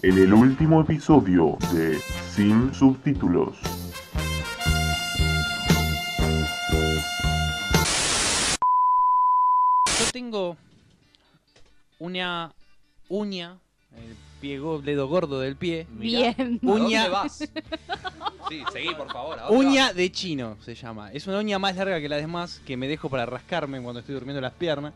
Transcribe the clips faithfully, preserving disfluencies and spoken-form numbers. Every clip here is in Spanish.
en el último episodio de Sin Subtítulos. Yo tengo una uña, el pie, go- dedo gordo del pie. Bien. ¿A dónde Uña, vas? Sí, seguí, por favor. ¿a dónde uña vas? de chino se llama. Es una uña más larga que las demás que me dejo para rascarme cuando estoy durmiendo las piernas.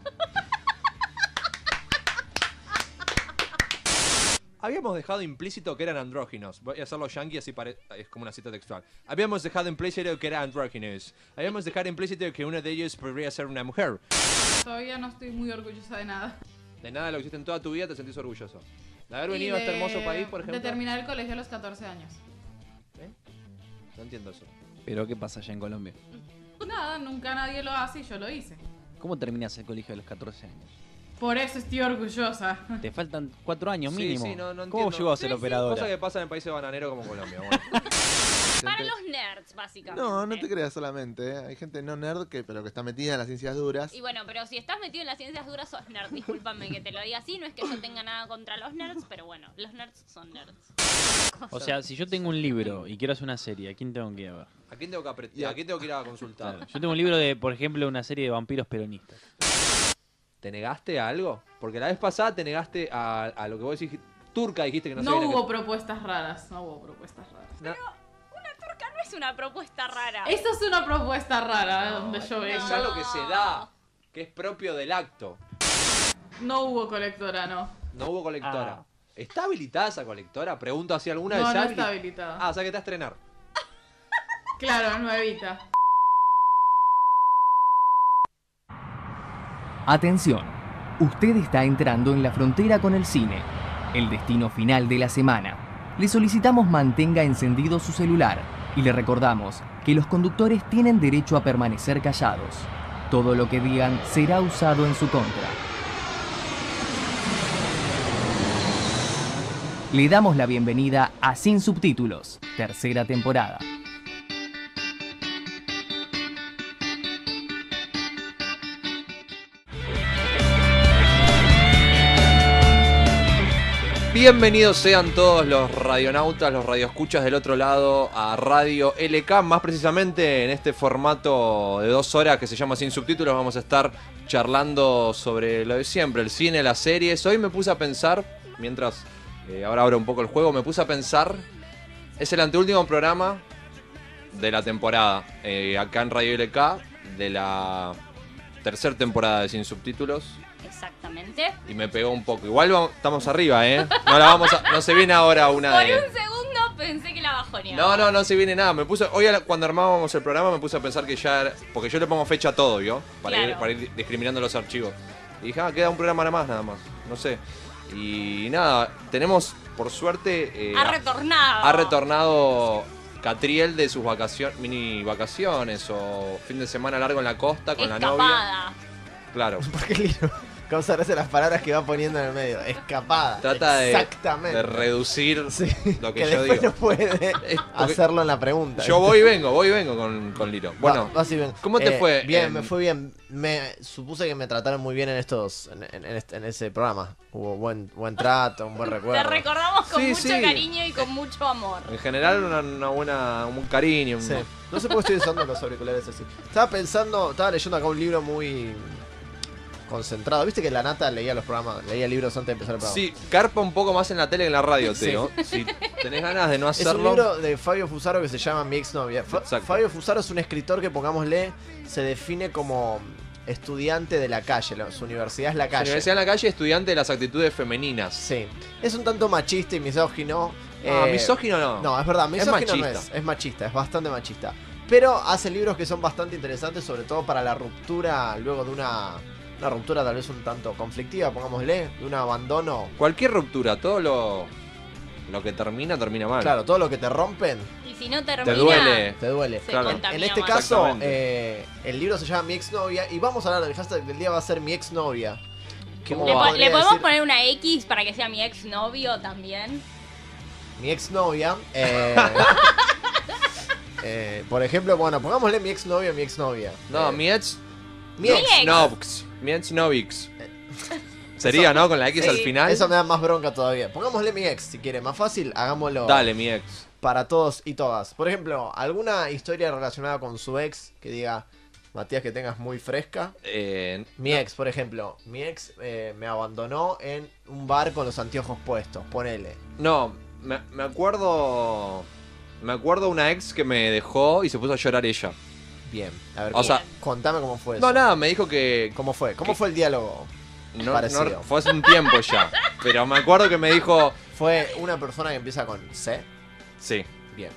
Habíamos dejado implícito que eran andróginos. Voy a hacerlo yankee así pare... es como una cita textual. Habíamos dejado implícito que eran andróginos. Habíamos dejado implícito que uno de ellos podría ser una mujer. Todavía no estoy muy orgullosa de nada. De nada de lo que hiciste en toda tu vida te sentís orgulloso. De haber Y venido a este de- hermoso país, por ejemplo. De terminar el colegio a los catorce años. ¿Eh? No entiendo eso. Pero ¿qué pasa allá en Colombia? Nada, nunca nadie lo hace y yo lo hice. ¿Cómo terminas el colegio a los catorce años? Por eso estoy orgullosa. Te faltan cuatro años Sí, mínimo. sí, no- no ¿Cómo entiendo. llegó a ser Sí, sí. operadora? Cosa que pasa en países bananeros como Colombia. Bueno. Para los nerds, básicamente. No, no te creas solamente. ¿eh? Hay gente no nerd que, pero que está metida en las ciencias duras. Y bueno, pero si estás metido en las ciencias duras, sos nerd. Discúlpame que te lo diga así. No es que yo tenga nada contra los nerds, pero bueno, los nerds son nerds. O sea, si yo tengo un libro y quiero hacer una serie, ¿a quién tengo que ir a ver? ¿A quién tengo que apretar? ¿A quién tengo que ir a consultar? Claro. Yo tengo un libro de, por ejemplo, una serie de vampiros peronistas. ¿Te negaste a algo? Porque la vez pasada te negaste a, a lo que vos dijiste. Turca dijiste que no, No sabía hubo que... propuestas raras. No hubo propuestas raras. Na- Turca no es una propuesta rara. Esto es una propuesta rara de donde yo Es vengo. algo que se da, que es propio del acto. No hubo colectora, no. No hubo colectora. Ah. ¿Está habilitada esa colectora? Pregunto si alguna No, vez no habili- está habilitada. Ah, o sea que está a estrenar. Claro, nuevita. Atención, usted está entrando en la frontera con el cine, el destino final de la semana. Le solicitamos mantenga encendido su celular y le recordamos que los conductores tienen derecho a permanecer callados. Todo lo que digan será usado en su contra. Le damos la bienvenida a Sin Subtítulos, tercera temporada. Bienvenidos sean todos los radionautas, los radioescuchas del otro lado a Radio L K, más precisamente en este formato de dos horas que se llama Sin Subtítulos. Vamos a estar charlando sobre lo de siempre, el cine, las series. Hoy me puse a pensar, mientras eh, ahora abro un poco el juego, me puse a pensar, es el anteúltimo programa de la temporada, eh, acá en Radio L K, de la tercera temporada de Sin Subtítulos. Exactamente. Y me pegó un poco. Igual vamos- estamos arriba, ¿eh? No la vamos a- no se viene ahora una Por de... un segundo pensé que la bajoneaba. No, no, no se viene nada. Me puse, hoy a la- cuando armábamos el programa me puse a pensar que ya era- porque yo le pongo fecha a todo, ¿vio? Para, ir, Claro. para ir discriminando los archivos. Y dije, ah, queda un programa nada más, nada más. No sé. Y nada, tenemos, por suerte... eh, Ha retornado. ha retornado Catriel de sus vacaciones, mini vacaciones o fin de semana largo en la costa con la novia. Escapada. Claro. Porque Lino causa gracia las palabras que va poniendo en el medio. Escapada. Trata de, Exactamente. de reducir Sí, lo que, que yo después digo. no puede Es porque hacerlo en la pregunta. Yo voy y vengo, voy y vengo con, con Liro. Bueno, Va- vas y ven. ¿cómo te Eh, fue? Bien, en- me fue bien. Me supuse que me trataron muy bien en estos, en, en- en este- en ese programa. Hubo buen, buen trato, un buen recuerdo. Te recordamos con Sí, mucho sí. cariño y con mucho amor. En general, una, una buena, un cariño. un- Sí. No sé por qué estoy usando los auriculares así. Estaba pensando, estaba leyendo acá un libro muy concentrado. Viste que la Nata leía los programas, leía libros antes de empezar el programa. Sí, carpa un poco más en la tele que en la radio, Sí. Teo. Si tenés ganas de no Es un hacerlo. libro de Fabio Fusaro que se llama Mi exnovia. Fa- Exacto. Fabio Fusaro es un escritor que, pongámosle, se define como estudiante de la calle. la- Su universidad es la calle. Universidad en la calle, estudiante de las actitudes femeninas. Sí. Es un tanto machista y misógino. Ah, eh, misógino no. No, es verdad, Es misógino no machista. es. Es machista, es bastante machista. Pero hace libros que son bastante interesantes, sobre todo para la ruptura, luego de una, una ruptura tal vez un tanto conflictiva, pongámosle, de un abandono. Cualquier ruptura, todo lo, lo que termina, termina mal. Claro, todo lo que te rompen Y si no termina, Te duele. te duele. se Claro. contamina En este más. caso, Exactamente. eh, el libro se llama Mi exnovia y vamos a hablar del hashtag del día, va a ser Mi exnovia. Que ¿Cómo ¿Le, uno po- podría le podemos decir, poner una X para que sea mi exnovio también? Mi exnovia. Eh, eh, por ejemplo, bueno, pongámosle mi exnovia, mi exnovia. No, Eh, mi ex. mi Mi ex. ex. Novix. Mi ex Novix. Sería, Eso- ¿no? Con la X Sí. al final. Eso me da más bronca todavía. Pongámosle mi ex, si quiere. Más fácil, hagámoslo Dale, mi ex. para todos y todas. Por ejemplo, alguna historia relacionada con su ex que diga, Matías, que tengas muy fresca. Eh, Mi ex, por ejemplo. Mi ex eh, me abandonó en un bar con los anteojos puestos. Ponele. no, me, me acuerdo. Me acuerdo una ex que me dejó y se puso a llorar ella. Bien. A ver, O sea, contame cómo fue eso. no, nada, me dijo que. ¿Cómo fue? ¿Cómo ¿Qué? fue el diálogo? No, Parecido. no- fue hace un tiempo ya. Pero me acuerdo que me dijo. ¿Fue una persona que empieza con C? Sí. Bien.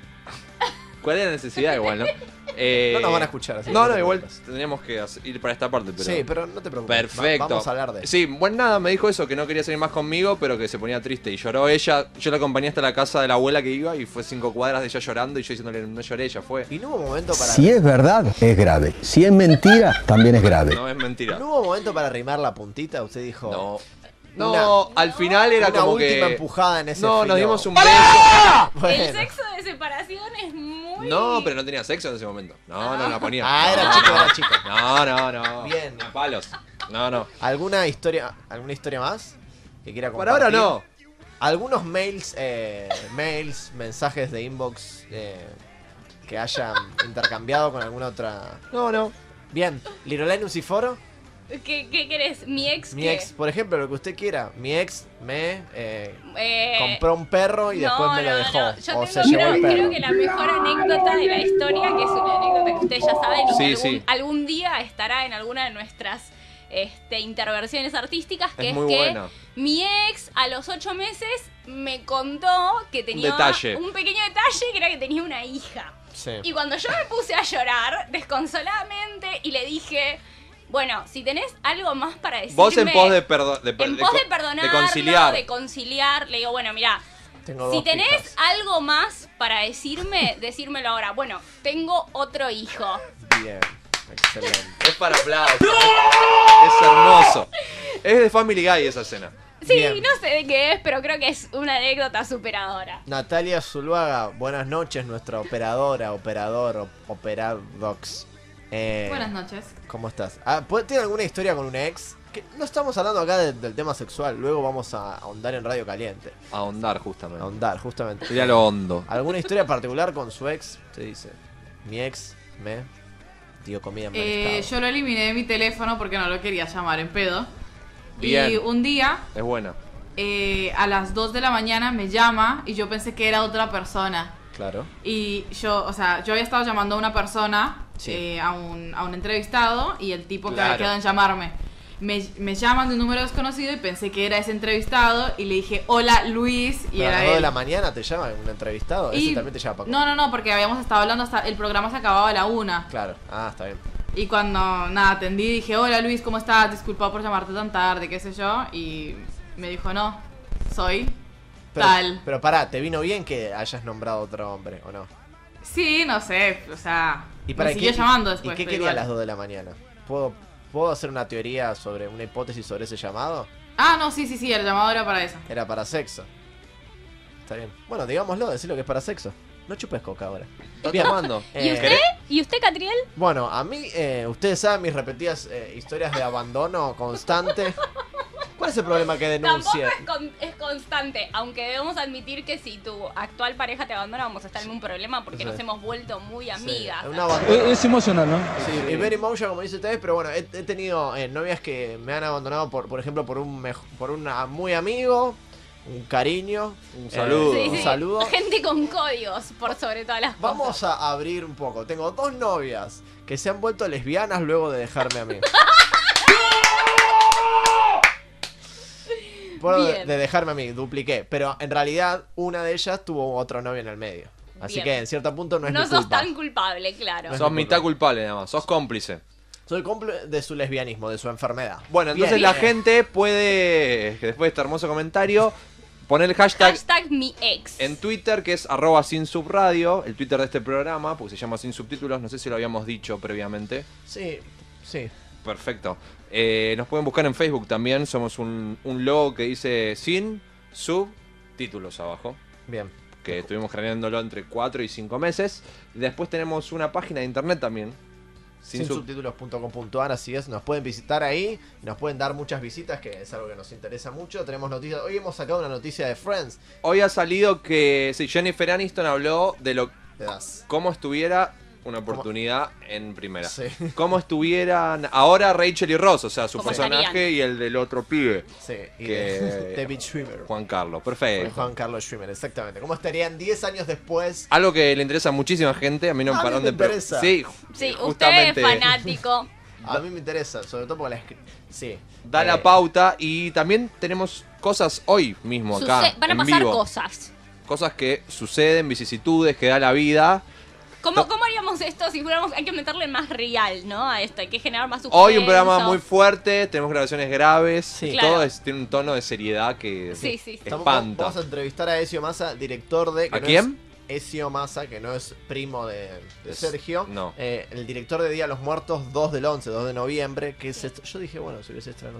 ¿Cuál es la necesidad igual, no? Eh, No nos van a escuchar, así que No, no no, te igual preocupes. tendríamos que hacer- ir para esta parte, pero. Sí, pero no te preocupes. Perfecto. Va- vamos a hablar de eso. Sí, bueno, nada, me dijo eso, que no quería salir más conmigo, pero que se ponía triste. Y lloró ella. Yo la acompañé hasta la casa de la abuela que iba y fue cinco cuadras de ella llorando y yo diciéndole, no lloré, ella fue. Y no hubo momento para... Si es verdad, es grave. Si es mentira, también es grave. No es mentira. ¿No hubo momento para arrimar la puntita? Usted dijo... No. No, al final era una como última que. empujada en ese No, nos filo. dimos un beso. Bueno. El sexo de separación es muy... No, pero no tenía sexo en ese momento. No, no la ponía. Ah, era No, chico, no. era chico. No, no, no. Bien. A palos. No, no. ¿Alguna historia, alguna historia más que quiera Por compartir? ahora no. Algunos mails, eh, mails, mensajes de inbox eh, que hayan intercambiado con alguna otra... No, no. Bien, Lirolenus y Foro. ¿Qué, qué querés? Mi ex Mi ¿qué? ex, por ejemplo, lo que usted quiera. Mi ex me eh, Eh, compró un perro y después no, me lo no, dejó. no. Yo O tengo, se llevó creo, el perro. creo que la mejor anécdota de la historia, que es una anécdota que ustedes ya saben y Sí, que algún, sí. algún día estará en alguna de nuestras este, interversiones artísticas, que Es es, muy que buena. mi ex a los ocho meses me contó que tenía detalle. un pequeño detalle, que era que tenía una hija. Sí. Y cuando yo me puse a llorar desconsoladamente y le dije, bueno, si tenés algo más para decirme... Vos en pos de perdón. De, per- En de pos co- de perdonarlo, De conciliar. de conciliar, le digo, bueno, mira, Tengo si dos tenés pijas. algo más para decirme, decírmelo ahora. Bueno, tengo otro hijo. Bien, excelente. Es para aplausos. Es hermoso. Es de Family Guy esa escena. Sí, Bien. no sé de qué es, pero creo que es una anécdota superadora. Natalia Zuluaga, buenas noches, nuestra operadora, operador, op- operadox. Eh, Buenas noches. ¿Cómo estás? Ah, ¿puede- ¿Tiene alguna historia con un ex? Que no estamos hablando acá de- del tema sexual, luego vamos a ahondar en Radio Caliente. Ahondar, justamente. Ahondar, justamente. Sería lo hondo. ¿Alguna historia particular con su ex? Se dice, mi ex me dio comida en mal Eh, estado. yo lo eliminé de mi teléfono porque no lo quería llamar en pedo. Bien. Y un día, Es buena. eh, a las dos de la mañana, me llama y yo pensé que era otra persona. Claro. Y yo, o sea, yo había estado llamando a una persona, Sí. eh, a, un, a un entrevistado, y el tipo que Claro. había quedado en llamarme. Me, me llaman de un número desconocido y pensé que era ese entrevistado y le dije, hola Luis, y Pero a era las dos de él. la mañana te llama un entrevistado, Y- ese también te llama Paco. No, no, no, porque habíamos estado hablando hasta el programa se acababa a la una. Claro, ah, está bien. Y cuando nada, atendí, dije, hola Luis, ¿cómo estás? Disculpa por llamarte tan tarde, qué sé yo. Y me dijo, no, soy Pero, tal. pero pará, ¿te vino bien que hayas nombrado otro hombre o no? Sí, no sé, o sea, ¿Y para me qué, siguió llamando después. ¿Y qué pero quería a igual. las dos de la mañana? ¿Puedo, ¿Puedo hacer una teoría sobre una hipótesis sobre ese llamado? Ah, no, sí, sí, sí, el llamado era para eso. Era para sexo. Está bien. Bueno, digámoslo, decirlo que es para sexo. No chupes coca ahora. ¿Estás Bien. tomando? ¿Y Eh, usted? ¿Y usted, Catriel? Bueno, a mí, eh, ustedes saben mis repetidas eh, historias de abandono constante. ¿Cuál es el problema que Tampoco denuncie? es, con- es constante, aunque debemos admitir que si tu actual pareja te abandona vamos a estar en un problema porque Sí. nos hemos vuelto muy amigas. Sí, un abandono. Es emocional, ¿no? Sí, y very emotional, como dice ustedes, pero bueno, he, he tenido eh, novias que me han abandonado, por por ejemplo, por un mejo- por un muy amigo, un cariño, Un eh, saludo. Sí, un sí. saludo. Gente con códigos, por sobre todas las Vamos cosas. a abrir un poco. Tengo dos novias que se han vuelto lesbianas luego de dejarme a mí. Por de, Bien. de dejarme a mí, dupliqué. Pero en realidad, una de ellas tuvo otro novio en el medio. Así Bien. que en cierto punto no es No mi sos culpa. tan culpable, claro. No es Sos mi mitad culpa. culpable nada más. Sos cómplice. Soy cómplice de su lesbianismo, de su enfermedad. Bueno, entonces Bien. la gente puede, después de este hermoso comentario, poner el hashtag Hashtag mi ex. en Twitter, que es arroba sin subradio, el Twitter de este programa, porque se llama sin subtítulos, no sé si lo habíamos dicho previamente. Sí, sí. Perfecto. Eh, nos pueden buscar en Facebook también, somos un, un logo que dice sin subtítulos abajo, Bien. que estuvimos generándolo entre cuatro y cinco meses. Después tenemos una página de internet también, Sin sin sub- subtítulos punto com punto ar, así es, nos pueden visitar ahí, y nos pueden dar muchas visitas, que es algo que nos interesa mucho. Tenemos noticias, hoy hemos sacado una noticia de Friends, Hoy ha salido que sí, Jennifer Aniston habló de lo de das. cómo estuviera una oportunidad en primera. Sí, Cómo estuvieran ahora Rachel y Ross, o sea, su ¿Cómo personaje estarían? y el del otro pibe, sí, y Que- de David Schwimmer, Juan Carlos. Juan, Perfecto. Carlos Schwimmer, exactamente. ¿Cómo estarían diez años después? Algo que le interesa a muchísima gente, a mí no A me mí pararon me de pre- interesa. Sí, Sí, usted es justamente fanático. A mí me interesa, sobre todo porque la escri- sí. da Eh, la pauta y también tenemos cosas hoy mismo acá Suce- van a en pasar vivo. cosas. Cosas que suceden, vicisitudes que da la vida. ¿Cómo, No. ¿Cómo haríamos esto si fuéramos, hay que meterle más real, ¿no? A esto, hay que generar más suspenso. Hoy un programa muy fuerte, tenemos grabaciones graves, Sí. todo Claro. es- tiene un tono de seriedad que Sí, sí, sí. Estamos- espanta. Vamos a entrevistar a Ezio Massa, director de... que ¿A no quién? es Ezio Massa, que no es primo de, de Es- Sergio. no. Eh, el director de Día de los Muertos, dos del once, dos de noviembre. Que es esto. Yo dije, bueno, si hubiese estrenado...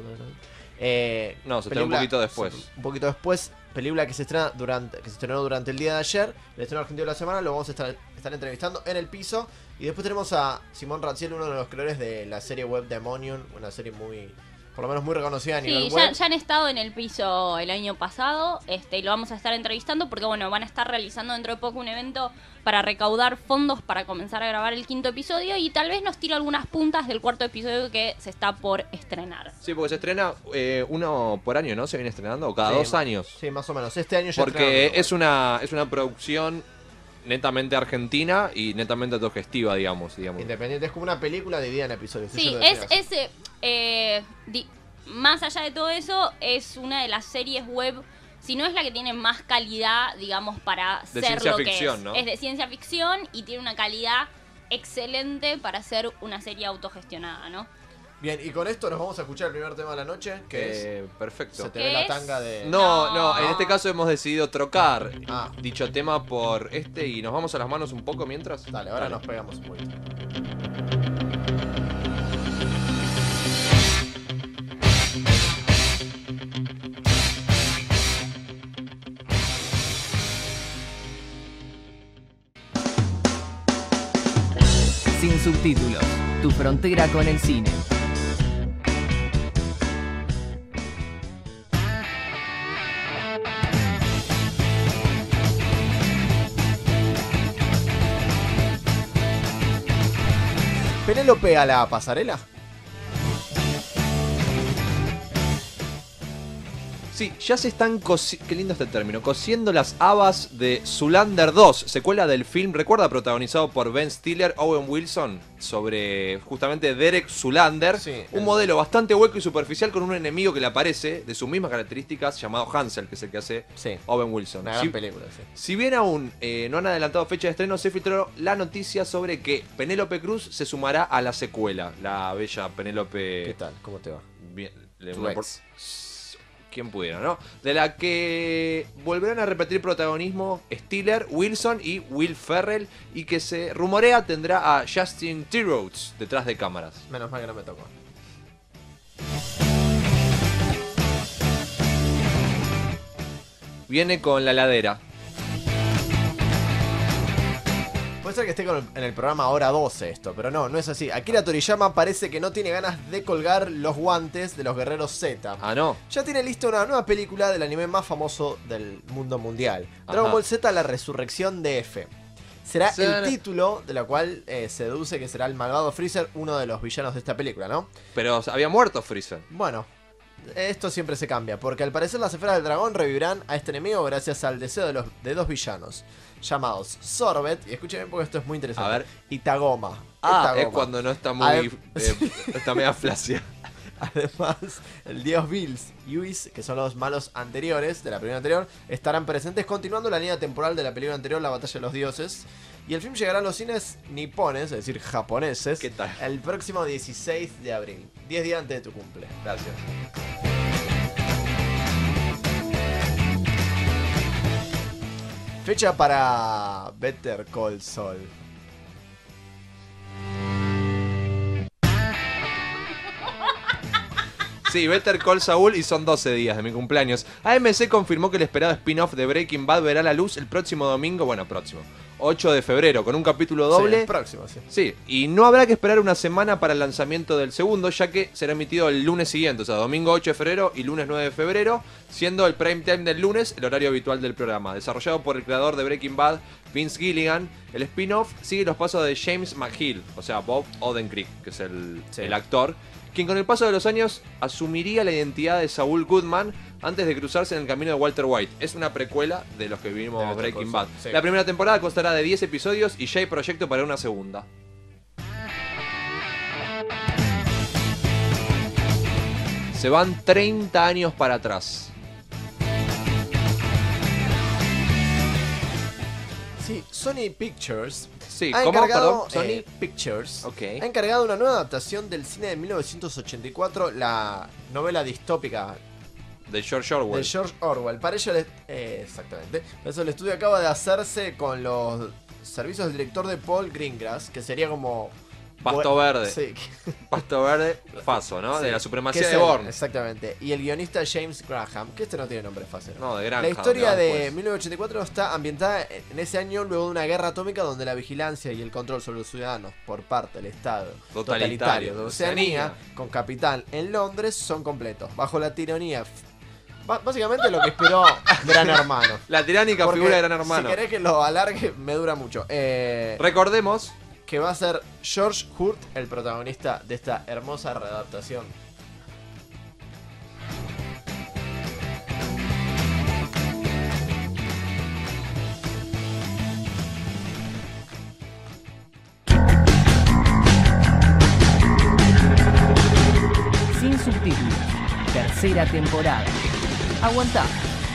Eh, No, se estrena un poquito después. Un poquito después. Película que se estrena durante que se estrenó durante el día de ayer. El estreno argentino de la semana. Lo vamos a estar, estar entrevistando en el piso. Y después tenemos a Simón Ratziel, uno de los creadores de la serie web Demonium. Una serie muy... Por lo menos muy reconocida a nivel Sí, web. ya, ya han estado en el piso el año pasado, este, y lo vamos a estar entrevistando porque bueno, van a estar realizando dentro de poco un evento para recaudar fondos para comenzar a grabar el quinto episodio y tal vez nos tira algunas puntas del cuarto episodio que se está por estrenar. Sí, porque se estrena eh, uno por año, ¿no? Se viene estrenando, o cada Sí, dos años. Sí, más o menos. Este año ya Porque estrenaron, es una, es una producción netamente argentina y netamente autogestiva, digamos. digamos. Independiente, es como una película dividida en episodios. Sí, eso lo es decías. ese, eh, di- más allá de todo eso, es una de las series web, si no es la que tiene más calidad, digamos, para De ser ciencia lo que ficción, es. ¿no? Es de ciencia ficción y tiene una calidad excelente para ser una serie autogestionada, ¿no? Bien, y con esto nos vamos a escuchar el primer tema de la noche, que Eh, perfecto. es Se te ¿Qué ve la es? tanga de... No, no, No. en este caso hemos decidido trocar Ah. dicho tema por este y nos vamos a las manos un poco mientras. Dale, ahora Dale. nos pegamos un poquito. Sin subtítulos, tu frontera con el cine. Penélope a la pasarela. Sí, ya se están cosi- qué lindo este término, cosiendo las habas de Zoolander dos, secuela del film, recuerda, protagonizado por Ben Stiller, Owen Wilson, sobre justamente Derek Zoolander, Sí, un el- modelo bastante hueco y superficial con un enemigo que le aparece de sus mismas características, llamado Hansel, que es el que hace Sí, Owen Wilson. una gran Si- película, sí. Si bien aún eh, no han adelantado fecha de estreno, se filtró la noticia sobre que Penélope Cruz se sumará a la secuela, la bella Penélope... ¿Qué tal? ¿Cómo te va? Bien, le- Tu una ex. por- Quien pudiera, ¿no? De la que volverán a repetir protagonismo Stiller, Wilson y Will Ferrell, y que se rumorea tendrá a Justin Theroux detrás de cámaras. Menos mal que no me tocó. Viene con la ladera. Puede ser que esté con- en el programa Hora doce esto, pero no, no es así. Akira Toriyama parece que no tiene ganas de colgar los guantes de los guerreros Z. Ah, no. Ya tiene lista una nueva película del anime más famoso del mundo mundial. Dragon Ajá. Ball Z, la resurrección de F. Será Será- el título de la cual eh, se deduce que será el malvado Freezer, uno de los villanos de esta película, ¿no? Pero había muerto Freezer. Bueno, esto siempre se cambia, porque al parecer las esferas del dragón revivirán a este enemigo gracias al deseo de, los, de dos villanos, llamados Sorbet, y escuchen bien porque esto es muy interesante, A ver. y Tagoma. Ah, Tagoma. es cuando no está muy... Adem- eh, está media flacia. Además, el dios Bills y Whis, que son los malos anteriores de la película anterior, estarán presentes continuando la línea temporal de la película anterior, La Batalla de los Dioses. Y el film llegará a los cines nipones, es decir, japoneses, ¿Qué tal? el próximo dieciséis de abril, diez días antes de tu cumple. Gracias. Fecha para Better Call Saul. Sí, Better Call Saul y son doce días de mi cumpleaños. A M C confirmó que el esperado spin-off de Breaking Bad verá la luz el próximo domingo, bueno, próximo, ocho de febrero, con un capítulo doble. Sí, el próximo, sí. Sí, y no habrá que esperar una semana para el lanzamiento del segundo, ya que será emitido el lunes siguiente, o sea, domingo ocho de febrero y lunes nueve de febrero, siendo el prime time del lunes el horario habitual del programa. Desarrollado por el creador de Breaking Bad, Vince Gilligan, el spin-off sigue los pasos de James McGill, o sea, Bob Odenkirk, que es el, Sí. el actor, quien con el paso de los años asumiría la identidad de Saul Goodman antes de cruzarse en el camino de Walter White. Es una precuela de los que vimos De Better Breaking Call Bad. Saul, sí. La primera temporada constará de diez episodios y ya hay proyecto para una segunda. Se van treinta años para atrás. Sí, Sony Pictures Sí, ha ¿cómo? encargado, Perdón, Sony. eh, Pictures Ok. ha encargado una nueva adaptación del cine de mil novecientos ochenta y cuatro, la novela distópica De George Orwell. de George Orwell. Para ello, el- eh, exactamente. Por eso el estudio acaba de hacerse con los servicios del director de Paul Greengrass, que sería como Pasto verde. Sí, Pasto verde, paso, ¿no? sí, De la que supremacía es de el- Bourne. Exactamente. Y el guionista James Graham, que este no tiene nombre fácil. No, de Granja. La historia donde de van, pues. mil novecientos ochenta y cuatro está ambientada en ese año luego de una guerra atómica donde la vigilancia y el control sobre los ciudadanos por parte del Estado Totalitario de de Oceanía, Oceanía, con capital en Londres, son completos. Bajo la tiranía... f- ba- Básicamente lo que inspiró Gran Hermano. La tiránica Porque, figura de Gran Hermano. Si querés que lo alargue, me dura mucho. Eh, Recordemos que va a ser George Hurt el protagonista de esta hermosa readaptación. Sin subtítulos. Tercera temporada. Aguantá.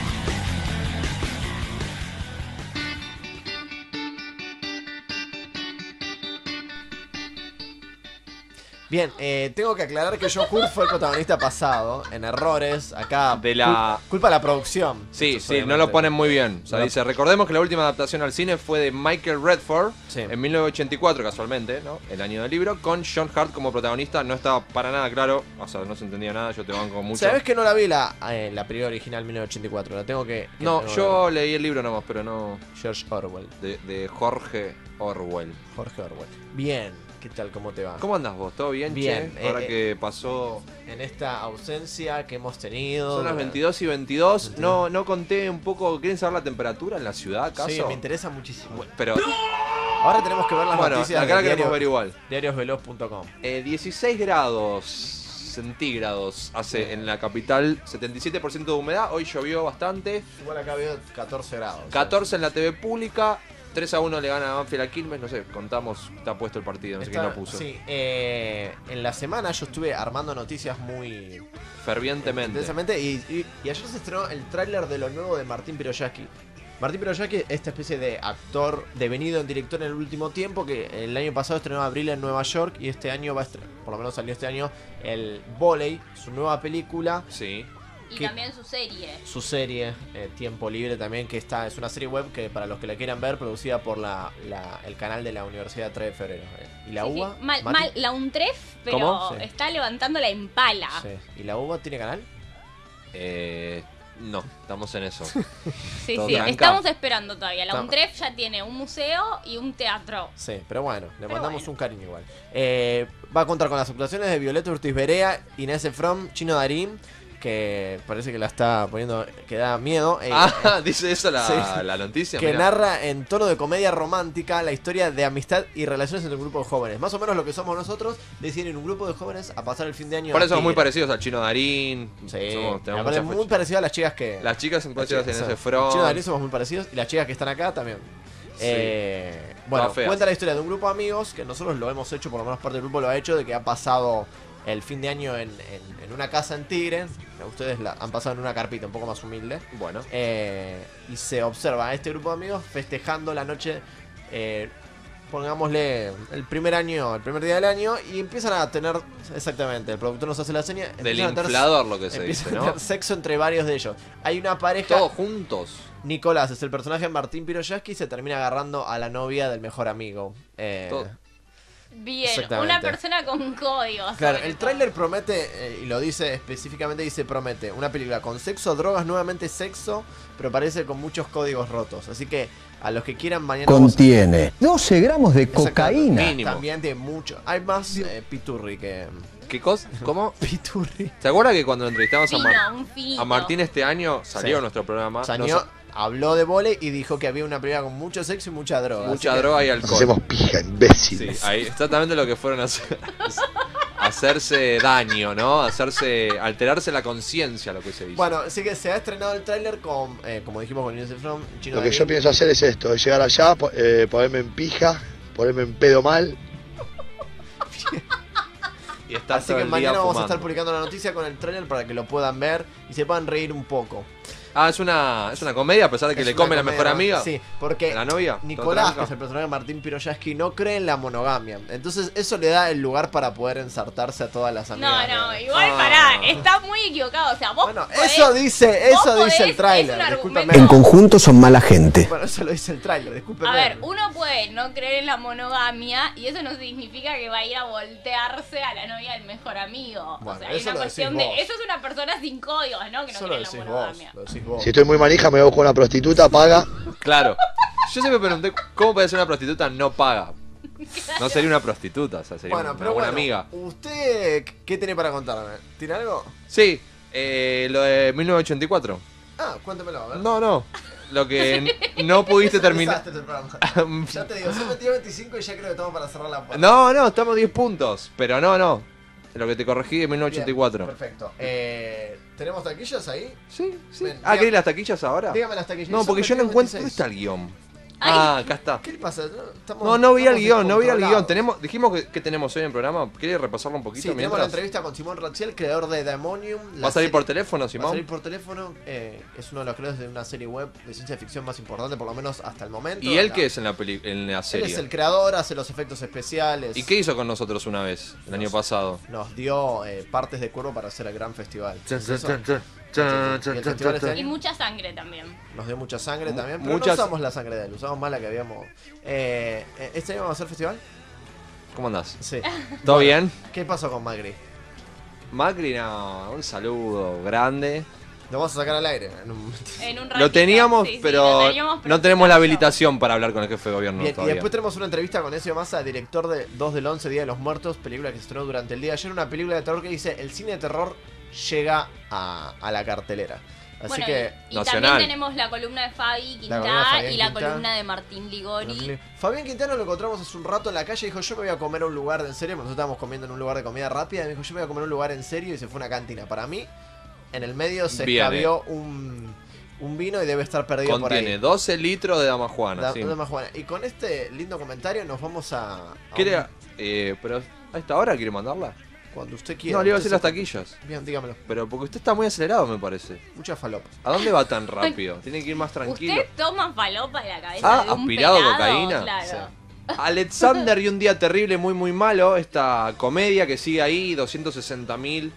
Bien, eh, tengo que aclarar que Joe Hurt fue el protagonista pasado, en errores, acá De la- cul- culpa de la producción. Sí, Esto sí, obviamente- no lo ponen muy bien. O sea, No. dice, recordemos que la última adaptación al cine fue de Michael Redford Sí. en mil novecientos ochenta y cuatro, casualmente, ¿no? El año del libro, con John Hurt como protagonista. No estaba para nada claro, o sea, no se entendía nada, yo te banco mucho. ¿Sabes que no la vi la, eh, la película original mil novecientos ochenta y cuatro? La tengo que... que No, tengo que yo ver. leí el libro nomás, pero no... George Orwell. De, de Jorge Orwell. Jorge Orwell. Bien, ¿qué tal? ¿Cómo te va? ¿Cómo andas vos? ¿Todo bien, Bien, che? Ahora eh, que pasó... En esta ausencia que hemos tenido... Son las durante- veintidós y veintidós. No, no conté un poco... ¿Quieren saber la temperatura en la ciudad, acaso? Sí, me interesa muchísimo. Pero, Ahora tenemos que ver las bueno, noticias acá la de queremos diario- ver igual. diariosveloz punto com. Eh, dieciséis grados centígrados hace en la capital, setenta y siete por ciento de humedad, hoy llovió bastante, Igual acá veo catorce grados. catorce en la T V pública, tres a uno le gana a Banfield a Quilmes, no sé, contamos, está puesto el partido, no sé Está- quién lo puso. Sí, eh, en la semana yo estuve armando noticias muy Fervientemente. intensamente y, y- y ayer se estrenó el tráiler de lo nuevo de Martín Piroyaki. Martín Piroyaki, esta especie de actor devenido en director en el último tiempo, que el año pasado estrenó Abril en Nueva York y este año va a estrenar, por lo menos salió este año, el Volley, su nueva película, Sí. Y ¿Qué? también su serie. su serie eh, Tiempo Libre también, que está es una serie web que para los que la quieran ver, producida por la, la- el canal de la Universidad tres de febrero. eh. ¿Y la Sí, sí. U B A? Mal, Mati? mal, la UNTREF, pero ¿Cómo? Sí. está levantando la empala. Sí. ¿Y la U B A tiene canal? Eh, no, estamos en eso. Sí, Todo sí, tranca. estamos esperando todavía. La Estamos. UNTREF ya tiene un museo y un teatro. Sí, pero bueno, le Pero mandamos bueno. un cariño igual. Eh, va a contar con las actuaciones de Violeta Urtiz Berea, Inés Efron, Chino Darín, que parece que la está poniendo, que da miedo. eh, Ah, dice eso la, Sí. la noticia. que mirá. narra en tono de comedia romántica la historia de amistad y relaciones entre un grupo de jóvenes. Más o menos lo que somos nosotros, deciden en un grupo de jóvenes a pasar el fin de año. Por a eso somos muy Tigre. parecidos al Chino Darín. Sí, Somos- tenemos aparte mucha muy parecido a las chicas que... Las chicas son las parecidas en chicas, ese sí. front. Chino Darín somos muy parecidos y las chicas que están acá también. Sí. Eh, bueno, Todas feas. cuenta la historia de un grupo de amigos que nosotros lo hemos hecho, por lo menos parte del grupo lo ha hecho, de que ha pasado el fin de año en, en- en una casa en Tigre. Ustedes la han pasado en una carpita un poco más humilde. Bueno. Eh, y se observa a este grupo de amigos festejando la noche, eh, pongámosle el primer año, el primer día del año, y empiezan a tener, exactamente, el productor nos hace la seña, Del empiezan a tener- inflador lo que se empiezan dice, a ¿no? tener sexo entre varios de ellos. Hay una pareja, Todos juntos. Nicolás es el personaje de Martín Piroyaski, y se termina agarrando a la novia del mejor amigo. Eh, Todo. Bien, Exactamente. una persona con códigos. Claro, sobre el todo. tráiler promete, eh, y lo dice específicamente, dice promete una película con sexo, drogas, nuevamente sexo, pero parece con muchos códigos rotos. Así que a los que quieran mañana... vamos a- Contiene doce gramos de cocaína. Mínimo. También tiene mucho. Hay más eh, piturri que... ¿Qué cosa? ¿Cómo? Piturri. ¿Se acuerda que cuando entrevistamos a, Fino, Mar- un finito. a Martín este año salió Sí. a nuestro programa? Sañó, Nos- habló de vole y dijo que había una película con mucho sexo y mucha droga. mucha así que- droga y Nos alcohol. hacemos pija, imbécil. Sí, ahí exactamente lo que fueron a hacer. Hacerse daño, ¿no? Hacerse. Alterarse la conciencia, lo que se dice. Bueno, así que se ha estrenado el tráiler con, eh, como dijimos, con Inés From, Chino Lo que yo Darín. pienso hacer es esto, es llegar allá, po- eh, ponerme en pija, ponerme en pedo mal. y estar Así todo que el mañana día vamos a fumando. estar publicando la noticia con el tráiler para que lo puedan ver y se puedan reír un poco. Ah, es una, es una comedia a pesar de que Es le una come la comedia, mejor amiga. Sí, porque La novia. Nicolás, Total, que es el personaje de Martín Piroyaski, no cree en la monogamia. Entonces eso le da el lugar para poder ensartarse a todas las No, amigas. no, de- igual Ah. pará, está muy equivocado. O sea, vos Bueno, podés- eso dice, vos eso podés- dice el es tráiler. un Discúlpeme. argumento- En conjunto son mala gente. Bueno, eso lo dice el tráiler, discúlpeme. A ver, uno puede no creer en la monogamia y eso no significa que va a ir a voltearse a la novia del mejor amigo. Bueno, o sea, hay eso una lo cuestión decís de. vos. Eso es una persona sin códigos, ¿no? Que no Eso lo cree en la decís vos, monogamia. lo decís vos. Si estoy muy manija, me voy con una prostituta, paga. Claro. Yo siempre me pregunté cómo puede ser una prostituta no paga. No sería una prostituta, o sea, sería Bueno, una pero buena bueno, amiga. ¿usted qué tiene para contarme? ¿Tiene algo? Sí, eh, lo de mil novecientos ochenta y cuatro. Ah, cuéntemelo, a ver. No, no. Lo que no pudiste Es un terminar. desastre este programa. Ya te digo, son veintidós veinticinco y ya creo que estamos para cerrar la puerta. No, no, estamos diez puntos. Pero no, no. Lo que te corregí de mil novecientos ochenta y cuatro. Bien, perfecto. Eh, ¿Tenemos taquillas ahí? Sí, sí. Ven, Ah, dígame- ¿querés las taquillas ahora? Dígame las taquillas. No, Son porque yo no veintidós, encuentro. ¿Dónde veintiséis. está el guión? Ay. Ah, acá está. ¿Qué le pasa? Estamos- No, no vi el estamos guión, no vi el guión. descontrolados. Tenemos, dijimos que, que tenemos hoy en el programa. ¿Quieres repasarlo un poquito Sí, tenemos la mientras? entrevista con Simón Ratziel, creador de Demonium. ¿Va la a salir serie- por teléfono, Va a salir Simón? por teléfono. eh, es uno de los creadores de una serie web de ciencia ficción más importante, por lo menos hasta el momento. ¿Y él La- qué es en la, peli en la Él serie? es el creador, hace los efectos especiales. ¿Y qué hizo con nosotros una vez, el año pasado? Nos dio eh, partes de cuervo para hacer el gran festival. Chan, ¿Es chan, eso? chan, chan, Sí, sí, sí. chan, Y el chan, festival este chan, Y año mucha sangre también. nos dio mucha sangre también, pero Muchas- no usamos la sangre de él, usamos más la que habíamos. Eh, eh, ¿Este año vamos a hacer festival? ¿Cómo andás? Sí. ¿Todo Bueno, bien? ¿Qué pasó con Macri? Macri, no, un saludo grande. Lo vamos a sacar al aire en un momento. En un Lo ratito, teníamos, sí, sí, pero lo teníamos, pero no tenemos la se cayó. habilitación para hablar con el jefe de gobierno Bien, y todavía. después tenemos una entrevista con Ezio Massa, director de dos del once, Día de los Muertos, película que se estrenó durante el día de ayer, una película de terror que dice, el cine de terror llega a, a la cartelera. Así Bueno, que... y, y Nacional. también tenemos la columna de Fabi La columna de Quintá Fabián y la Quintá. columna de Martín Ligori. Fabián Quintana lo encontramos hace un rato en la calle y dijo, yo me voy a comer a un lugar de en serio, nosotros estábamos comiendo en un lugar de comida rápida, y me dijo, yo me voy a comer a un lugar en serio y se fue a una cantina. Para mí, en el medio se Viene. escabió un, un vino y debe estar perdido por Contiene ahí. doce litros de damajuana. Da- sí. da más Juana. Y con este lindo comentario nos vamos a... a ¿Quiere, un- eh, pero a esta hora quiere mandarla? Cuando usted quiera. No, le iba a usted decir las se- taquillas. Bien, dígamelo. Pero porque usted está muy acelerado, me parece. Mucha falopa. ¿A dónde va tan rápido? Tiene que ir más tranquilo. ¿Usted toma falopa de la cabeza Ah, de un aspirado pelado? cocaína. Claro. Alexander y un día terrible, muy muy malo. Esta comedia que sigue ahí, doscientos sesenta mil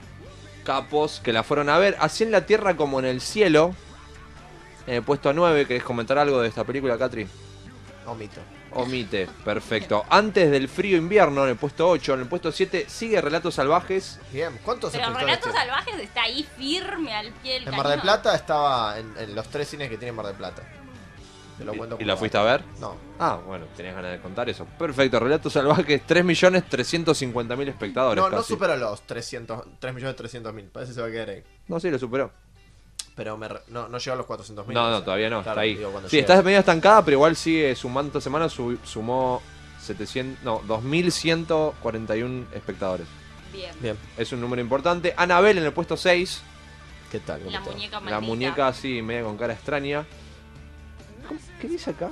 capos que la fueron a ver. Así en la tierra como en el cielo. En el puesto nueve, ¿querés comentar algo de esta película, Catri? Omito. Omite, perfecto. Antes del frío invierno, en el puesto ocho. En el puesto siete sigue Relatos Salvajes. Bien, ¿cuántos Pero efectores Relatos tiene? Salvajes está ahí firme al pie del En Mar del cañón. Plata estaba en, en los tres cines que tiene Mar del Plata. Te lo cuento ¿Y como la dato. fuiste a ver? No. Ah, bueno, tenías ganas de contar eso. Perfecto, Relatos Salvajes, tres millones trescientos cincuenta mil espectadores. No, no casi. superó los trescientos, tres millones trescientos mil. Parece que se va a quedar ahí. No, sí, lo superó. Pero me re- no, no llegó a los cuatrocientos mil. No, no, todavía no, Claro, está ahí. digo, cuando Sí, llegue. está medio estancada, pero igual sigue sumando esta semana, su- sumó setecientos, no, dos mil ciento cuarenta y uno espectadores. Bien. Bien. Es un número importante. Annabelle en el puesto seis. ¿Qué tal? ¿Cómo La está? muñeca La maldita. muñeca así, media con cara extraña. ¿Cómo- ¿Qué dice acá?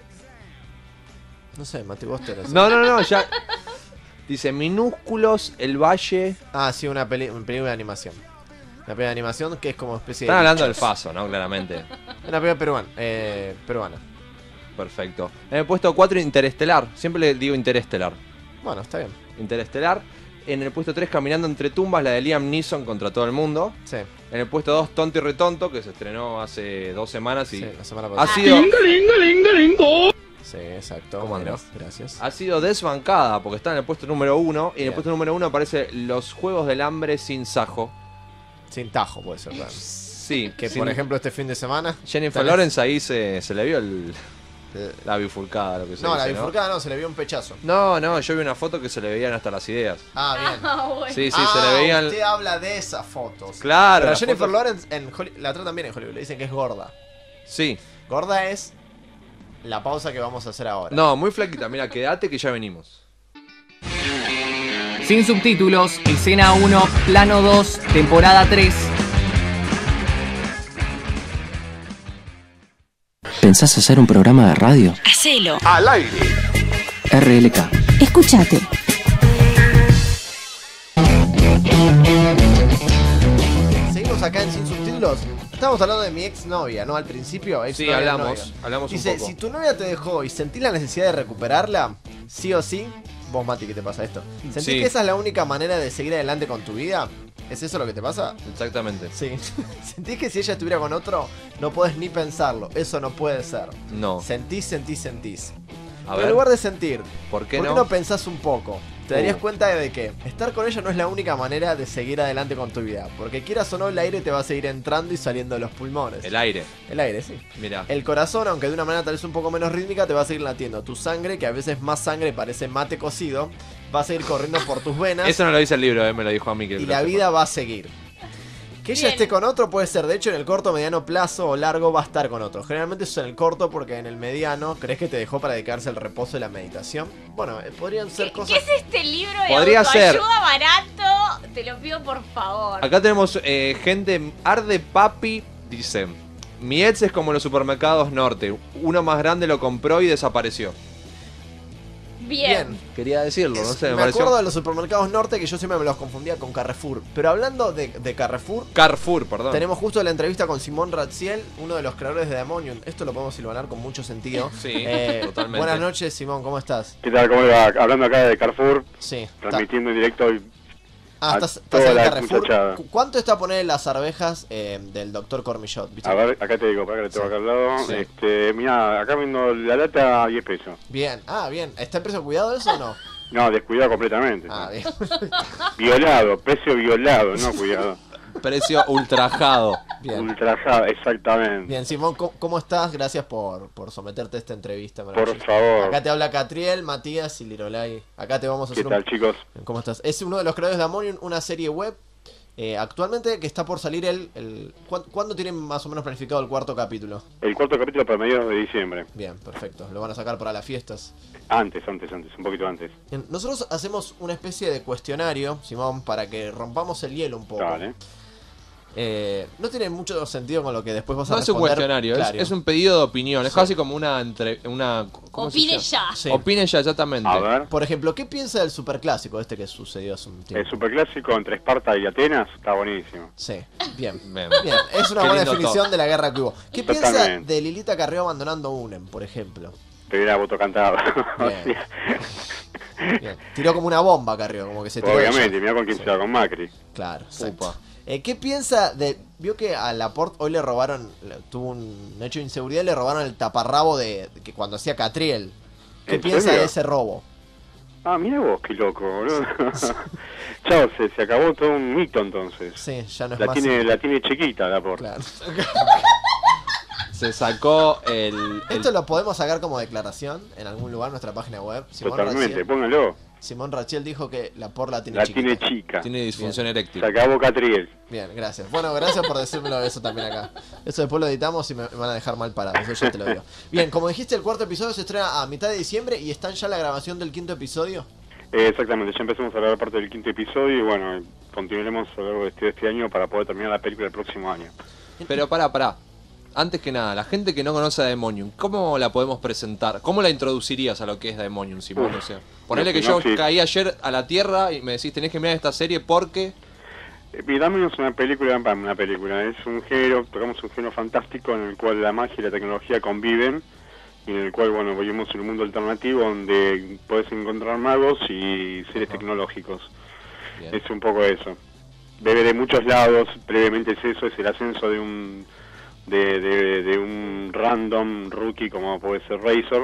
No sé, Mati, vos tenés. No, no, no, ya. Dice minúsculos, el valle. Ah, sí, una, peli una película de animación. Una película de animación que es como especie de... Están hablando del Faso, ¿no? Claramente. Una película peruana. Eh, peruana. Perfecto. En el puesto cuatro, Interestelar. Siempre le digo Interestelar. Bueno, está bien. Interestelar. En el puesto tres, Caminando entre tumbas, la de Liam Neeson contra todo el mundo. Sí, En el puesto dos, Tonto y Retonto, que se estrenó hace dos semanas y sí, la semana ha pasada. sido, Sí, exacto. ¿Cómo Bueno, andás? gracias. Ha sido desbancada porque está en el puesto número uno. Y en Bien. el puesto número uno aparece Los Juegos del Hambre sin Sajo. Sin tajo puede ser, claro. Sí, Que sin- por ejemplo este fin de semana... Jennifer tenés- Lawrence ahí se, se le vio el, Eh, la bifurcada, lo que se No, la dice, ¿no? bifurcada no, se le vio un pechazo. No, no, yo vi una foto que se le veían hasta las ideas. Ah, bien. Ah, bueno. Sí, sí, ah, se le veían. usted habla de esas fotos. Claro. Pero a las Jennifer fotos- Lawrence en Holly- la tratan bien en Hollywood, le dicen que es gorda. Sí. Gorda es la pausa que vamos a hacer ahora. No, muy flaquita. Mira, quédate que ya venimos. Sin subtítulos, escena uno, plano dos, temporada tres. ¿Pensás hacer un programa de radio? Hacelo. Al aire. R L K. Escúchate. Seguimos acá en Sin Subtítulos. Estábamos hablando de mi exnovia, ¿no? Al principio, ex Sí, hablamos. Hablamos un Dice, poco. si tu novia te dejó y sentís la necesidad de recuperarla, sí o sí, vos Mati, ¿qué te pasa esto? ¿Sentís Sí. que esa es la única manera de seguir adelante con tu vida? ¿Es eso lo que te pasa? Exactamente. Sí. ¿Sentís que si ella estuviera con otro, no podés ni pensarlo? Eso no puede ser. No. Sentís, sentís, sentís. A Pero ver. en lugar de sentir, ¿Por qué ¿por qué no? no pensás un poco? Te darías Uh. cuenta de que estar con ella no es la única manera de seguir adelante con tu vida. Porque quieras o no, el aire te va a seguir entrando y saliendo de los pulmones. El aire. El aire, sí. Mira. El corazón, aunque de una manera tal vez un poco menos rítmica, te va a seguir latiendo. Tu sangre, que a veces más sangre parece mate cocido, va a seguir corriendo por tus venas. Eso no lo dice el libro, eh, me lo dijo a mí. Que Y lo la sepa. vida va a seguir. Que ella Bien. esté con otro puede ser, de hecho en el corto, mediano plazo o largo va a estar con otro. Generalmente eso en el corto porque en el mediano crees que te dejó para dedicarse al reposo y la meditación. Bueno, eh, podrían ser ¿Qué, cosas... qué es este libro de Podría ser. autoayuda barato? Te lo pido por favor. Acá tenemos eh, gente. Arde Papi dice: Mi ex es como los supermercados norte. Uno más grande lo compró y desapareció. Bien. Quería decirlo, no Es- sé, me, me pareció. acuerdo de los supermercados norte que yo siempre me los confundía con Carrefour. Pero hablando de, de Carrefour, Carrefour, perdón. tenemos justo la entrevista con Simón Ratziel, uno de los creadores de Demonium. Esto lo podemos silvanar con mucho sentido. Sí, Eh, totalmente. Buenas noches, Simón, ¿cómo estás? ¿Qué tal? ¿Cómo le va? Hablando acá de Carrefour, Sí. ta- transmitiendo en directo y Ah, a estás, estás toda en la Carrefour. muchachada. ¿Cu- ¿Cuánto está a poner las arvejas eh, del doctor Cormillot? ¿Viste? A ver, acá te digo, para que le tengo Sí. acá al lado. Sí. Este, mira, acá viendo la lata a diez pesos. Bien, ah, bien. ¿Está en precio cuidado eso o no? No, descuidado completamente. Ah, bien. Violado, precio violado, no cuidado. Precio ultrajado. Bien. Ultrajado, exactamente. Bien, Simón, ¿cómo, cómo estás? Gracias por, por someterte a esta entrevista. Por maravillosa. favor. Acá te habla Catriel, Matías y Lirolai. Acá te vamos a ¿Qué hacer tal, un... chicos? ¿Cómo estás? Es uno de los creadores de Amonium, una serie web. Eh, actualmente que está por salir el... el ¿cuán- ¿Cuándo tienen más o menos planificado el cuarto capítulo? El cuarto capítulo para mediados de diciembre. Bien, perfecto. Lo van a sacar para las fiestas. Antes, antes, antes, un poquito antes. Bien, nosotros hacemos una especie de cuestionario, Simón, para que rompamos el hielo un poco. Dale. Eh, no tiene mucho sentido con lo que después vas a No es un responder. cuestionario, es, Claro. es un pedido de opinión. Es Sí. casi como una. Entre, una ¿cómo se Opine llama? ya. Sí. Opine ya, exactamente. A ver. Por ejemplo, ¿qué piensa del superclásico este que sucedió hace un tiempo? El superclásico entre Esparta y Atenas está buenísimo. Sí, bien. Bien. Bien, es una Qué buena lindo definición todo. de la guerra que hubo. ¿Qué piensa Totalmente. de Lilita Carrió abandonando UNEM, por ejemplo? Te hubiera voto cantado. Bien. Bien. Tiró como una bomba Carrió, como que se tiró. Obviamente, ella. mira con quién se va con Macri. Claro, exacto. Upa. Eh, ¿Qué piensa de... Vio que a Laporte hoy le robaron, le- tuvo un hecho de inseguridad y le robaron el taparrabo de, de que cuando hacía Catriel. ¿Qué ¿En piensa serio? de ese robo? Ah, mira vos, qué loco, boludo. Chao, se, se acabó todo un mito entonces. Sí, ya no es La más... tiene, la tiene chiquita la por. Claro. Se sacó el. el- Esto lo podemos sacar como declaración en algún lugar en nuestra página web. Simón Totalmente, Rachiel, póngalo. Simón Rachiel dijo que la por la tiene La chiquita. tiene chica. Tiene disfunción Se eréctil. acabó Catriel. Bien, gracias. Bueno, gracias por decírmelo eso también acá. Eso después lo editamos y me, me van a dejar mal parado, eso ya te lo digo. Bien, como dijiste, el cuarto episodio se estrena a mitad de diciembre y está ya la grabación del quinto episodio. Eh, exactamente, ya empezamos a grabar parte del quinto episodio y bueno, continuaremos a lo largo de este, de este año para poder terminar la película el próximo año. Pero pará, pará. Antes que nada, la gente que no conoce a Demonium, ¿cómo la podemos presentar? ¿Cómo la introducirías a lo que es Demonium, Simón? Uf. O sea, ponele que No, yo sí. caí ayer a la Tierra y me decís, tenés que mirar esta serie porque... Eh, Damien es una película, bah, una película, es un género, tocamos un género fantástico en el cual la magia y la tecnología conviven y en el cual, bueno, vivimos en un mundo alternativo donde puedes encontrar magos y seres tecnológicos. Bien. Es un poco eso. Bebe de muchos lados, brevemente es eso, es el ascenso de un de, de, de un random rookie como puede ser Razor,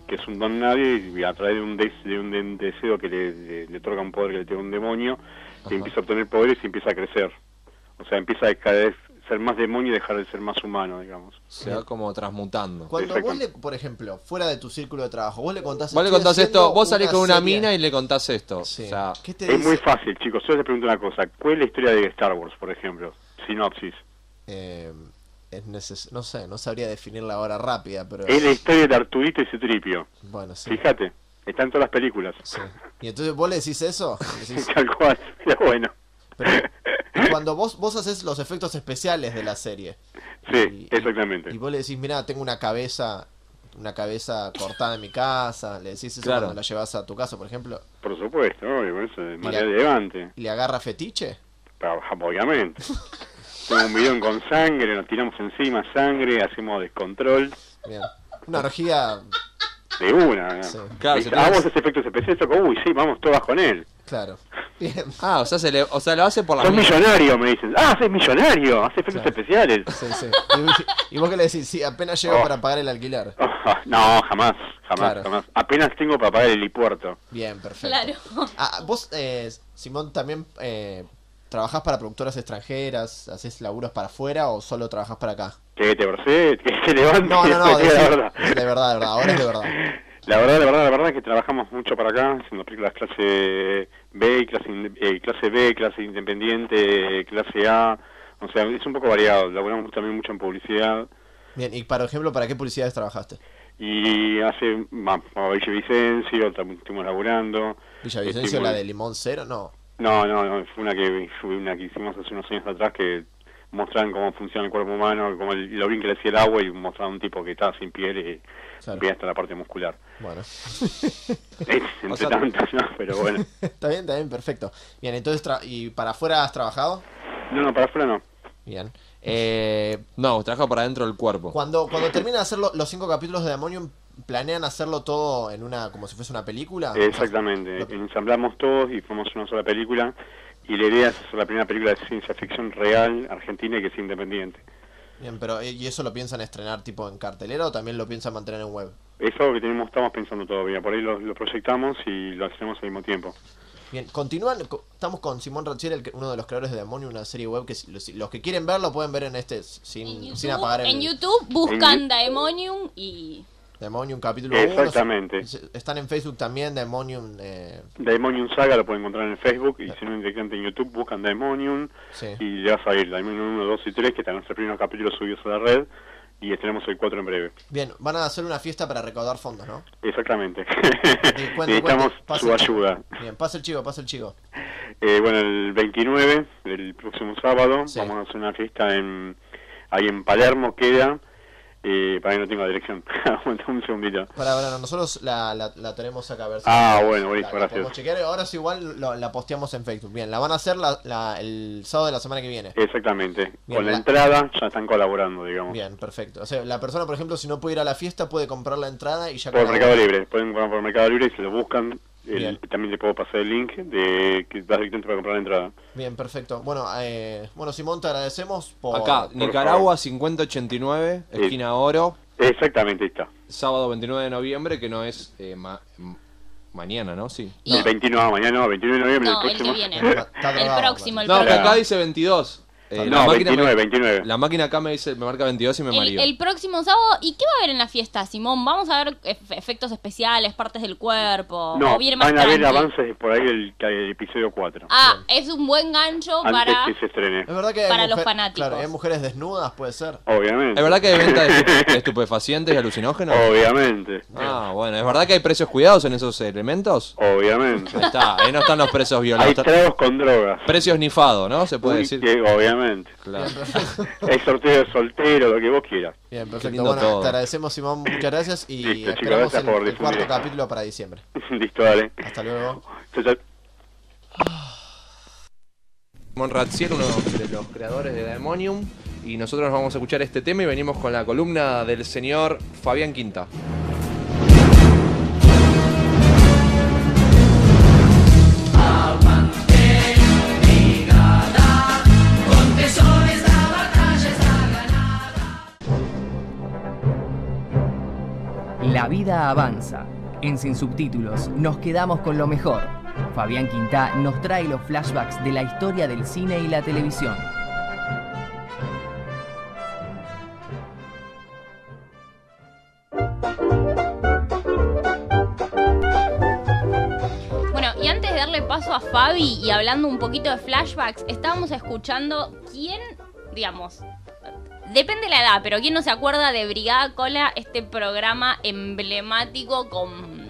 que es un don nadie, y a través de un, des, de un de- deseo que le, le, le otorga un poder que le tiene un demonio, que empieza a obtener poderes y empieza a crecer. O sea, empieza a cada vez ser más demonio y dejar de ser más humano, digamos. Se va como transmutando. Cuando vos le, por ejemplo, fuera de tu círculo de trabajo, vos le contás... Vos le estoy contás haciendo esto, vos salís con una serie. mina y le contás esto. Sí. O sea, ¿Qué te Es dice? muy fácil, chicos. Yo les pregunto una cosa. ¿Cuál es la historia de Star Wars, por ejemplo? Sinopsis. Eh, es neces- no sé, no sabría definirla ahora rápida, pero... Es la historia de Arturito y Citripio. Bueno, sí. Fíjate, está en todas las películas. Sí. ¿Y entonces vos le decís eso? Le decís- Tal cual, pero bueno. Pero cuando vos, vos haces los efectos especiales de la serie. Sí, exactamente. Y vos le decís, mira, tengo una cabeza una cabeza cortada en mi casa. Le decís eso Claro. cuando la llevas a tu casa, por ejemplo. Por supuesto, obvio, eso es Y manera la- elegante. ¿Y le agarra fetiche? Pero, obviamente. Tengo un bidón con sangre, nos tiramos encima sangre, hacemos descontrol. Bien. Una orgía... De una. ¿no? Sí. Claro, Dice, si ah, tenés- vos haces efectos especiales, toco, uy, sí, vamos todas con él. Claro. Bien. ah, o sea, se le, o sea, lo hace por la Sos mina. millonario, me dicen. Ah, sos millonario, hace efectos Claro. especiales. Sí, sí. Y, y vos que le decís, sí, apenas llego Oh. para pagar el alquiler. Ah, no, jamás, jamás, Claro. jamás. Apenas tengo para pagar el helipuerto. Bien, perfecto. Claro. Ah, vos, eh, Simón, también eh, trabajás para productoras extranjeras, haces laburos para afuera o solo trabajás para acá? Que te versé, que se levante. No, no, no, y decí- la verdad. de verdad, de verdad, ahora es de verdad. La verdad, la verdad, la verdad es que trabajamos mucho para acá, haciendo películas clase B, clase, inde- eh, clase B, clase independiente, clase A. O sea, es un poco variado. Laburamos también mucho en publicidad. Bien, y por ejemplo, ¿para qué publicidades trabajaste? Y hace, vamos, a Villavicencio, también estuvimos laburando. ¿Villavicencio, Estuvimos- la de Limón Cero? No. No, no, no, fue una que fue una que hicimos hace unos años atrás que mostraban cómo funciona el cuerpo humano, cómo el, lo bien que le hacía el agua y mostraban un tipo que estaba sin piel y Claro. veía hasta la parte muscular. Bueno. Es, entre O sea, tantas, ¿no? Pero bueno. Está bien, está bien, perfecto. Bien, entonces, tra- ¿y para afuera has trabajado? No, no, para afuera no. Bien. Eh, No, trabaja para adentro del cuerpo. cuando, cuando terminan de hacer lo- los cinco capítulos de Demonium, ¿planean hacerlo todo en una, como si fuese una película? Exactamente. Ensamblamos todos y formamos una sola película. Y la idea es hacer la primera película de ciencia ficción real, argentina y que sea independiente. Bien, pero eh, ¿y eso lo piensan estrenar tipo en cartelera o también lo piensan mantener en web? Eso que tenemos, estamos pensando todavía. Por ahí lo, lo proyectamos y lo hacemos al mismo tiempo. Bien, continúan, co- estamos con Simón Ratziel, el que- uno de los creadores de Demonium, una serie web que si- los, los que quieren verlo pueden ver en este, sin, En YouTube, sin apagar el en YouTube buscan En Daemonium y Demonium capítulo uno. Exactamente. Están en Facebook también, Demonium, eh, Daemonium Saga lo pueden encontrar en Facebook y si no directamente en YouTube buscan Daemonium sí. y le vas a ir Daemonium uno, dos y tres, que están nuestros primeros capítulos subidos a la red y tenemos el cuatro en breve. Bien, van a hacer una fiesta para recaudar fondos, ¿no? Exactamente. cuente, Necesitamos cuente, pase su el chivo. ayuda. Bien, pasa el chivo, pasa el chivo. Eh, bueno, el veintinueve, el próximo sábado, Sí. vamos a hacer una fiesta en ahí en Palermo, queda. Eh, para que no tenga dirección. Aguanta un segundito. Para, para, nosotros la, la, la tenemos acá a ver si Ah, la- bueno, buenísimo, la- la gracias. podemos chequear. Ahora sí igual lo- la posteamos en Facebook. Bien, la van a hacer la, la- el sábado de la semana que viene. Exactamente. Bien, Con la, la- entrada ya están colaborando, digamos. Bien, perfecto. O sea, la persona, por ejemplo, si no puede ir a la fiesta, puede comprar la entrada y ya Por colabora. Mercado Libre. Pueden comprar por Mercado Libre y se lo buscan. El- Bien. también le puedo pasar el link de que vas directamente para comprar la entrada. Bien, perfecto. Bueno, eh, bueno Simón, te agradecemos por... Acá, por Nicaragua cincuenta ochenta y nueve, Sí. esquina Oro, Exactamente, ahí está. sábado veintinueve de noviembre, que no es eh, ma- m- mañana, ¿no? Sí. Y- El veintinueve, mañana no, veintinueve de noviembre, no, el el que próximo. viene. Está El drogado, próximo, el No, pero próximo. acá dice veintidós. Eh, No, máquina veintinueve, me, veintinueve. La máquina acá me dice, me marca veintidós y me El, mareó. el próximo sábado, ¿y qué va a haber en la fiesta, Simón? ¿Vamos a ver ef- efectos especiales, partes del cuerpo? No, ¿O viene más van a ver tranqui? avances por ahí el, el episodio cuatro. Ah, es un buen gancho Antes para... que se estrene. Es verdad que hay Para los mujer- fanáticos. Claro, hay mujeres desnudas, puede ser. Obviamente. ¿Es verdad que hay venta de, estu- de estupefacientes y alucinógenos? Obviamente. Ah, bueno, ¿es verdad que hay precios cuidados en esos elementos? Obviamente. Ahí está, ahí no están los precios Hay violados. tragos con drogas. Precios nifado, ¿no? Se puede Uy, decir. que obviamente. Claro. Hay sorteo de soltero, lo que vos quieras. Bien, Qué perfecto. lindo Bueno, todo. te agradecemos, Simón. Muchas gracias y Listo, chicos, esperamos gracias el, por el difundir. cuarto capítulo para diciembre. Listo, dale. Hasta luego. Chau, chau. Simón Ratziel, uno de los creadores de Daemonium, y nosotros nos vamos a escuchar este tema y venimos con la columna del señor Fabián Quinta. La La vida avanza. En Sin Subtítulos nos quedamos con lo mejor. Fabián Quintá nos trae los flashbacks de la historia del cine y la televisión. Bueno, y antes de darle paso a Fabi y hablando un poquito de flashbacks, estábamos escuchando quién, digamos, depende de la edad, pero quién no se acuerda de Brigada Cola, este programa emblemático con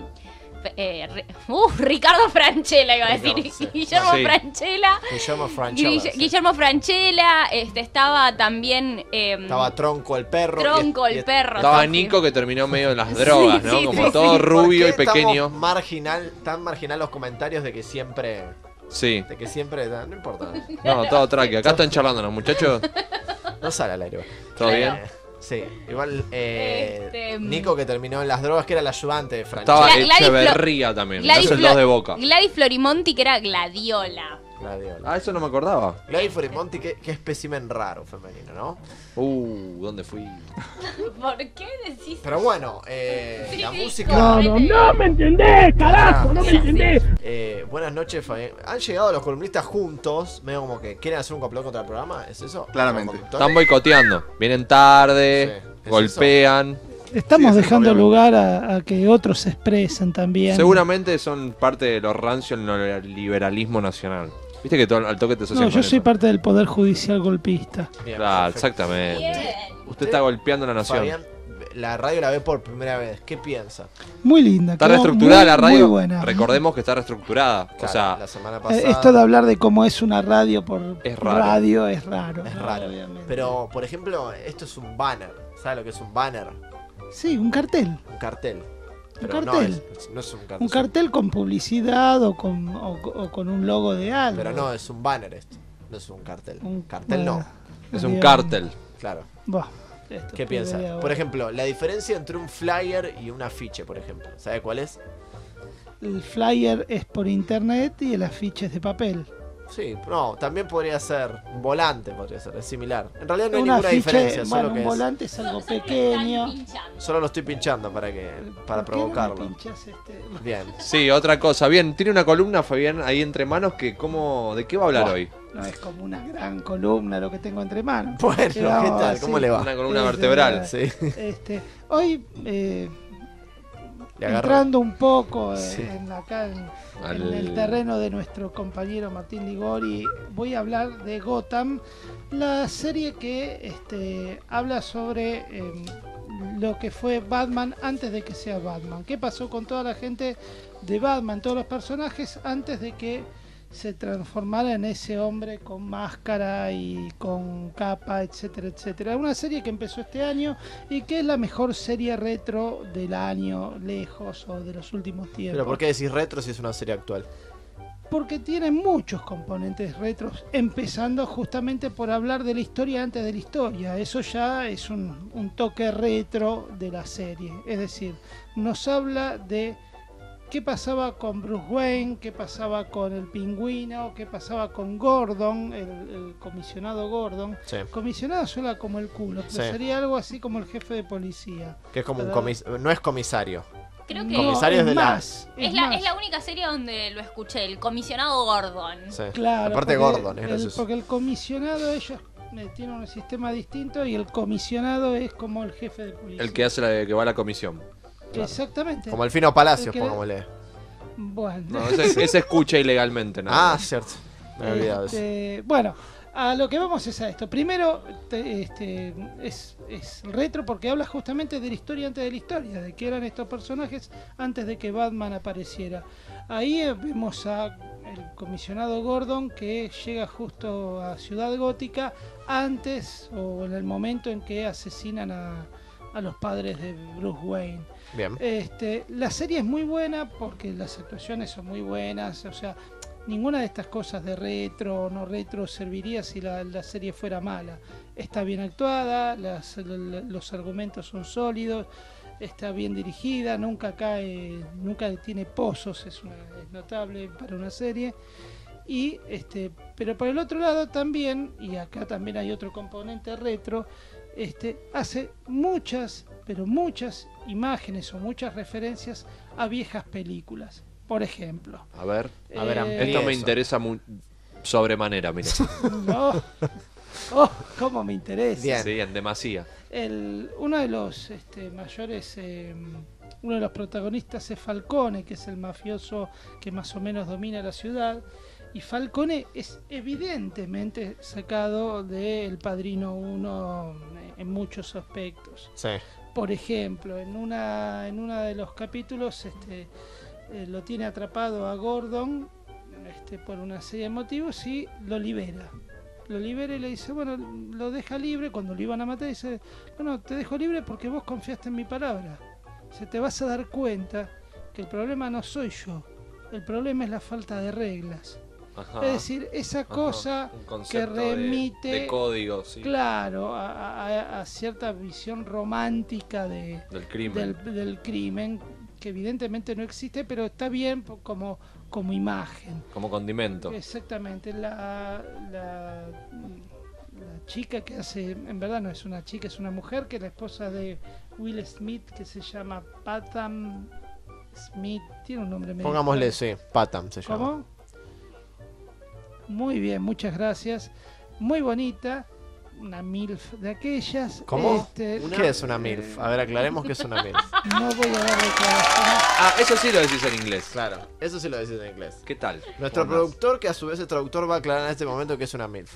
eh, uh, Ricardo Franchella, iba a decir, Ricardo, sí. Guillermo Sí. Franchella. Guillermo Franchella, Guille- sí. Guillermo Franchella, este, estaba también eh, Estaba Tronco el perro. Tronco y- el y- perro. Estaba sí. Nico que terminó medio en las drogas, Sí, ¿no? sí, Como sí, todo sí. rubio y ¿Por qué pequeño. estamos marginal, tan marginal los comentarios de que siempre. Sí. De que siempre. No importa. No, todo tranqui. Acá están charlando los muchachos. No sale al aire. ¿Todo Eh, bien? Sí, igual eh, Este, Nico que terminó en las drogas, que era el ayudante de Franchella. Estaba Gla- Gladys Flo- Echeverría también. Gladys Es el Flo- dos de Boca. Gladys Florimonti, que era Gladiola. Gladiola. Ah, eso no me acordaba. Gladys Florimonti, qué, qué espécimen raro femenino, ¿no? Uh, ¿dónde fui? ¿Por qué decís? Pero bueno, eh, Sí, la sí, música. No, no, no me entendés, carajo, no me entendés. Eh, buenas noches, Fabián. ¿Han llegado los columnistas juntos? Medio como que quieren hacer un complot contra el programa, ¿es eso? Claramente. ¿Los conductores? Están boicoteando. Vienen tarde, Sí, ¿es golpean. Estamos Sí, dejando obviamente. lugar a, a que otros se expresen también. Seguramente son parte de los rancios del neoliberalismo nacional. Viste que todo, al toque te asocian No, yo con soy eso. parte del poder judicial golpista. Bien, Claro, perfecto. exactamente. Bien. Usted está golpeando a la nación. Fabián, la radio la ve por primera vez. ¿Qué piensa? Muy linda. Está quedó reestructurada muy, la muy radio. buena. Recordemos que está reestructurada. Claro, o sea, la semana Eh, pasada. Esto de hablar de cómo es una radio por Es raro. radio es raro. Es ¿no? raro. Obviamente. Pero, por ejemplo, esto es un banner. ¿Sabes lo que es un banner? Sí, un cartel. Un cartel. Un Pero cartel. No, es, no es un cartel. Un cartel con publicidad o con, o, o con un logo de algo. Pero no, es un banner esto. No es un cartel. Un- cartel no. bueno, es un bien. cártel. Claro. Buah, esto ¿Qué es piensa? idea, Por bueno. ejemplo, la diferencia entre un flyer y un afiche, por ejemplo. ¿Sabe cuál es? El flyer es por internet y el afiche es de papel. Sí, no, también podría ser un volante, podría ser, es similar. En realidad no hay Un ninguna afiche, diferencia, bueno, solo un que es- volante es algo pequeño. solo lo estoy pinchando para que para ¿Por qué no me provocarlo. pinchás este? Bien. Sí, otra cosa. Bien, tiene una columna, Fabián, ahí entre manos que cómo, ¿de qué va a hablar Buah. hoy? No es como una gran columna lo que tengo entre manos. Bueno, ¿qué Digamos tal? así. ¿Cómo le va? Una columna Sí, vertebral. Sí. Este, hoy, eh, Le agarró. entrando un poco eh, Sí. en, acá en, Al- en el terreno de nuestro compañero Martín Ligori, voy a hablar de Gotham, la serie que este, habla sobre eh, lo que fue Batman antes de que sea Batman. ¿Qué pasó con toda la gente de Batman, todos los personajes antes de que se transformara en ese hombre con máscara y con capa, etcétera, etcétera? Una serie que empezó este año y que es la mejor serie retro del año, lejos, o de los últimos tiempos. Pero ¿por qué decís retro si es una serie actual? Porque tiene muchos componentes retros, empezando justamente por hablar de la historia antes de la historia. Eso ya es un, un toque retro de la serie. Es decir, nos habla de qué pasaba con Bruce Wayne, qué pasaba con el Pingüino, qué pasaba con Gordon, el, el comisionado Gordon. Sí. Comisionado suena como el culo, pero Sí. sería algo así como el jefe de policía. Que es como un Pero- comis no es comisario. Creo que No, Comisario es es de la- más, es, es la, más. es la única serie donde lo escuché, el comisionado Gordon. Sí. Claro, Aparte porque Gordon, es el, gracioso. porque el comisionado ellos eh, tienen un sistema distinto y el comisionado es como el jefe de policía. El que hace la que va a la comisión. Exactamente. Como el Fino Palacios, El que- pongámosle. Bueno, No, ese, ese escucha ilegalmente, ¿no? Ah, cierto. Me he olvidado de eso. Este, bueno, a lo que vamos es a esto. Primero, te- este, es, es retro porque habla justamente de la historia antes de la historia, de qué eran estos personajes antes de que Batman apareciera. Ahí eh, vemos a el comisionado Gordon que llega justo a Ciudad Gótica antes o en el momento en que asesinan a, a los padres de Bruce Wayne. Bien. Este, la serie es muy buena porque las actuaciones son muy buenas, o sea, ninguna de estas cosas de retro o no retro serviría si la, la serie fuera mala. Está bien actuada, las- l- los argumentos son sólidos, está bien dirigida, nunca cae, nunca tiene pozos, es, una- es notable para una serie. Y este, pero por el otro lado también, y acá también hay otro componente retro, este, hace muchas, pero muchas imágenes o muchas referencias a viejas películas. Por ejemplo. A ver, a ver, eh, esto me interesa muy sobremanera, mira. No. Oh, cómo me interesa. Bien. Sí, en demasía. El, uno de los este, mayores, eh, uno de los protagonistas es Falcone, que es el mafioso que más o menos domina la ciudad. Y Falcone es evidentemente sacado de El Padrino uno en muchos aspectos. Sí. Por ejemplo, en una en uno de los capítulos este, eh, lo tiene atrapado a Gordon este, por una serie de motivos y lo libera. Lo libera y le dice, bueno, lo deja libre. Cuando lo iban a matar dice, bueno, te dejo libre porque vos confiaste en mi palabra. Se te vas a dar cuenta que el problema no soy yo, el problema es la falta de reglas. Ajá. Es decir, esa cosa que remite de, de código, sí. Claro, a, a, a cierta visión romántica de, del crimen. Del, del crimen, que evidentemente no existe, pero está bien como, como imagen. Como condimento. Exactamente. La, la, la chica que hace, en verdad no es una chica, es una mujer, que es la esposa de Will Smith, que se llama Patam Smith, tiene un nombre medio. Pongámosle, sí, Patam se llama. ¿Cómo? Muy bien, muchas gracias. Muy bonita. Una MILF de aquellas. ¿Cómo? Este, ¿Qué es una MILF? A ver, aclaremos qué es una MILF. No voy a dar declaraciones. Ah, eso sí lo decís en inglés. Claro, eso sí lo decís en inglés. ¿Qué tal? Nuestro productor, que a su vez es traductor, va a aclarar en este momento que es una MILF.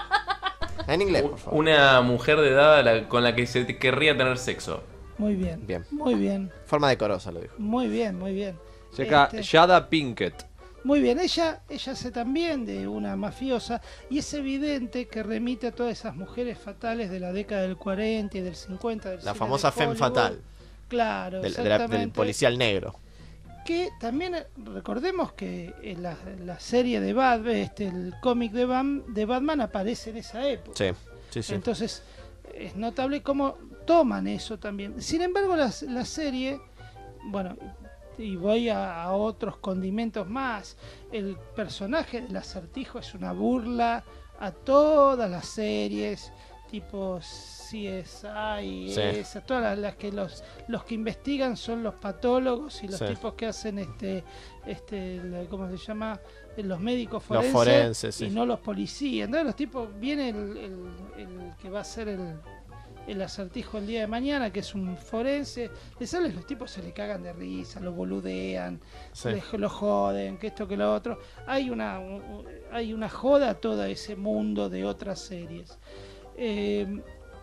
En inglés, por favor. Una mujer de edad a la- con la que se te querría tener sexo. Muy bien. Bien. Muy bien. Forma decorosa lo dijo. Muy bien, muy bien. Llega Este, Jada Pinkett. Muy bien, ella, ella hace también de una mafiosa y es evidente que remite a todas esas mujeres fatales de la década del cuarenta y del cincuenta. Del La cine famosa de femme Hollywood. fatal. Claro, Del, de la- exactamente. del policial negro. Que también eh, recordemos que en la, la serie de Batman, este, el cómic de, Bam- de Batman aparece en esa época. Sí, sí, sí. Entonces es notable cómo toman eso también. Sin embargo, la, la serie, bueno, y voy a, a otros condimentos más. El personaje del Acertijo es una burla a todas las series, tipo C S I, Sí. esa, todas las, las que los, los que investigan son los patólogos y los Sí. tipos que hacen este, este, la- ¿cómo se llama? Los médicos Los forenses, forenses, sí. y no los policías. Entonces los tipos, viene el, el, el que va a ser el el Acertijo el día de mañana, que es un forense, le salen, los tipos se le cagan de risa, lo boludean, Sí. le- lo joden, que esto, que lo otro. Hay una, un- hay una joda a todo ese mundo de otras series. Eh,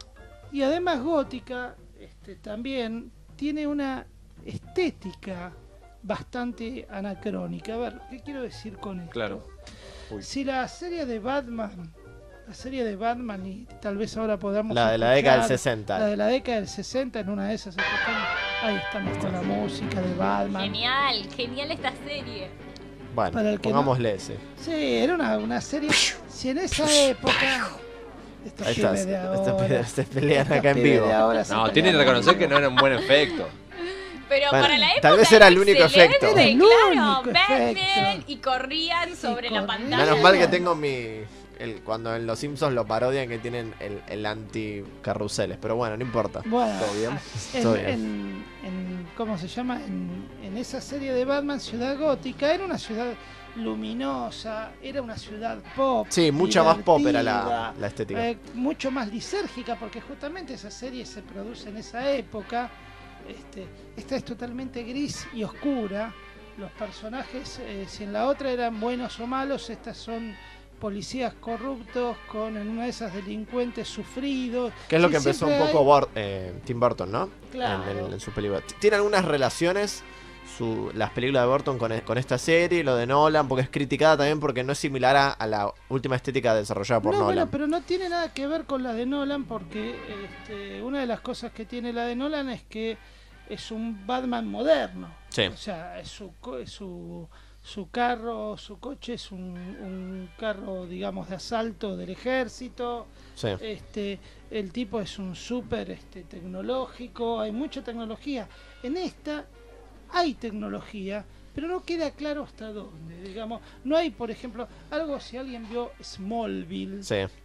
y además Gótica este, también tiene una estética bastante anacrónica. A ver, ¿qué quiero decir con esto? Claro. Uy. Si la serie de Batman, la serie de Batman, y tal vez ahora podamos La de la década del escuchar, sesenta. la de la década del sesenta, en una de esas escuchamos, ahí estamos con la música de Batman. Genial, genial esta serie. Bueno, Para el que no- pongámosle ese. Sí, era una, una serie. Si en esa época. Estos Ahí pibes estás, de estos ahora, pibes se pelean estos acá en pibes vivo. de ahora se No, pelean tienen que en reconocer vivo. que no era un buen efecto. Pero Bueno, para la época tal vez era el único excelente, efecto. Era el claro, único Batman efecto. y corrían sobre la corrían. pantalla. Menos mal que tengo mi. El, cuando en Los Simpsons lo parodian que tienen el, el anti-carruseles. Pero bueno, no importa. Bueno, ¿Todo bien? ah, en, Todo bien. en- en- ¿cómo se llama? En, en esa serie de Batman, Ciudad Gótica, era una ciudad luminosa, era una ciudad pop. Sí, mucha más pop era la, divertida, la estética. eh, mucho más lisérgica, porque justamente esa serie se produce en esa época. Este, esta es totalmente gris y oscura. Los personajes, eh, si en la otra eran buenos o malos, estas son policías corruptos con en una de esas delincuentes sufridos. Que es lo Sí, que empezó un siempre poco hay- Bor- eh, Tim Burton, ¿no? Claro. En, el- en su película. Tiene algunas relaciones su, las películas de Burton con, con esta serie, lo de Nolan, porque es criticada también porque no es similar a, a la última estética desarrollada por No, Nolan. bueno, pero no tiene nada que ver con la de Nolan, porque este, una de las cosas que tiene la de Nolan es que es un Batman moderno. Sí. O sea, es su, co- es su, su carro, su coche es un, un carro, digamos, de asalto del ejército. Sí. Este, el tipo es un súper este, tecnológico, hay mucha tecnología. En esta hay tecnología, pero no queda claro hasta dónde, digamos. No hay, por ejemplo, algo, si alguien vio Smallville, Sí.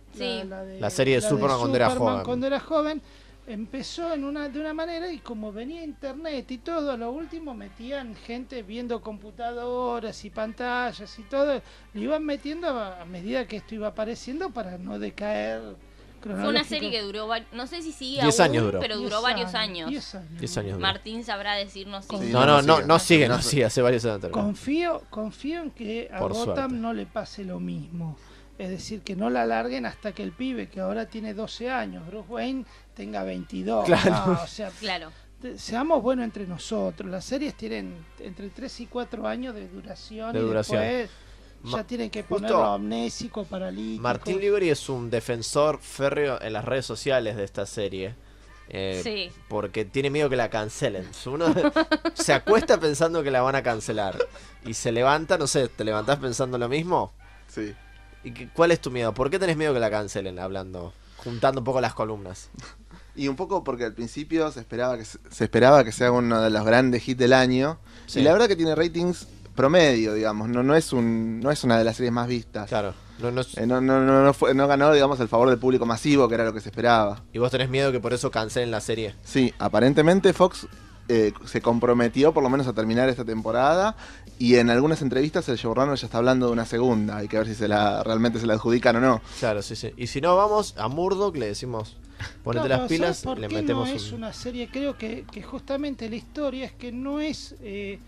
Sí. La, de- La serie de la Superman cuando era Superman joven. cuando era joven. Empezó en una, de una manera y como venía internet y todo, a lo último metían gente viendo computadoras y pantallas y todo, lo iban metiendo a, a medida que esto iba apareciendo para no decaer Fue una cronológico. serie que duró, vari- no sé si sigue Diez aún, años duró. pero duró Diez varios años, años. diez años. diez años duró. Martín sabrá decirnos si... No, no, no, no sigue, no sigue, hace varios años. Confío, confío en que a Por Gotham suerte. no le pase lo mismo. Es decir, que no la larguen hasta que el pibe, que ahora tiene doce años, Bruce Wayne, tenga veintidós. Claro. No, o sea, Claro. te- seamos buenos entre nosotros. Las series tienen entre tres y cuatro años de duración. De y duración. después Ma- ya tienen que justo- ponerlo amnésico, paralítico. Martín Ligori es un defensor férreo en las redes sociales de esta serie. eh, Sí. Porque tiene miedo que la cancelen. Uno se acuesta pensando que la van a cancelar. Y se levanta, no sé, ¿te levantás pensando lo mismo? Sí. ¿Y qué- cuál es tu miedo? ¿Por qué tenés miedo que la cancelen? Hablando, juntando un poco las columnas. Y un poco porque al principio se esperaba que se, se esperaba que sea uno de los grandes hits del año. Sí. Y la verdad que tiene ratings promedio, digamos. No, no es un, no es una de las series más vistas. Claro. No, no es- Eh, no, no, no, no, fue- no ganó, digamos, el favor del público masivo, que era lo que se esperaba. ¿Y vos tenés miedo que por eso cancelen la serie? Sí, aparentemente Fox eh, se comprometió por lo menos a terminar esta temporada. Y en algunas entrevistas el showrunner ya está hablando de una segunda. Hay que ver si se la realmente se la adjudican o no. Claro, sí, sí. Y si no, vamos a Murdoch, le decimos, ponete No, las pero pilas, ¿sabes por le qué metemos no es un... una serie? Creo que, que justamente la historia es que no es eh,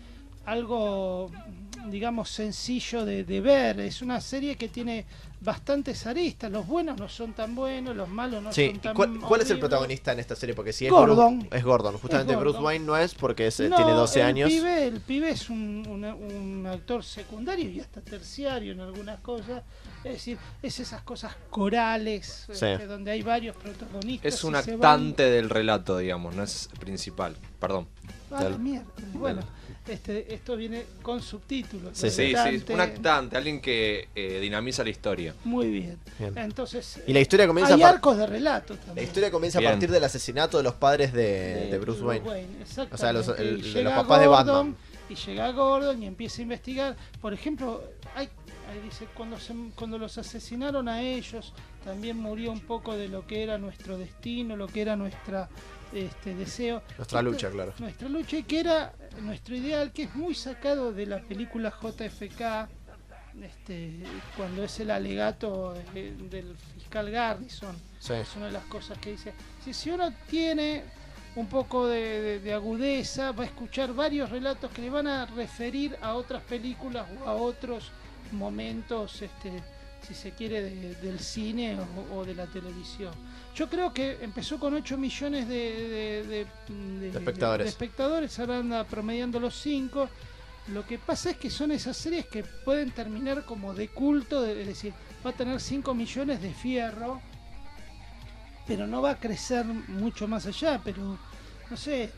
algo, digamos, sencillo de, de ver. Es una serie que tiene bastantes aristas. Los buenos no son tan buenos, los malos no Sí, son ¿y tan cuál, cuál es el horribles. protagonista en esta serie? Porque si es Gordon. Bruce- es Gordon. Justamente Es Gordon. Bruce Wayne no es porque es, eh, No, tiene doce el años. Pibe, el pibe es un, una- un actor secundario y hasta terciario en algunas cosas. Es decir, es esas cosas corales Sí. este, donde hay varios protagonistas. Es un y se actante del relato, digamos, no es principal. Perdón. van- Ah, Del- miércoles. Bueno, este, esto viene con subtítulos. Sí, lo sí, de sí, Dante. un actante, alguien que eh, dinamiza la historia. Muy bien. Bien. Entonces, Y la historia comienza hay a par- arcos de relato también. La historia comienza Bien. a partir del asesinato de los padres de, de de Bruce Wayne. exactamente. O sea, los, el- Y de los llega papás de Gordon, Batman. Y llega Gordon y empieza a investigar. Por ejemplo, hay, ahí dice, cuando, se, cuando los asesinaron a ellos, también murió un poco de lo que era nuestro destino, lo que era nuestra este deseo. Nuestra Esta- lucha, claro. Nuestra lucha, y que era nuestro ideal, que es muy sacado de la película J F K, este, cuando es el alegato eh, del fiscal Garrison. Sí. Es una de las cosas que dice. Si, si uno tiene un poco de, de- de agudeza, va a escuchar varios relatos que le van a referir a otras películas o a otros momentos, este, si se quiere, de- del cine o, o de la televisión. Yo creo que empezó con ocho millones de, de- de- de- De espectadores. de espectadores, ahora anda promediando los cinco. Lo que pasa es que son esas series que pueden terminar como de culto, de- es decir, va a tener cinco millones de fierro, pero no va a crecer mucho más allá, pero no sé,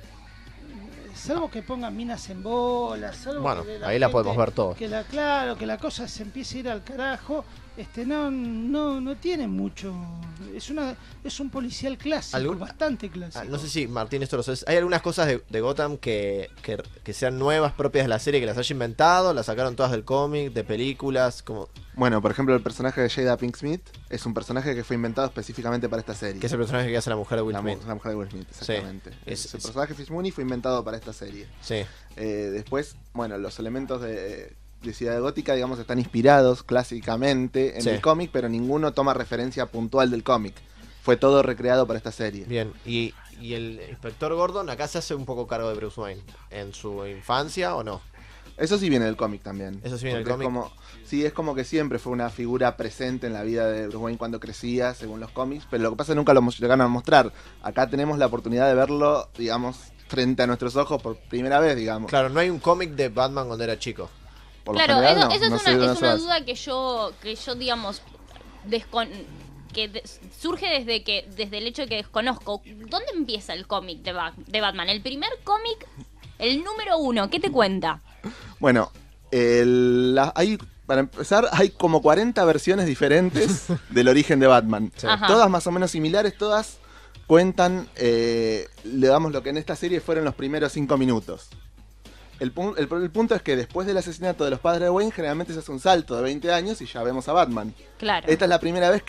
salvo que pongan minas en bolas, salvo Bueno, que ahí la podemos ver todo. que la claro, que la cosa se empiece a ir al carajo, este no no no tiene mucho, es una es un policial clásico, ¿Algún- bastante clásico. Ah, no sé si Martín esto lo sabes. ¿Hay algunas cosas de, de Gotham que, que, que sean nuevas, propias de la serie, que las haya inventado? ¿Las sacaron todas del cómic, de películas? Como... Bueno, por ejemplo, el personaje de Jada Pinkett Smith es un personaje que fue inventado específicamente para esta serie. Que es el personaje que hace la mujer de Will La, Smith. mu- la mujer de Will Smith, exactamente. Sí, Es, es- el es- personaje Fish Mooney fue inventado para esta serie. Sí. Eh, después, bueno, los elementos de, de Ciudad Gótica, digamos, están inspirados clásicamente en Sí. el cómic, pero ninguno toma referencia puntual del cómic. Fue todo recreado para esta serie. Bien, y, y el inspector Gordon acá se hace un poco cargo de Bruce Wayne. ¿En su infancia o no? Eso sí viene del cómic también. Eso sí viene del Porque es cómic. como- sí, es como que siempre fue una figura presente en la vida de Bruce Wayne cuando crecía, según los cómics, pero lo que pasa es que nunca lo mos- llegaron a mostrar. Acá tenemos la oportunidad de verlo, digamos, frente a nuestros ojos por primera vez, digamos. Claro, no hay un cómic de Batman cuando era chico. Por lo Claro, general, eso, no, eso no es se- una, no es se una hace. duda que yo, que yo digamos, descon que de- surge desde que desde el hecho de que desconozco. ¿Dónde empieza el cómic de, Ba- de Batman? El primer cómic, el número uno, ¿qué te cuenta? Bueno, el- la- hay, para empezar, hay como cuarenta versiones diferentes del origen de Batman. Sí. Ajá. Todas más o menos similares, todas cuentan, eh, digamos, lo que en esta serie fueron los primeros cinco minutos. El, pu- el- el punto es que después del asesinato de los padres de Wayne, generalmente se hace un salto de veinte años y ya vemos a Batman. Claro. Esta es la primera vez que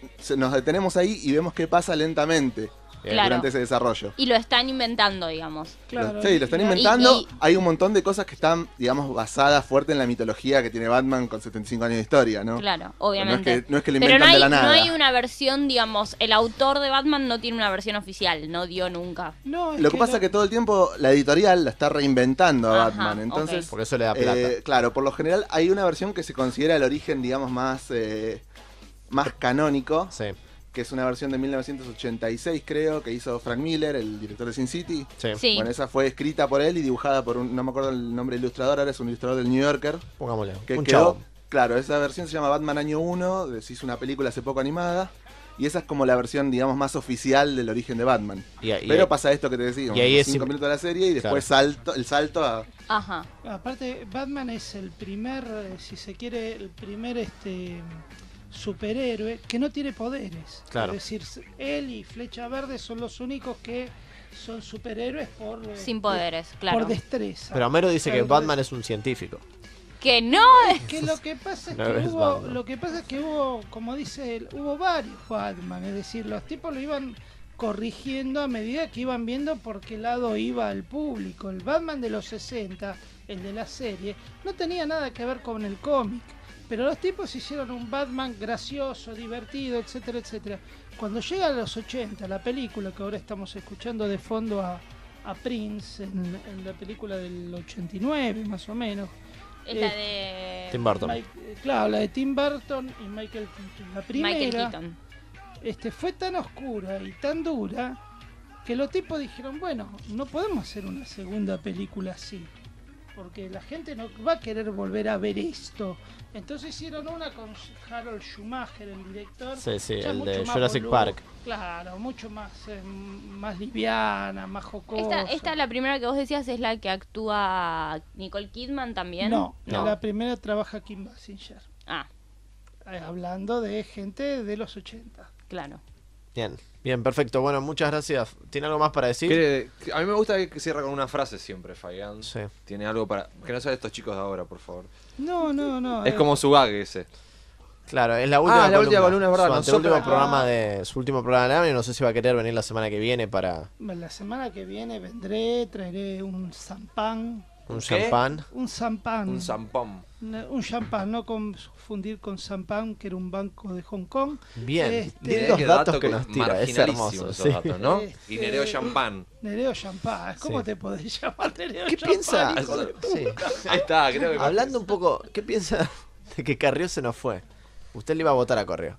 se- nos detenemos ahí y vemos qué pasa lentamente Claro. durante ese desarrollo. Y lo están inventando, digamos. Lo- sí, lo están y- inventando. y- Hay un montón de cosas que están, digamos, basadas fuerte en la mitología que tiene Batman con setenta y cinco años de historia, ¿no? Claro, obviamente. No es que, no es que le Pero inventan no hay, de la nada. no hay una versión, digamos, el autor de Batman no tiene una versión oficial, no dio nunca. No, Lo que pasa es que todo el tiempo la editorial la está reinventando a Ajá, Batman. Entonces, ok. Por eso le da plata. eh, claro, por lo general hay una versión que se considera el origen, digamos, más, eh, más canónico. Sí. Que es una versión de mil novecientos ochenta y seis, creo, que hizo Frank Miller, el director de Sin City. Sí. Sí. Bueno, esa fue escrita por él y dibujada por un, no me acuerdo el nombre del ilustrador, ahora es un ilustrador del New Yorker. Pongámosle. Que un quedó, chavo. claro, esa versión se llama Batman Año uno, de- se hizo una película hace poco animada. Y esa es como la versión, digamos, más oficial del origen de Batman. Y, y- Pero pasa esto que te decía, y ahí unos es cinco sim- minutos de la serie y después salto, el salto a... Ajá. Aparte, Batman es el primer, eh, si se quiere, el primer este superhéroe que no tiene poderes. Claro. Es decir, él y Flecha Verde son los únicos que son superhéroes por eh, Sin poderes, claro. por destreza. Pero Homero dice que El- Batman es un científico. Que no Es que lo que pasa es No que es hubo, Batman. lo que pasa es que hubo, como dice él, hubo varios Batman, es decir, los tipos lo iban corrigiendo a medida que iban viendo por qué lado iba el público. El Batman de los sesenta, el de la serie, no tenía nada que ver con el cómic, pero los tipos hicieron un Batman gracioso, divertido, etcétera, etcétera. Cuando llega a los ochenta, la película que ahora estamos escuchando de fondo a, a Prince, en, en la película del ochenta y nueve más o menos, es la eh, de Tim Burton. Mike- eh, claro, la de Tim Burton y Michael Keaton. La primera Michael Keaton. este, fue tan oscura y tan dura que los tipos dijeron, bueno, no podemos hacer una segunda película así, porque la gente no va a querer volver a ver esto. Entonces hicieron una con Harold Schumacher, el director. Sí, sí, ya el mucho de más Jurassic boludo. Park. Claro, mucho más, eh, más liviana, más jocosa. Esta, esta, la primera que vos decías, es la que actúa Nicole Kidman también. No, No. la primera trabaja Kim Basinger. Ah, Eh, hablando de gente de los ochenta. claro. Bien, bien, perfecto. Bueno, muchas gracias. ¿Tiene algo más para decir? Que- que- a mí me gusta que cierra con una frase siempre, Fabián. Sí. Tiene algo para... Que no sean estos chicos de ahora, por favor. No, no, no. Es eh, como su gag ese. Claro, es la última Ah, la última columna, es verdad, Su nosotros- anteúltimo Ah. programa de su último programa del año. No sé si va a querer venir la semana que viene para La semana que viene vendré, traeré un champán. un ¿Qué? champán. Un champán. Un zampón. Una- Un champán, no confundir con champán, que era un banco de Hong Kong. Bien, Este, lindos Qué datos dato que con- nos tira, es marginalísimo hermoso. esos Sí. datos, ¿no? Este- Y Nereo Champán. Nereo Champán. ¿Cómo Sí. te podés llamar Nereo ¿Qué Champán, piensa? hijo de puta? Sí. Ahí está, creo que... Hablando un poco, ¿qué piensa de que Carrió se nos fue? Usted le iba a votar a Carrió.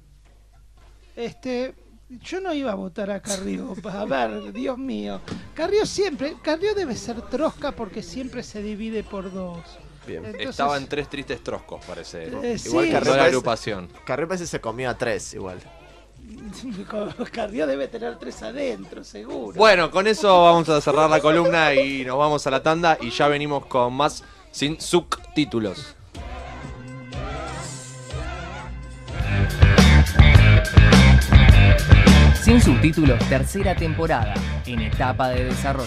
Este, yo no iba a votar a Carrió. A ver, Dios mío. Carrió siempre, Carrió debe ser trosca porque siempre se divide por dos. Bien. Entonces- Estaba en tres tristes troscos, parece. Eh, Igual sí. Carrió Toda la parece, agrupación. Carrió parece que se comió a tres igual. Carrió debe tener tres adentro, seguro. Bueno, con eso vamos a cerrar la columna y nos vamos a la tanda y ya venimos con más sin subtítulos. Sin subtítulos, tercera temporada, en etapa de desarrollo.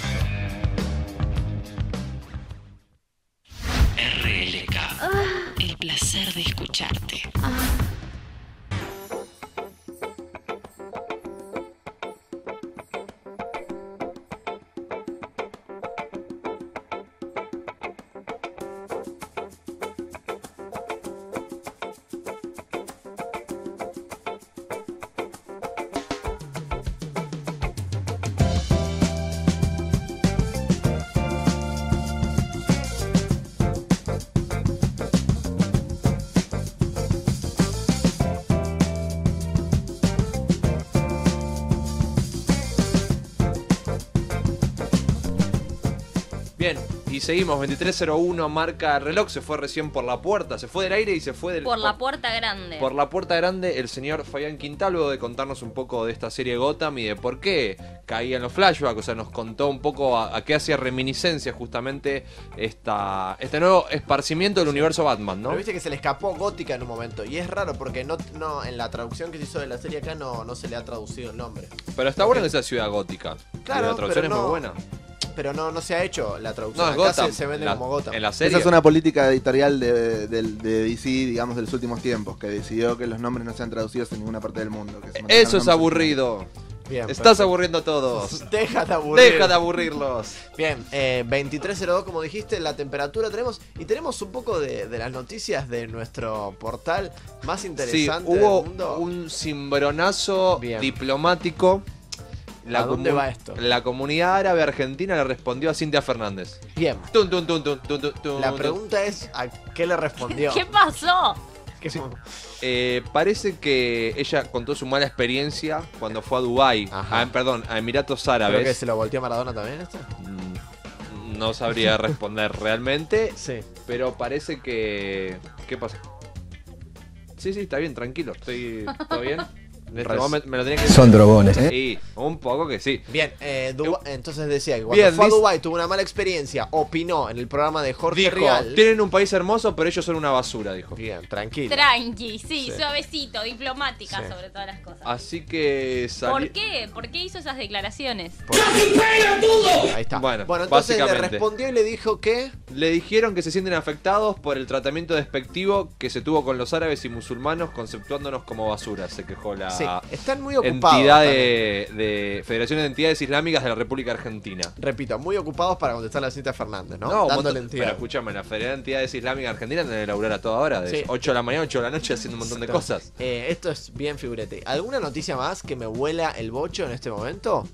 R L K. El placer de escucharte. Bien, y seguimos, veintitrés cero uno marca el reloj, se fue recién por la puerta, se fue del aire y se fue del... Por la puerta grande. Por la puerta grande, el señor Fabián Quintal, luego de contarnos un poco de esta serie Gotham y de por qué caía en los flashbacks, o sea, nos contó un poco a, a qué hacía reminiscencia justamente esta, este nuevo esparcimiento del universo Batman, ¿no? Pero viste que se le escapó Gótica en un momento. Y es raro porque no, no en la traducción que se hizo de la serie acá no, no se le ha traducido el nombre. Pero está bueno que sea ciudad gótica. Claro, Y la traducción pero es muy no- buena. pero no, no se ha hecho la traducción. No, es Acá Gotham. se, se vende La- como Gotham. en la serie. Esa es una política editorial de, de, de D C, digamos, de los últimos tiempos, que decidió que los nombres no sean traducidos en ninguna parte del mundo. Que se mantengan Eso los es nombres aburrido. Bien, Estás perfecto. aburriendo a todos. Deja de aburrir. Deja de aburrirlos. Bien, eh, veintitrés cero dos como dijiste, la temperatura tenemos. Y tenemos un poco de, de las noticias de nuestro portal más Sí, interesante hubo del mundo. un cimbronazo Bien. diplomático. ¿A dónde comu- va esto? La comunidad árabe argentina le respondió a Cintia Fernández. Bien. Tun, tun, tun, tun, tun, tun, tun, La tun. pregunta es, ¿a qué le respondió? ¿Qué pasó? ¿Qué- Eh, parece que ella contó su mala experiencia cuando fue a Dubái, Ajá. a, perdón, a Emiratos ¿Creo que Árabes. se lo volteó a Maradona también esto? Mm, No sabría responder realmente, Sí. pero parece que... ¿Qué pasa? Sí, sí, está bien, tranquilo. Estoy... ¿Todo bien? En este Res- momento me lo tenía que Son drogones, ¿eh? Sí, un poco que sí. Bien, eh, Duba- entonces decía que cuando Bien, fue a dice- Dubái tuvo una mala experiencia, opinó en el programa de Jorge Dijo, Rial. tienen un país hermoso, pero ellos son una basura, dijo. Bien, tranquilo. Tranqui, sí, Sí. suavecito, diplomática Sí. sobre todas las cosas. Así que salió... ¿Por qué? ¿Por qué hizo esas declaraciones? Ahí está. Bueno, Bueno, entonces le básicamente. respondió y le dijo que... Le dijeron que se sienten afectados por el tratamiento despectivo que se tuvo con los árabes y musulmanos, conceptuándonos como basura, se quejó la Sí, están muy ocupados. entidad también. de, de Federación de Entidades Islámicas de la República Argentina. Repito, muy ocupados para contestar la Cintia Fernández, ¿no? No, un Dándole montón- entidad. pero escúchame, la Federación de Entidades Islámicas Argentina debe laburar a toda hora, de Sí. ocho de la mañana a ocho de la noche haciendo un montón de cosas. Eh, esto es bien figurete. ¿Alguna noticia más que me huela el bocho en este momento?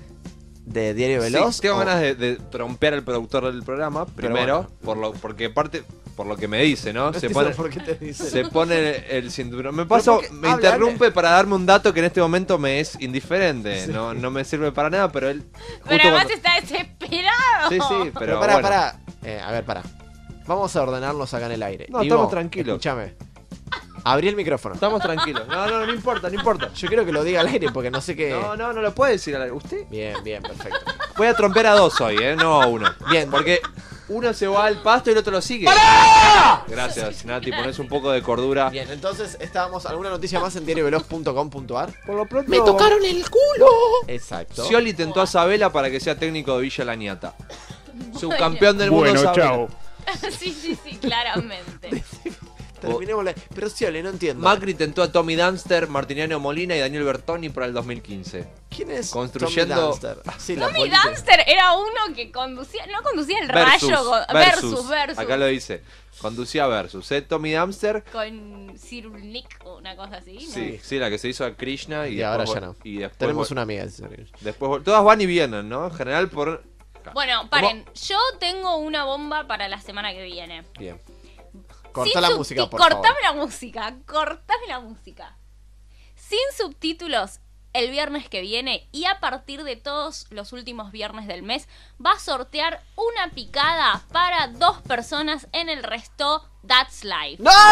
¿De Diario Veloz? Sí, tengo o- ganas de, de trompear al productor del programa, primero, por lo, porque parte, por lo que me dice, ¿no? No Se entiendo pone, por qué te dice. se pone el cinturón. Me paso, por qué? me Habla, interrumpe para darme un dato que en este momento me es indiferente. Sí. No, no me sirve para nada, pero él. justo Pero además cuando- está desesperado. Sí, sí, pero, Pero pará, bueno. pará. Eh, a ver, pará. Vamos a ordenarnos acá en el aire. No, Ivo, estamos tranquilos. Escúchame. Abrí el micrófono. Estamos tranquilos. No, no, no importa, no importa. Yo quiero que lo diga al aire porque no sé qué. No, no, no lo puede decir. a la- ¿Usted? Bien, bien, perfecto. Voy a trompear a dos hoy, ¿eh? No a uno. Bien, Porque uno se va al pasto y el otro lo sigue. Gracias, Nati. Pones un poco de cordura. Bien, entonces estábamos. ¿Alguna noticia más en diario veloz punto com punto ar? Por lo pronto. ¡Me tocaron el culo! Exacto. Scioli tentó a Sabela para que sea técnico de Villa Laniata. Subcampeón del mundo. Bueno, Sabela. chao. Sí, sí, sí, claramente. Terminemos la... Pero Scioli, no entiendo. Macri tentó a Tommy Dunster, Martiniano Molina y Daniel Bertoni para el dos mil quince. ¿Quién es Construyendo- Tommy Dunster? Sí, la Tommy política. Dunster era uno que conducía, no conducía el Versus, rayo, con- versus, versus, versus, Acá lo dice. Conducía Versus. ¿eh? Tommy Dunster. con Cyrulnik o una cosa así. ¿no? Sí, sí, la que se hizo a Krishna y, Y después, ahora ya no. Y después, Tenemos vol- una amiga. Scioli. después vol- todas van y vienen, ¿no? En general por. Bueno, paren, yo tengo una bomba para la semana que viene. Bien. Corta Sin la subti- música, por cortame favor. la música, cortame la música. Sin subtítulos, el viernes que viene y a partir de todos los últimos viernes del mes, va a sortear una picada para dos personas en el resto That's Life. ¡No!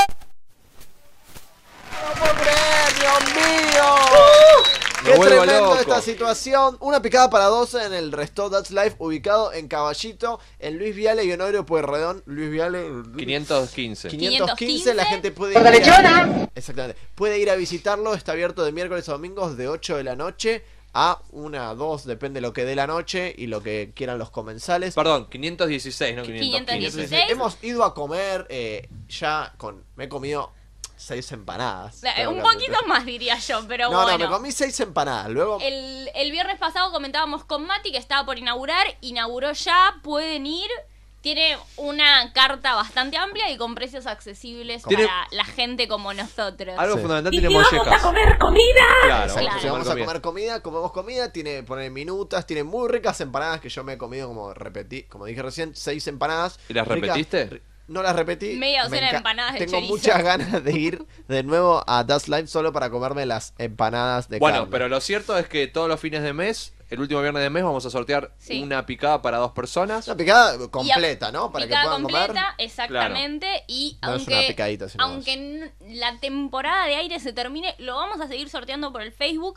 ¡No puedo creer, Dios mío! Me ¡Qué vuelvo tremendo loco. esta situación! Una picada para doce en el Resto That's Life, ubicado en Caballito, en Luis Viale y Honorio Pueyrredón. Luis Viale... quinientos quince. quinientos quince, quinientos la gente puede ¡Por la ir a... lechona! Exactamente. Puede ir a visitarlo, está abierto de miércoles a domingos de ocho de la noche a una, a dos, depende de lo que dé la noche y lo que quieran los comensales. Perdón, quinientos dieciséis, no quinientos quince. quinientos dieciséis. Hemos ido a comer eh, ya con... Me he comido seis empanadas. Eh, tengo Un que poquito admitir. más diría yo, pero No, bueno. no, me comí seis empanadas. Luego... El, el viernes pasado comentábamos con Mati que estaba por inaugurar, inauguró ya, pueden ir. Tiene una carta bastante amplia y con precios accesibles Tiene- para la gente como nosotros. Algo Sí. fundamental ¿Y tiene qué vamos mollejas. a comer comida? Claro, Exacto, Claro. si vamos a comida. comer comida, comemos comida, tiene poner minutas, tiene muy ricas empanadas que yo me he comido como repetí, como dije recién, seis empanadas. ¿Y las ricas. repetiste? No las repetí. Media Me docena de enca- empanadas de Tengo chorizo. muchas ganas de ir de nuevo a That's Life solo para comerme las empanadas de Bueno, carne. pero lo cierto es que todos los fines de mes, el último viernes de mes, vamos a sortear Sí. una picada para dos personas. Una picada completa, ¿no? Para Picada que puedan completa, comer. exactamente. Y No es aunque, una picadita, sino aunque n- la temporada de aire se termine, lo vamos a seguir sorteando por el Facebook.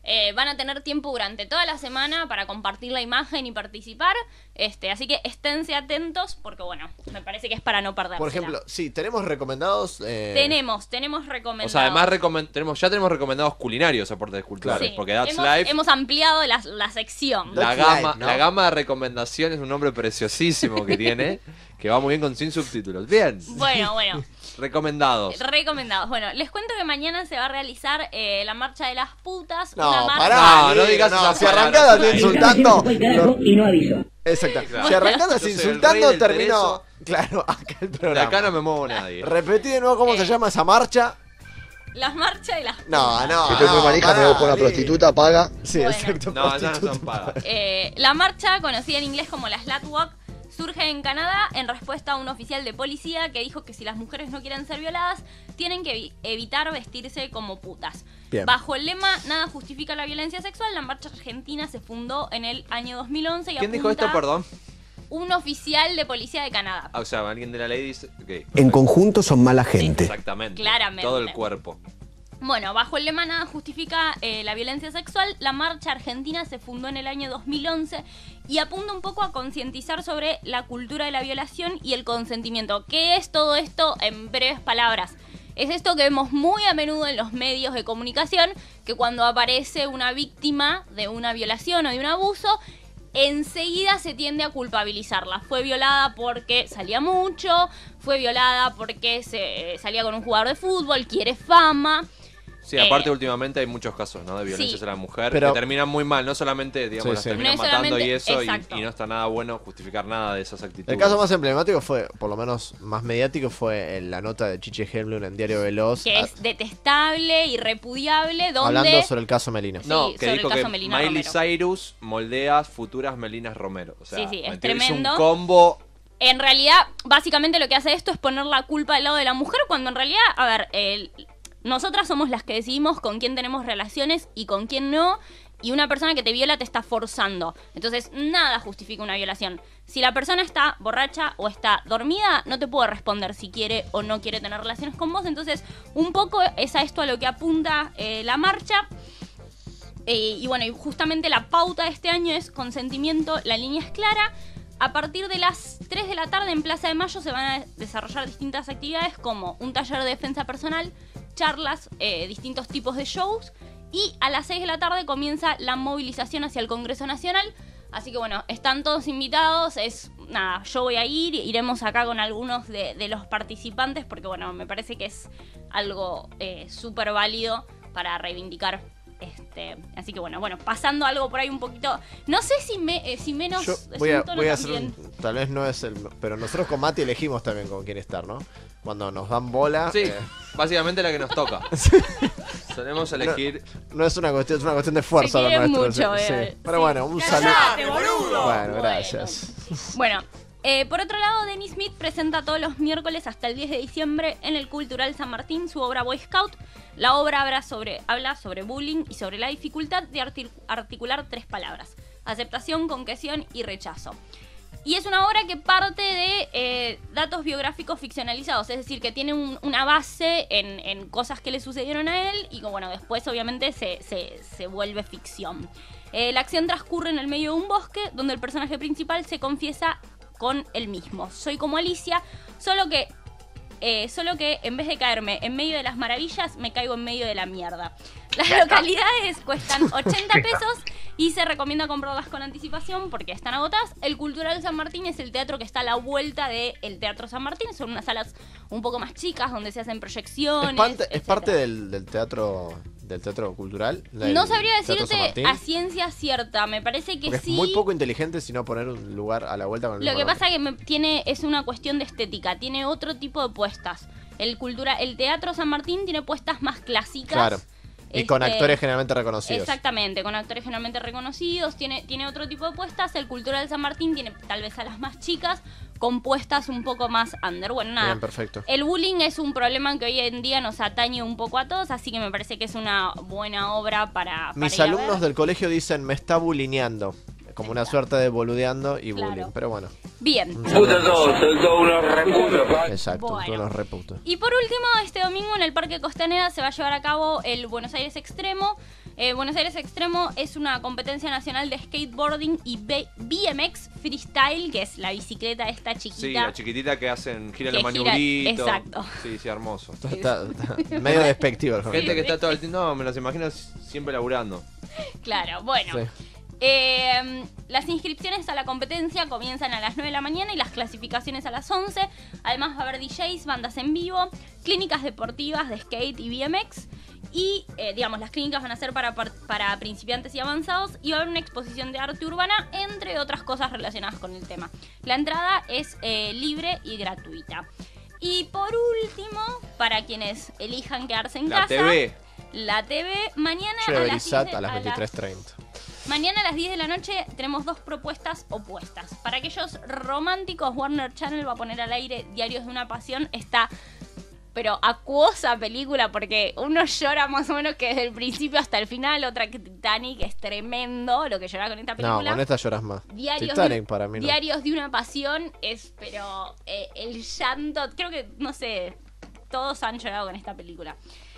Eh, van a tener tiempo durante toda la semana para compartir la imagen y participar. Este, así que esténse atentos porque, bueno, me parece que es para no perderse. Por ejemplo, sí, tenemos recomendados. Eh... Tenemos, tenemos recomendados. O sea, además recomen tenemos, ya tenemos recomendados culinarios aportes culturales. Sí. Porque That's hemos, Life. hemos ampliado la, la sección. La That's gama, Life, ¿no? la gama de recomendaciones es un nombre preciosísimo que tiene. Que va muy bien con sin subtítulos. Bien. Bueno, bueno. Recomendados. Recomendados. Bueno, les cuento que mañana se va a realizar eh, la marcha de las putas. No, una marcha... pará, No, no Lili, digas no, esas si palabras. arrancada te insultando. Y no aviso. Exacto. Claro. Si arrancada Yo así soy el insultando, rey del termino. Claro, acá el De programa. acá no me muevo nadie. Repetí de nuevo cómo Eh. se llama esa marcha. Las marchas de las putas. No, no. Si estoy muy no, manija, pará, me voy con una Lili. prostituta, paga. Sí, Bueno. exacto. No, esas no prostituta. son pagas. Eh, la marcha, conocida en inglés como la Slut Walk, surge en Canadá en respuesta a un oficial de policía que dijo que si las mujeres no quieren ser violadas, tienen que evi- evitar vestirse como putas. Bien. Bajo el lema Nada justifica la violencia sexual, la marcha argentina se fundó en el año dos mil once y ¿Quién dijo apunta esto, perdón? un oficial de policía de Canadá. Ah, o sea, alguien de la ley dice. Okay. En conjunto son mala gente. Exactamente. Claramente. Todo el cuerpo. Bueno, bajo el lema Nada justifica eh, la violencia sexual, la marcha argentina se fundó en el año dos mil once y apunta un poco a concientizar sobre la cultura de la violación y el consentimiento. ¿Qué es todo esto en breves palabras? Es esto que vemos muy a menudo en los medios de comunicación, que cuando aparece una víctima de una violación o de un abuso, enseguida se tiende a culpabilizarla. Fue violada porque salía mucho, fue violada porque se salía con un jugador de fútbol, quiere fama. Sí, aparte Eh, últimamente hay muchos casos, ¿no? De violencia sí. a la mujer Pero- que terminan muy mal. No solamente, digamos, Sí, las sí. terminan No es matando y solamente- eso. Y, exacto. y no está nada bueno justificar nada de esas actitudes. El caso más emblemático fue, por lo menos más mediático, fue en la nota de Chiche Helblum en Diario Veloz. Que a- es detestable y repudiable, donde... hablando sobre el caso Melina. No, Sí, que sobre dijo el caso que Melina Miley Romero. Cyrus moldea futuras Melinas Romero. O sea, Sí, sí, es metió- hizo tremendo. un combo. En realidad, básicamente lo que hace esto es poner la culpa del lado de la mujer, cuando en realidad, a ver, el- nosotras somos las que decidimos con quién tenemos relaciones y con quién no, y una persona que te viola te está forzando. Entonces, nada justifica una violación. Si la persona está borracha o está dormida, no te puede responder si quiere o no quiere tener relaciones con vos. Entonces, un poco es a esto a lo que apunta eh, la marcha. Eh, y bueno, y justamente la pauta de este año es consentimiento, la línea es clara. A partir de las tres de la tarde en Plaza de Mayo se van a desarrollar distintas actividades como un taller de defensa personal, charlas, eh, distintos tipos de shows, y a las seis de la tarde comienza la movilización hacia el Congreso Nacional. Así que bueno, están todos invitados, es nada, yo voy a ir, iremos acá con algunos de, de los participantes porque bueno, me parece que es algo eh, súper válido para reivindicar. Este, así que bueno, bueno, pasando algo por ahí un poquito, no sé si me, eh, si menos Yo es voy a, un tono voy a hacer también. un, tal vez no es el, pero nosotros con Mati elegimos también con quién estar, ¿no? Cuando nos dan bola. Sí, eh, básicamente la que nos toca. Solemos elegir. no es una cuestión, es una cuestión de esfuerzo Se lo quieren nuestro. mucho, sí. eh. Pero Sí. bueno, un ¡Cállate, saludo. boludo! Bueno, gracias. Bueno, eh, por otro lado, Denny Smith presenta todos los miércoles hasta el diez de diciembre en el Cultural San Martín su obra Boy Scout. La obra habla sobre, habla sobre bullying y sobre la dificultad de arti- articular tres palabras: aceptación, concreción y rechazo. Y es una obra que parte de eh, datos biográficos ficcionalizados, es decir, que tiene un- una base en, en cosas que le sucedieron a él y que, bueno, después obviamente se, se, se vuelve ficción. Eh, la acción transcurre en el medio de un bosque donde el personaje principal se confiesa con él mismo. Soy como Alicia, solo que, eh, solo que en vez de caerme en medio de las maravillas, me caigo en medio de la mierda. Las localidades cuestan ochenta pesos y se recomienda comprarlas con anticipación porque están agotadas. El Cultural San Martín es el teatro que está a la vuelta del Teatro San Martín. Son unas salas un poco más chicas donde se hacen proyecciones. ¿Es, parte, es etcétera. parte del, del teatro del teatro cultural? Del No sabría Teatro San decirte Martín? a ciencia cierta. Me parece que Porque sí. es muy poco inteligente si no poner un lugar a la vuelta con el Lo mismo que nombre. pasa que me- tiene es una cuestión de estética. Tiene otro tipo de puestas. El cultura, el Teatro San Martín tiene puestas más clásicas. Claro. Y con Este, actores generalmente reconocidos. Exactamente, con actores generalmente reconocidos. Tiene, tiene otro tipo de puestas. El Cultural San Martín tiene tal vez a las más chicas, con puestas un poco más under. Bueno, nada. Bien, perfecto. El bullying es un problema que hoy en día nos atañe un poco a todos, así que me parece que es una buena obra para, para Mis ir a alumnos ver. del colegio dicen me está bulineando. Como una suerte de boludeando y Claro. bullying. Pero bueno. Bien. Puta todos, son todos unos reputos. Exacto, Bueno. todos unos reputos. Y por último, este domingo en el Parque Costanera se va a llevar a cabo el Buenos Aires Extremo. Eh, Buenos Aires Extremo es una competencia nacional de skateboarding y B M X freestyle, que es la bicicleta esta chiquita. Sí, la chiquitita que hacen, gira Que los gira- maniuritos. exacto. Sí, sí, hermoso. Está- está medio despectivo el juego. Gente que está todo el tiempo, no, me las imagino siempre laburando. Claro, bueno. Sí. Eh, las inscripciones a la competencia comienzan a las nueve de la mañana y las clasificaciones a las once. Además va a haber D Js, bandas en vivo, clínicas deportivas de skate y B M X. Y, eh, digamos, las clínicas van a ser para, par- para principiantes y avanzados. Y va a haber una exposición de arte urbana, entre otras cosas relacionadas con el tema. La entrada es eh, libre y gratuita. Y por último, para quienes elijan quedarse en La casa... T V. La T V, mañana Yo a voy a las, Belisat diez de- a las a las- veintitrés treinta. Mañana a las diez de la noche tenemos dos propuestas opuestas. Para aquellos románticos, Warner Channel va a poner al aire Diarios de una Pasión. Está, pero acuosa película, porque uno llora más o menos que desde el principio hasta el final. Otra que Titanic, es tremendo lo que llora con esta No, película. con esta lloras más. Diarios, Titanic de, para mí no. Diarios de una Pasión es, pero eh, el llanto, creo que, no sé, todos han llorado con esta película.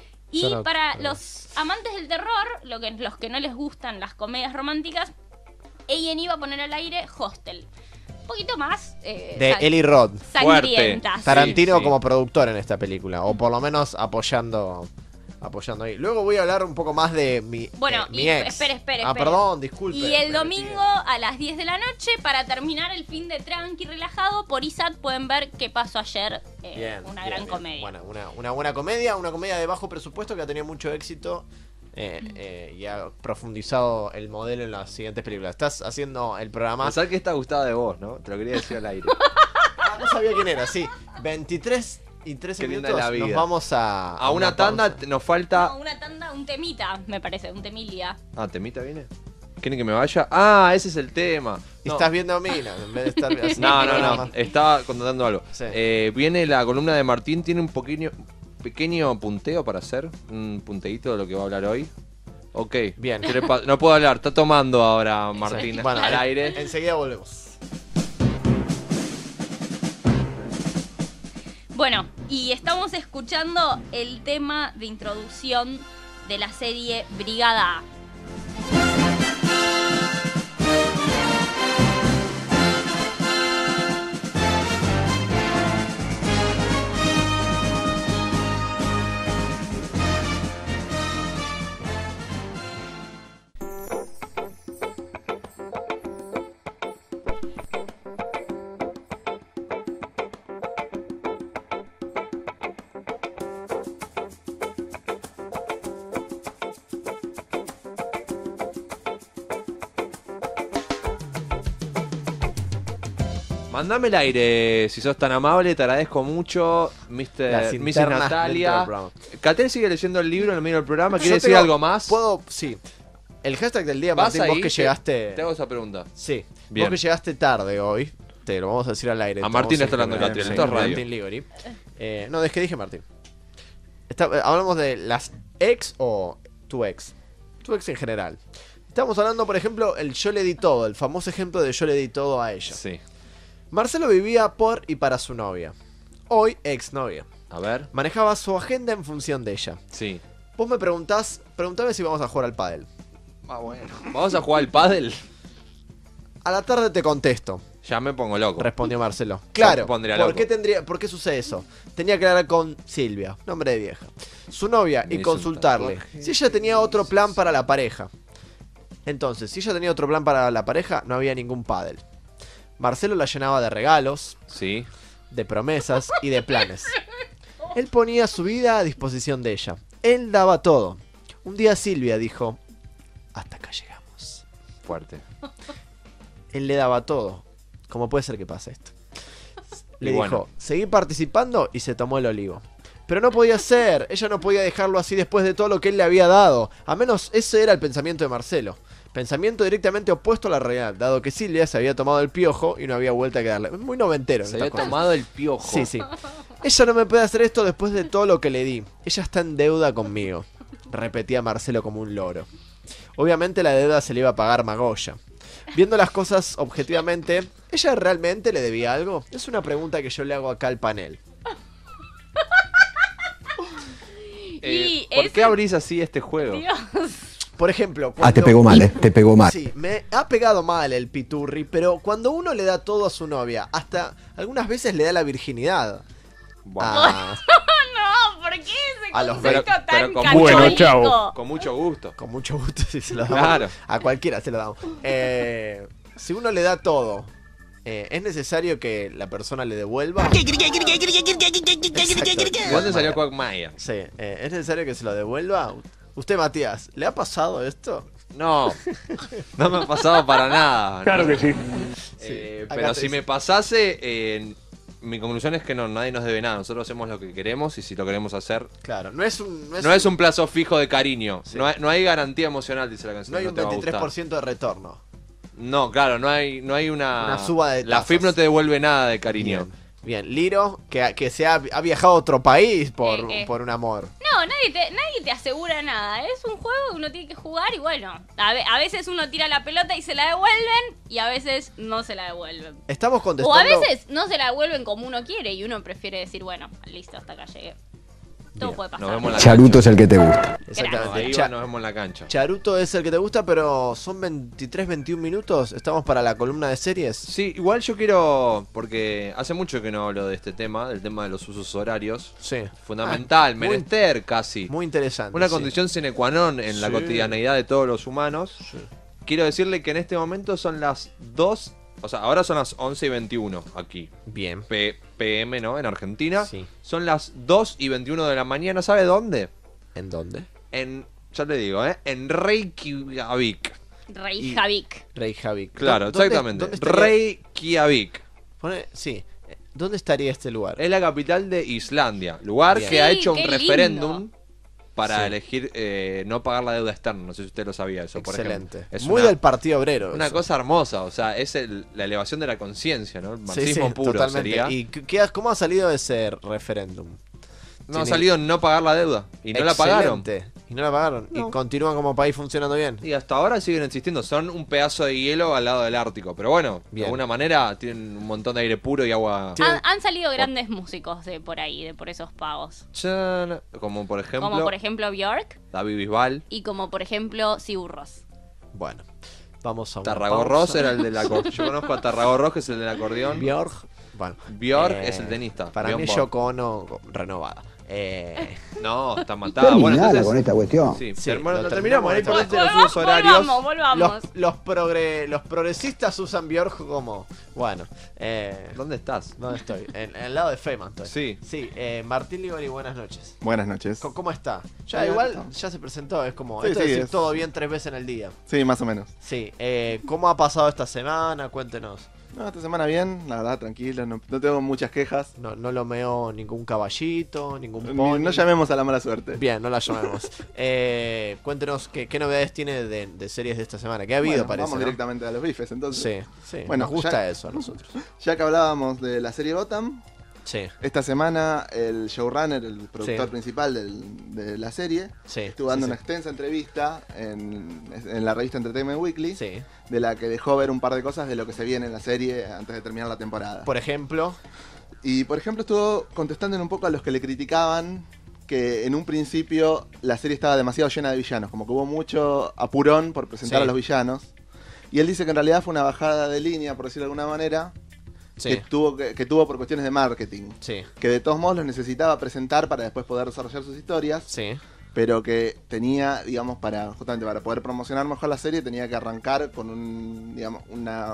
Y Yo no, para pero- los amantes del terror, lo que, los que no les gustan las comedias románticas, A and E va a poner al aire Hostel. Un poquito más... eh, De sang- Eli Roth. Sangrientas. Tarantino Sí, sí. como productor en esta película. O por lo menos apoyando apoyando ahí. Luego voy a hablar un poco más de mi, Bueno, eh, mi y ex. espere, espere, Ah, espere. perdón, disculpe. Y el domingo a las diez de la noche, para terminar el fin de tranqui relajado, por I S A T pueden ver qué pasó ayer. eh, Bien, una bien, gran bien. comedia. Bueno, una, una buena comedia, una comedia de bajo presupuesto que ha tenido mucho éxito eh, eh, y ha profundizado el modelo en las siguientes películas. Estás haciendo el programa. Pensar que está gustado de vos, ¿no? Te lo quería decir al aire. Ah, no sabía quién era, sí. veintitrés y trece Qué linda minutos. la vida. Nos vamos a. A una tanda pausa. nos falta. No, una tanda, un temita, me parece, un temilia. Ah, ¿temita viene? ¿Quieren que me vaya? Ah, ese es el tema. Y No. estás viendo a Mina en vez de estar haciendo No, el no, no. programa. Estaba contando algo. Sí. Eh, viene la columna de Martín. Tiene un pequeño, pequeño punteo para hacer. Un punteíto de lo que va a hablar hoy. Ok. Bien. ¿Qué le pa- No puedo hablar. Está tomando ahora Martín Sí. Bueno, al en- aire. Enseguida volvemos. Bueno, y estamos escuchando el tema de introducción de la serie Brigada A. Mandame el aire, si sos tan amable, te agradezco mucho, mister Las missus internas dentro Natalia. del programa. Catel sigue leyendo el libro en el medio del programa. ¿Quiere Yo decir tengo- algo más? Puedo, sí. El hashtag del día, ¿Vas Martín, vos ahí? que Te- llegaste. Te hago esa pregunta. Sí. Bien. Vos que llegaste tarde hoy, te lo vamos a decir al aire. A te Martín vamos le está hablando incluir. Catriel, Sí, esto es radio. Martín Ligori. Eh, no, es que dije Martín. Está- eh, hablamos de las ex o tu ex. Tu ex en general. Estamos hablando, por ejemplo, el yo le di todo, el famoso ejemplo de yo le di todo a ella. Sí. Marcelo vivía por y para su novia. Hoy, ex novia. A ver. Manejaba su agenda en función de ella. Sí. Vos me preguntás, preguntame si vamos a jugar al pádel. Ah, bueno. ¿Vamos a jugar al pádel? A la tarde te contesto, Ya me pongo loco. respondió Marcelo. Ya Claro, me pondría ¿por loco. qué, tendría, ¿por qué sucede eso? Tenía que hablar con Silvia, nombre de vieja, su novia, Me y hizo un consultarle tatuaje. si ella tenía otro plan para la pareja. Entonces, si ella tenía otro plan para la pareja, no había ningún pádel. Marcelo la llenaba de regalos, Sí. de promesas y de planes. Él ponía su vida a disposición de ella. Él daba todo. Un día Silvia dijo, hasta acá llegamos. Fuerte. Él le daba todo. ¿Cómo puede ser que pase esto? Le Y dijo, bueno. seguí participando y se tomó el olivo. Pero no podía ser, ella no podía dejarlo así después de todo lo que él le había dado. A menos ese era el pensamiento de Marcelo. Pensamiento directamente opuesto a la realidad, dado que Silvia se había tomado el piojo y no había vuelta que darle. Es muy noventero. en Se estas había cosas. tomado el piojo. Sí, sí. Ella no me puede hacer esto después de todo lo que le di. Ella está en deuda conmigo, repetía Marcelo como un loro. Obviamente la deuda se le iba a pagar Magoya. Viendo las cosas objetivamente, ¿ella realmente le debía algo? Es una pregunta que yo le hago acá al panel. Eh, Y ¿Por es qué un- abrís así este juego? Dios. Por ejemplo... Ah, te pegó mal, ¿eh? Te pegó mal. Sí, me ha pegado mal el piturri, pero cuando uno le da todo a su novia, hasta algunas veces le da la virginidad. A, No, ¿por qué ese a los concepto pero- tan pero con católico? mucho- chao. Con mucho gusto. Con mucho gusto, sí, se lo damos. Claro. A cualquiera se lo damos. Eh, si uno le da todo, eh, ¿es necesario que la persona le devuelva? ¿De dónde salió Quagmire? Sí, eh, ¿es necesario que se lo devuelva? Usted, Matías, ¿le ha pasado esto? No, no me ha pasado para nada. Claro ¿no? que sí. Eh, Sí, acá pero te si dice. me pasase, eh, mi conclusión es que no, nadie nos debe nada. Nosotros hacemos lo que queremos y si lo queremos hacer. Claro, no es un... No es un plazo fijo de cariño. No, hay, no hay garantía emocional, dice la canción. No hay un te va a veintitrés por gustar. ciento de retorno. No, claro, no hay, no hay una. Una suba de La tasas. F I P no te devuelve nada de cariño. Bien. Bien, Liro, que, que se ha, ha viajado a otro país por, Eh, eh. por un amor. No, nadie te, nadie te asegura nada. Es un juego que uno tiene que jugar y bueno, a, ve- a veces uno tira la pelota y se la devuelven y a veces no se la devuelven. Estamos O contestando... a veces no se la devuelven como uno quiere y uno prefiere decir, bueno, listo, hasta acá llegué. Todo puede pasar. Nos vemos en la Charuto es el que te gusta. Exactamente. Ahí Cha- va, nos vemos en la cancha. Charuto es el que te gusta, pero son veintitrés, veintiún minutos. Estamos para la columna de series. Sí, igual yo quiero, porque hace mucho que no hablo de este tema, del tema de los usos horarios. Sí. Fundamental, Ah, muy- menester casi. Muy interesante. Una sí. condición sine qua non en la Sí. cotidianeidad de todos los humanos. Quiero decirle que en este momento son las dos, o sea, ahora son las once y veintiuno aquí. Bien. P PM, ¿no? En Argentina. Sí. Son las dos y veintiuno de la mañana. ¿Sabe dónde? ¿En dónde? En, ya te digo, ¿eh? En Reykjavik. Reykjavik. Reykjavik. Claro, ¿Dónde- exactamente. dónde estaría- Reykjavik. Pone- sí. ¿Dónde estaría este lugar? Es la capital de Islandia. Lugar Bien. que ha Sí, hecho un qué lindo. referéndum para Sí. elegir eh, no pagar la deuda externa. No sé si usted lo sabía eso, por Excelente. ejemplo. Es Muy una- del Partido Obrero. Una eso. cosa hermosa, o sea, es el- la elevación de la conciencia, ¿no? El Sí, marxismo sí, puro totalmente. sería. ¿Y qué- qué ha- cómo ha salido ese referéndum? No ha Tiene- salido no pagar la deuda. Y no la pagaron. Excelente. Y no la pagaron. No. Y continúan como país funcionando bien. Y hasta ahora siguen existiendo. Son un pedazo de hielo al lado del Ártico. Pero bueno, Bien. de alguna manera tienen un montón de aire puro y agua. Han, han salido grandes músicos de por ahí, de por esos pagos. Chan. Como por ejemplo, Como por ejemplo Björk David Bisbal. y como por ejemplo Sigur Rós. Bueno, vamos a una Tarragorros pausa. era el del acordeón. Yo conozco a Tarragorros, que es el del acordeón. Björk. Bueno, Björk eh, es el tenista. Para Björn mí, Borg. Yoko Ono renovada. Eh, No, está matada. Bueno, Terminala entonces. con esta cuestión. Sí, Sí, term- lo lo terminamos terminamos ahí esto. por este de los Vol- usos horarios. Volvamos, volvamos. los, los, progre- los progresistas usan Björk como... Bueno, eh, ¿Dónde estás? ¿dónde estoy? En, en el lado de Feynman estoy. Sí. Sí, eh, Martín Ligori, buenas noches. Buenas noches. ¿Cómo, cómo está? Ya Bien, igual, ¿no? ya se presentó, es como... Sí, esto sí, es decir es- todo bien tres veces en el día. Sí, más o menos. Sí, eh, ¿cómo ha pasado esta semana? Cuéntenos. No, esta semana bien, la verdad, tranquilo, no, no tengo muchas quejas. No, no lo meo ningún caballito, ningún Ni- pony. no llamemos a la mala suerte. Bien, no la llamemos. eh, cuéntenos qué, qué novedades tiene de, de series de esta semana. ¿Qué ha habido, Bueno, parece? vamos ¿no? directamente a los bifes, entonces. Sí, sí. Bueno, nos gusta ya- eso a nosotros. Ya que hablábamos de la serie Gotham, Sí, esta semana el showrunner, el productor Sí. principal del- de la serie, sí. estuvo dando sí, una extensa entrevista en, en la revista Entertainment Weekly, sí. de la que dejó ver un par de cosas de lo que se viene en la serie antes de terminar la temporada. Por ejemplo, Y por ejemplo estuvo contestando un poco a los que le criticaban que en un principio la serie estaba demasiado llena de villanos, como que hubo mucho apurón por presentar Sí. a los villanos. Y él dice que en realidad fue una bajada de línea, por decirlo de alguna manera, sí, que, tuvo que, que tuvo por cuestiones de marketing. sí, Que de todos modos los necesitaba presentar para después poder desarrollar sus historias, sí. pero que tenía, digamos, para justamente para poder promocionar mejor la serie, tenía que arrancar con un, digamos, una,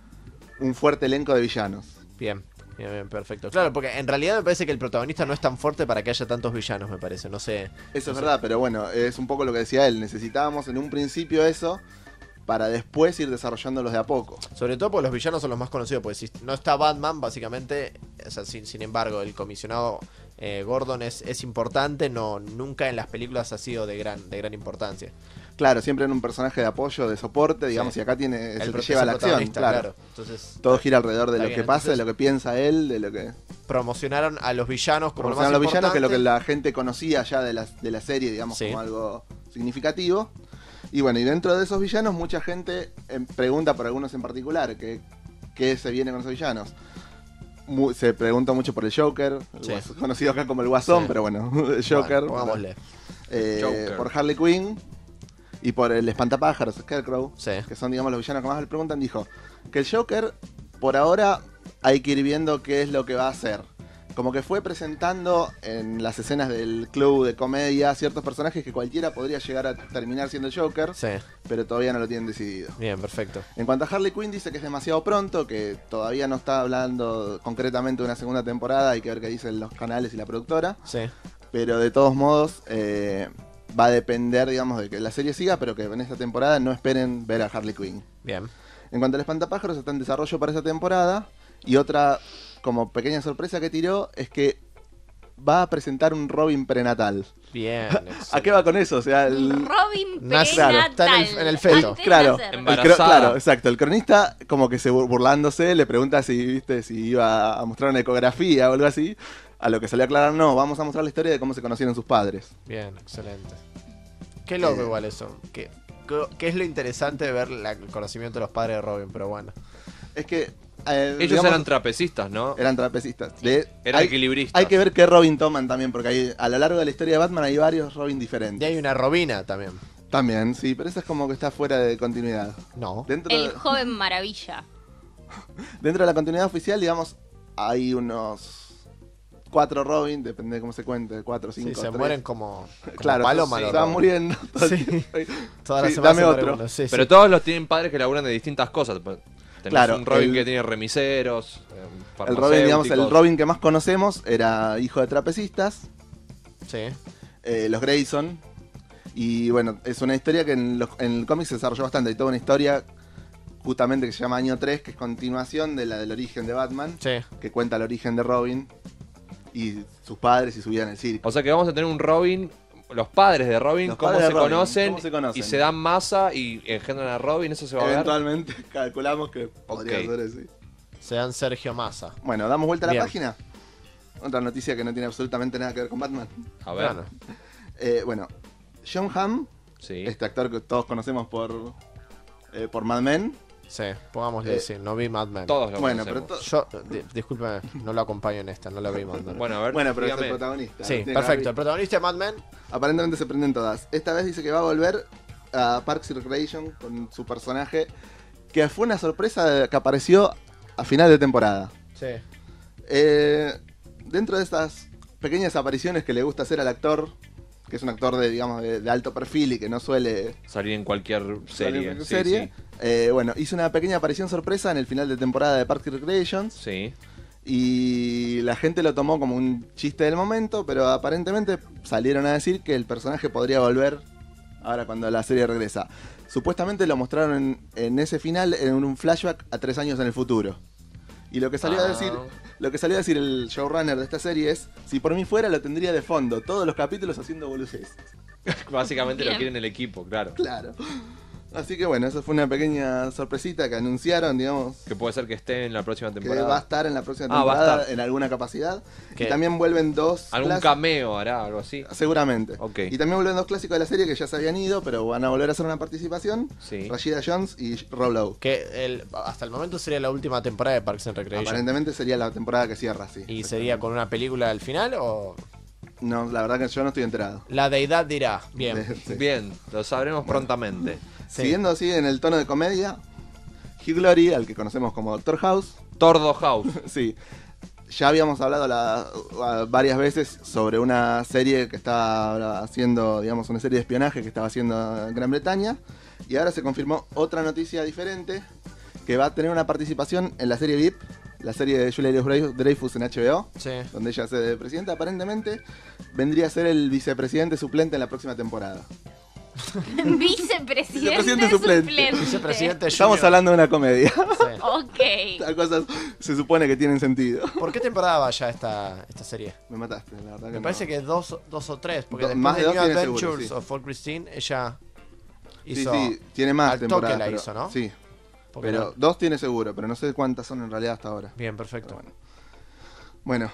un fuerte elenco de villanos. Bien. Bien, bien, perfecto. Claro, porque en realidad me parece que el protagonista no es tan fuerte para que haya tantos villanos, me parece. No sé. Eso no es sé. verdad, pero bueno, es un poco lo que decía él. Necesitábamos en un principio eso para después ir desarrollándolos de a poco. Sobre todo porque los villanos son los más conocidos, porque si no está Batman, básicamente, o sea, sin, sin embargo, el comisionado eh, Gordon es, es importante, no nunca en las películas ha sido de gran, de gran importancia. Claro, siempre en un personaje de apoyo, de soporte, digamos, Sí. y acá tiene, es el, pro- que lleva el la acción, protagonista, claro. Entonces, Todo gira alrededor de Está lo bien, que pasa, de entonces- lo que piensa él, de lo que... promocionaron a los villanos como lo más promocionaron a los villanos, que es lo que importante. la gente conocía ya de la, de la serie, digamos, Sí. como algo significativo. Y bueno, y dentro de esos villanos, mucha gente eh, pregunta por algunos en particular, que, qué se viene con esos villanos. Mu- se pregunta mucho por el Joker, el Sí. guas- conocido acá como el Guasón, Sí. pero bueno, el Joker. Bueno, pongámosle. Eh, Joker. por Harley Quinn. y por el espantapájaros, Scarecrow, que son, digamos, los villanos que más le preguntan, dijo que el Joker, por ahora, hay que ir viendo qué es lo que va a hacer. Como que fue presentando en las escenas del club de comedia ciertos personajes que cualquiera podría llegar a terminar siendo el Joker, Sí. pero todavía no lo tienen decidido. Bien, perfecto. En cuanto a Harley Quinn, dice que es demasiado pronto, que todavía no está hablando concretamente de una segunda temporada, hay que ver qué dicen los canales y la productora. Sí. Pero de todos modos, eh, va a depender, digamos, de que la serie siga, pero que en esta temporada no esperen ver a Harley Quinn. Bien. En cuanto al espantapájaros, está en desarrollo para esa temporada. Y otra, como pequeña sorpresa que tiró, es que va a presentar un Robin prenatal. Bien. ¿A qué va con eso? O sea, el... Robin Nace- prenatal. claro, está en el- en el feto. Antes de Claro, nacer. el cro- Embarazada. claro, exacto. El cronista, como que se bur- burlándose, le pregunta si, viste, si iba a mostrar una ecografía o algo así. A lo que salió a aclarar, no, vamos a mostrar la historia de cómo se conocieron sus padres. Bien, excelente. Qué loco Eh. igual eso. ¿Qué, qué, qué es lo interesante de ver la- el conocimiento de los padres de Robin? Pero bueno. Es que... eh, Ellos digamos, eran trapecistas, ¿no? Eran trapecistas. De- Eran hay, equilibristas. hay que ver qué Robin toman también, porque hay, a lo largo de la historia de Batman hay varios Robin diferentes. Y hay una Robina también. También, sí, pero eso es como que está fuera de continuidad. No. Dentro, El de, joven maravilla. dentro de la continuidad oficial, digamos, hay unos cuatro Robin, depende de cómo se cuente, cuatro, cinco, Sí, se tres. mueren como, como Claro, paloma. sí, los se van Robin. muriendo. todo el Sí. tiempo. Todas las Sí, semanas dame se muere otro. uno, sí, Pero sí. todos los tienen padres que laburan de distintas cosas. Tenés Claro, un Robin el- que tiene remiseros, eh, El Robin, digamos, el farmacéuticos. Robin que más conocemos era hijo de trapecistas, Sí. eh, los Grayson. Y bueno, es una historia que en, los, en el cómic se desarrolló bastante. Hay toda una historia justamente que se llama Año tres, que es continuación de la del origen de Batman, Sí. que cuenta el origen de Robin y sus padres y su vida en el circo. O sea que vamos a tener un Robin, los padres de Robin, Los cómo padres se, de Robin, conocen, cómo se conocen. y se dan masa y engendran a Robin, eso se va a ver. Eventualmente calculamos que podría Ok. ser así. Se dan Sergio Massa. Bueno, damos vuelta a la Bien. página. Otra noticia que no tiene absolutamente nada que ver con Batman. A ver. Bueno. Eh, bueno, John Hamm, Sí. este actor que todos conocemos por, eh, por Mad Men. Sí, pongámosle Eh, sí, no vi Mad Men. Todos lo Bueno, conocemos. pero to- Yo, di- discúlpeme, no lo acompaño en esta, no lo vi Mad Men. Bueno, a ver. Bueno, pero es dígame. el protagonista. Sí, Tiene que perfecto. El haber- protagonista de Mad Men. Aparentemente se prenden todas. Esta vez dice que va a volver a Parks and Recreation con su personaje, que fue una sorpresa que apareció a final de temporada. Sí. Eh, dentro de estas pequeñas apariciones que le gusta hacer al actor, que es un actor de, digamos, de, de alto perfil y que no suele Salir en cualquier salir serie. en sí, serie, sí. eh, bueno, hizo una pequeña aparición sorpresa en el final de temporada de Parks and Recreation. Sí. Y la gente lo tomó como un chiste del momento, pero aparentemente salieron a decir que el personaje podría volver ahora cuando la serie regresa. Supuestamente lo mostraron en, en ese final en un flashback a tres años en el futuro. Y lo que salió a Ah. decir, lo que salió a decir el showrunner de esta serie es, si por mí fuera lo tendría de fondo, todos los capítulos haciendo boludeces. Básicamente Bien. lo quieren el equipo, claro. Claro. Así que bueno, eso fue una pequeña sorpresita que anunciaron, digamos, Que puede ser que esté en la próxima que temporada. va a estar en la próxima Ah, va a temporada estar. en alguna capacidad. ¿Qué? Y también vuelven dos Algún clas- cameo hará, algo así. Seguramente. Ok. Y también vuelven dos clásicos de la serie que ya se habían ido, pero van a volver a hacer una participación. Sí. Rashida Jones y Rob Lowe. Que el, hasta el momento sería la última temporada de Parks and Recreation. Aparentemente sería la temporada que cierra, sí. ¿Y sería con una película al final o...? No, la verdad que yo no estoy enterado. La deidad dirá. Bien. Sí. Bien, lo sabremos Bueno. prontamente. Sí. Siguiendo así en el tono de comedia, Hugh Glory, al que conocemos como Doctor House, Tordo House. sí. Ya habíamos hablado la- a- varias veces sobre una serie que estaba haciendo, digamos, una serie de espionaje que estaba haciendo en Gran Bretaña. Y ahora se confirmó otra noticia diferente, que va a tener una participación en la serie V I P, la serie de Julia Louis-Dreyfus en H B O, Sí. donde ella hace de presidenta. Aparentemente vendría a ser el vicepresidente suplente en la próxima temporada. Vicepresidente, Vicepresidente suplente. suplente. Vicepresidente Estamos Junior. hablando de una comedia. Sí. Ok. Las cosas se supone que tienen sentido. ¿Por qué temporada va ya esta, esta serie? Me mataste, la verdad que Me no. parece que dos, dos o tres, porque Do- después más de de dos New tiene Adventures seguro, sí. of For Christine, ella Sí, hizo... sí, tiene más al toque temporadas. la pero- hizo, ¿no? Sí, Porque pero no- dos tiene seguro, pero no sé cuántas son en realidad hasta ahora. Bien, perfecto. Pero Bueno,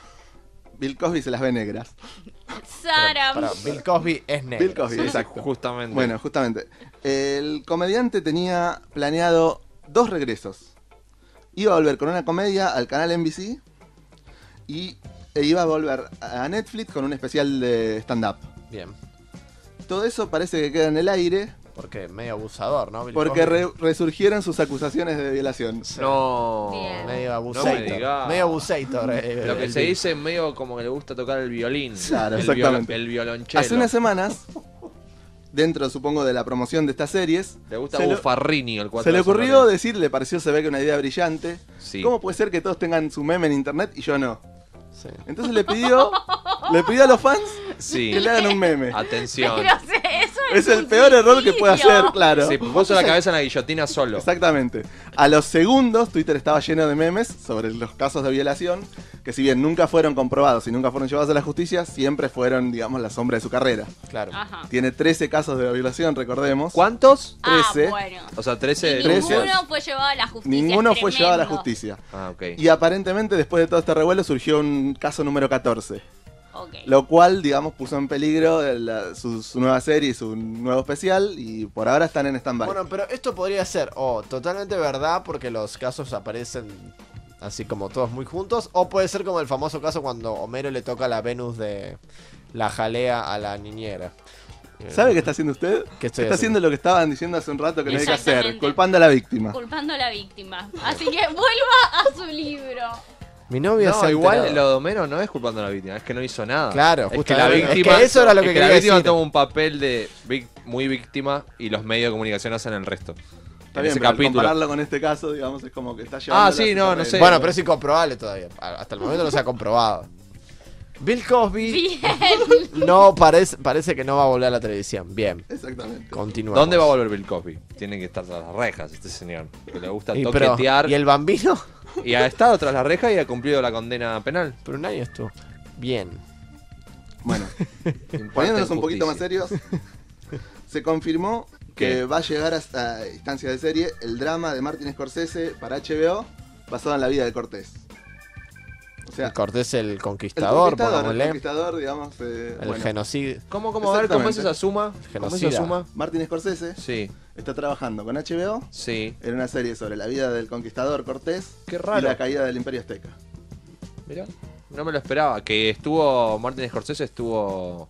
Bill Cosby se las ve negras. Sara. Para, Bill Cosby es negro. Bill Cosby, exacto. Justamente. Bueno, justamente. El comediante tenía planeado dos regresos. Iba a volver con una comedia al canal N B C y e iba a volver a Netflix con un especial de stand-up. Bien. Todo eso parece que queda en el aire Porque medio abusador, ¿no? Bill Porque Cosby. re- resurgieron sus acusaciones de violación. No. Bien. Medio No abusator. me digas. medio abusator. eh, Lo que el se Bill. dice medio como que le gusta tocar el violín. Claro, el exactamente. violo- el violonchelo. Hace unas semanas, dentro supongo de la promoción de estas series, Le gusta se le- Buffarrini el cuatro se le de ocurrió Lorenzo. decir, le pareció, se ve que una idea brillante. Sí. ¿Cómo puede ser que todos tengan su meme en internet y yo no? Sí. Entonces le pidió, le pidió a los fans Sí. que le hagan un meme. Atención. Pero sé, eso Es es el un peor error que puede suicidio. hacer, claro. Se puso la cabeza en la guillotina solo. Exactamente. A los segundos, Twitter estaba lleno de memes sobre los casos de violación, que si bien nunca fueron comprobados y nunca fueron llevados a la justicia, siempre fueron, digamos, la sombra de su carrera. Claro. Ajá. Tiene trece casos de violación, recordemos. ¿Cuántos? trece. Ah, bueno. O sea, trece. Y trece. ninguno fue llevado a la justicia. Ninguno es fue llevado a la tremendo. justicia. Ah, ok. Y aparentemente, después de todo este revuelo, surgió un caso número catorce. Ok. Lo cual, digamos, puso en peligro la- su, su nueva serie y su nuevo especial. Y por ahora están en stand-by. Bueno, pero esto podría ser o totalmente verdad porque los casos aparecen así como todos muy juntos, o puede ser como el famoso caso cuando Homero le toca la Venus de la jalea a la niñera. ¿Sabe qué está haciendo usted? ¿Qué estoy está haciendo haciendo? lo que estaban diciendo hace un rato que no hay que hacer, Exactamente. culpando a la víctima. Culpando a la víctima. Así que vuelva a su libro. Mi novia No, se ha igual enterado. lo de Homero no es culpando a la víctima, es que no hizo nada. Claro, es que la justamente. víctima. Es que eso era lo que es quería la víctima decir. toma un papel de vic- muy víctima y los medios de comunicación hacen el resto. Está en bien, ese pero al capítulo. compararlo con este caso, digamos, es como que está llevando. Ah, sí, no, no sé. Bueno, pero es incomprobable todavía. Hasta el momento no se ha comprobado. Bill Cosby Bien. no parece, parece que no va a volver a la televisión. Bien, Exactamente. continuamos. ¿Dónde va a volver Bill Cosby? Tiene que estar tras las rejas este señor. Que le gusta Y, pero, toquetear. ¿y el bambino? Y ha estado tras las rejas y ha cumplido la condena penal. Pero un año estuvo. Bien. Bueno, Imparte poniéndonos un poquito más justicia. serios, se confirmó que ¿Qué? va a llegar hasta instancia de serie el drama de Martin Scorsese para H B O basado en la vida de Cortés. O sea, Cortés el el conquistador, conquistador, el pongámosle. conquistador, digamos, eh, El bueno, genocidio. ¿Cómo, cómo? A ver, ¿cómo es Exactamente. esa suma? ¿Cómo es Genocida. esa suma? Martin Scorsese Sí, está trabajando con H B O sí. en una serie sobre la vida del conquistador Cortés Qué y raro. la caída del Imperio Azteca. Mirá, no me lo esperaba. Que estuvo, Martin Scorsese estuvo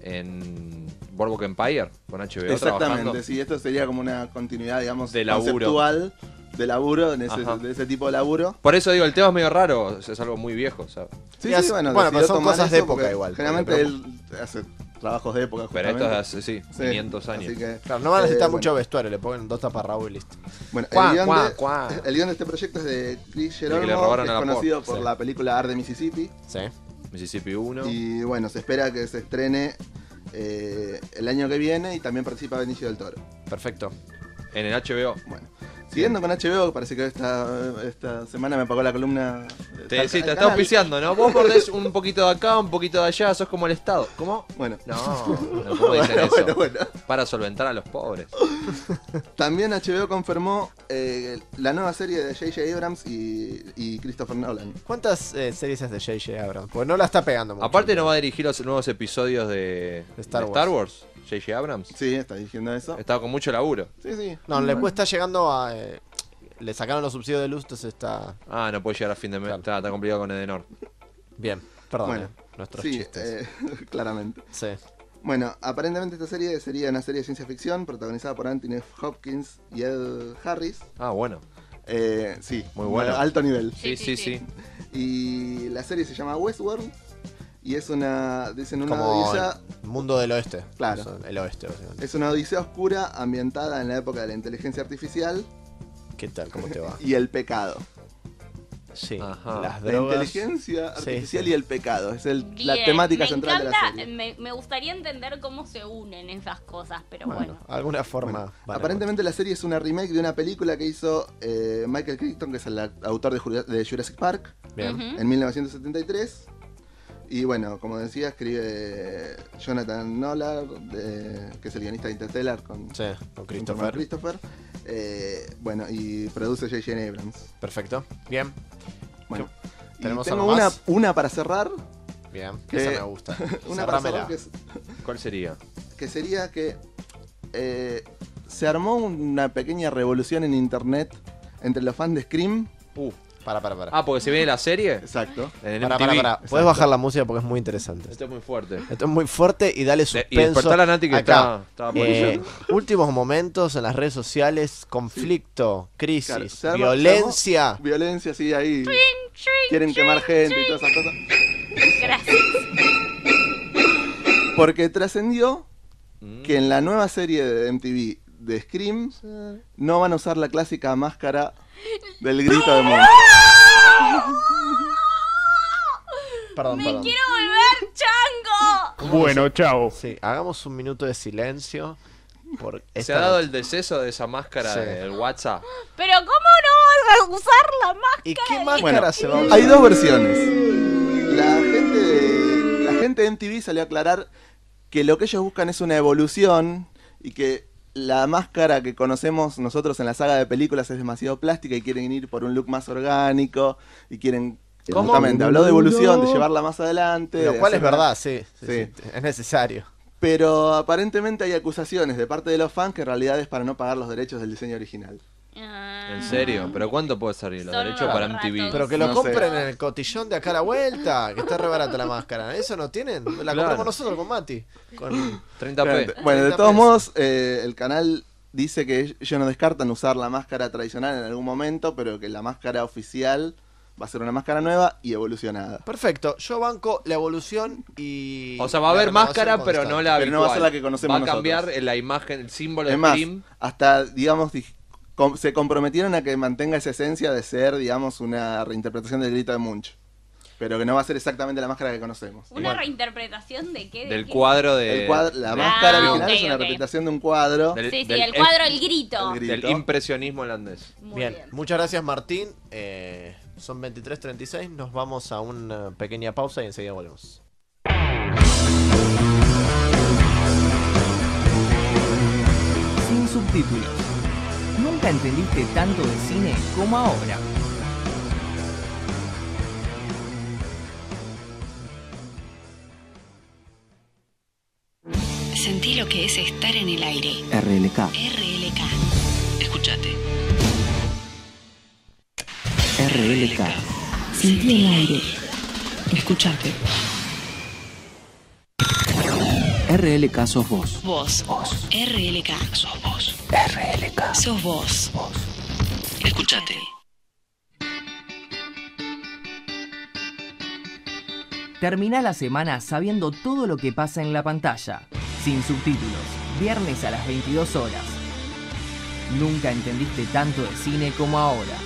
en Boardwalk Empire con H B O Exactamente, trabajando. sí, esto sería como una continuidad, digamos, De laburo. conceptual de laburo, en ese, Ajá. de ese tipo de laburo. Por eso digo, el tema es medio raro, es algo muy viejo, ¿sabes? Sí, Y sí, hace- bueno, bueno, pero decidió son tomar cosas de eso época porque igual, Generalmente porque- él hace trabajos de época. Pero esto es justamente. hace, sí, Sí, quinientos años. así que, Claro, no van a necesitar eh, mucho bueno. vestuario, le ponen dos taparrabos y listo. Bueno, Cuá, el, guión cuá, de, cuá. el guión de este proyecto es de Chris que le Gerolmo, robaron que a es la conocido Ford, por sí. la película Art de Mississippi. Sí. Mississippi uno. Y bueno, se espera que se estrene eh, el año que viene y también participa Benicio del Toro. Perfecto. En el H B O. Bueno, siguiendo con H B O, parece que esta, esta semana me pagó la columna. Te, tal- sí, te al está canal. auspiciando, ¿no? Vos mordés un poquito de acá, un poquito de allá, sos como el Estado. ¿Cómo? Bueno, No, no ¿cómo dicen Bueno, eso? bueno, bueno. Para solventar a los pobres. También H B O confirmó eh, la nueva serie de J J Abrams y, y Christopher Nolan. ¿Cuántas eh, series es de J J Abrams? Porque no la está pegando mucho. Aparte no va a dirigir los nuevos episodios de, De Star de Wars. Wars. J J Abrams. Sí, está diciendo eso. Estaba con mucho laburo. Sí, sí. No, le está llegando a... eh, le sacaron los subsidios de luz, entonces está... Ah, no puede llegar a fin de mes. Claro. Está, está complicado con Edenor. Bien, perdón, Bueno, eh, nuestros sí, chistes. eh, claramente. Sí. Bueno, aparentemente esta serie sería una serie de ciencia ficción protagonizada por Anthony Hopkins y Ed Harris. Ah, bueno. Eh, sí, Muy bueno. alto nivel. Sí, sí, sí. Y la serie se llama Westworld y es una, dicen una Como odisea, el mundo del oeste. Claro. O sea, el oeste, básicamente. es una odisea oscura ambientada en la época de la inteligencia artificial ¿Qué tal? ¿Cómo te va? y el pecado. Sí, Ajá. las La drogas... inteligencia Sí, artificial sí. y el pecado. Es el, la Bien, temática me central de la encanta, serie. Me, me gustaría entender cómo se unen esas cosas, pero Bueno, bueno. Alguna forma... Bueno, van a- aparentemente la serie es una remake de una película que hizo eh, Michael Crichton, que es el autor de, Jura- de Jurassic Park, Bien. Ujú. en mil novecientos setenta y tres. Y bueno, como decía, escribe Jonathan Nolan, de- que es el guionista de Interstellar con, Sí, con junto con Christopher. Christopher. Eh, bueno, y produce J J Abrams. Perfecto. Bien. Bueno, y ¿Tenemos tengo algo una, más? una para cerrar. Bien. Que- Esa me gusta. Una para Cerrámela. cerrar que, es- ¿Cuál sería? que sería que eh, se armó una pequeña revolución en internet entre los fans de Scream Uh, Para, para, para. Ah, porque se viene la serie. Exacto. En Para, M T V. para, para. Puedes Exacto. bajar la música porque es muy interesante. Esto es muy fuerte. Esto es muy fuerte y dale suspenso. Y despertar a Nati que acá. está, está Eh, últimos momentos en las redes sociales, conflicto, crisis, Claro, se arma- violencia. se armó- Violencia, sí, ahí. Quieren quemar gente y todas esas cosas. Gracias. Porque trascendió Mm. que en la nueva serie de M T V de Scream no van a usar la clásica máscara del grito de Monk. Perdón, ¡Me perdón. quiero volver chango! Bueno, chao. Sí, hagamos un minuto de silencio. Por ¿Se esta ha dado noche. el deceso de esa máscara Sí. del WhatsApp? Pero ¿cómo no vas a usar la máscara? ¿Y qué de- máscara Bueno, se va a usar? hay dos versiones. La gente de, la gente de M T V salió a aclarar que lo que ellos buscan es una evolución y que la máscara que conocemos nosotros en la saga de películas es demasiado plástica y quieren ir por un look más orgánico y quieren... ¿Cómo? Justamente, habló de evolución, de llevarla más adelante. Lo de cual es hacerla- verdad, sí, sí, Sí. sí, es necesario. Pero aparentemente hay acusaciones de parte de los fans que en realidad es para no pagar los derechos del diseño original. ¿En serio? ¿Pero cuánto puede salir los Son derechos unos para M T V? Pero que lo No compren sé. en el cotillón de acá a la vuelta, que está re barata la máscara. ¿Eso no tienen? La Claro. compramos nosotros con Mati. Con treinta pe. Bueno, de treinta todos pesos. modos, eh, el canal dice que ellos no descartan usar la máscara tradicional en algún momento, pero que la máscara oficial va a ser una máscara nueva y evolucionada. Perfecto, yo banco la evolución y... O sea, va a la haber renovación máscara, pero constante. no la Pero no va a ser habitual. la que conocemos Va a cambiar nosotros. la imagen, el símbolo Es de más, Scream. hasta, digamos, di- com- se comprometieron a que mantenga esa esencia de ser, digamos, una reinterpretación del grito de Munch. Pero que no va a ser exactamente la máscara que conocemos. ¿Una reinterpretación de qué? ¿De Del qué? cuadro de... El cuadro- la Ah, máscara original ok, es una ok. representación de un cuadro. del- Sí, sí, del- el cuadro, el grito. el Del grito. impresionismo holandés. Muy Bien, bien. muchas gracias Martín. Eh, son veintitrés treinta y seis, nos vamos a una pequeña pausa y enseguida volvemos. Sin subtítulos. Nunca entendiste tanto de cine como ahora. Sentí lo que es estar en el aire. R L K. R L K. Escúchate. R L K. Sentí el aire. Escúchate. R L K sos vos. Vos. Vos. R L K. Sos vos. R L K. Sos vos. Vos. Escúchate. Termina la semana sabiendo todo lo que pasa en la pantalla. Sin subtítulos. Viernes a las veintidós horas. Nunca entendiste tanto de cine como ahora.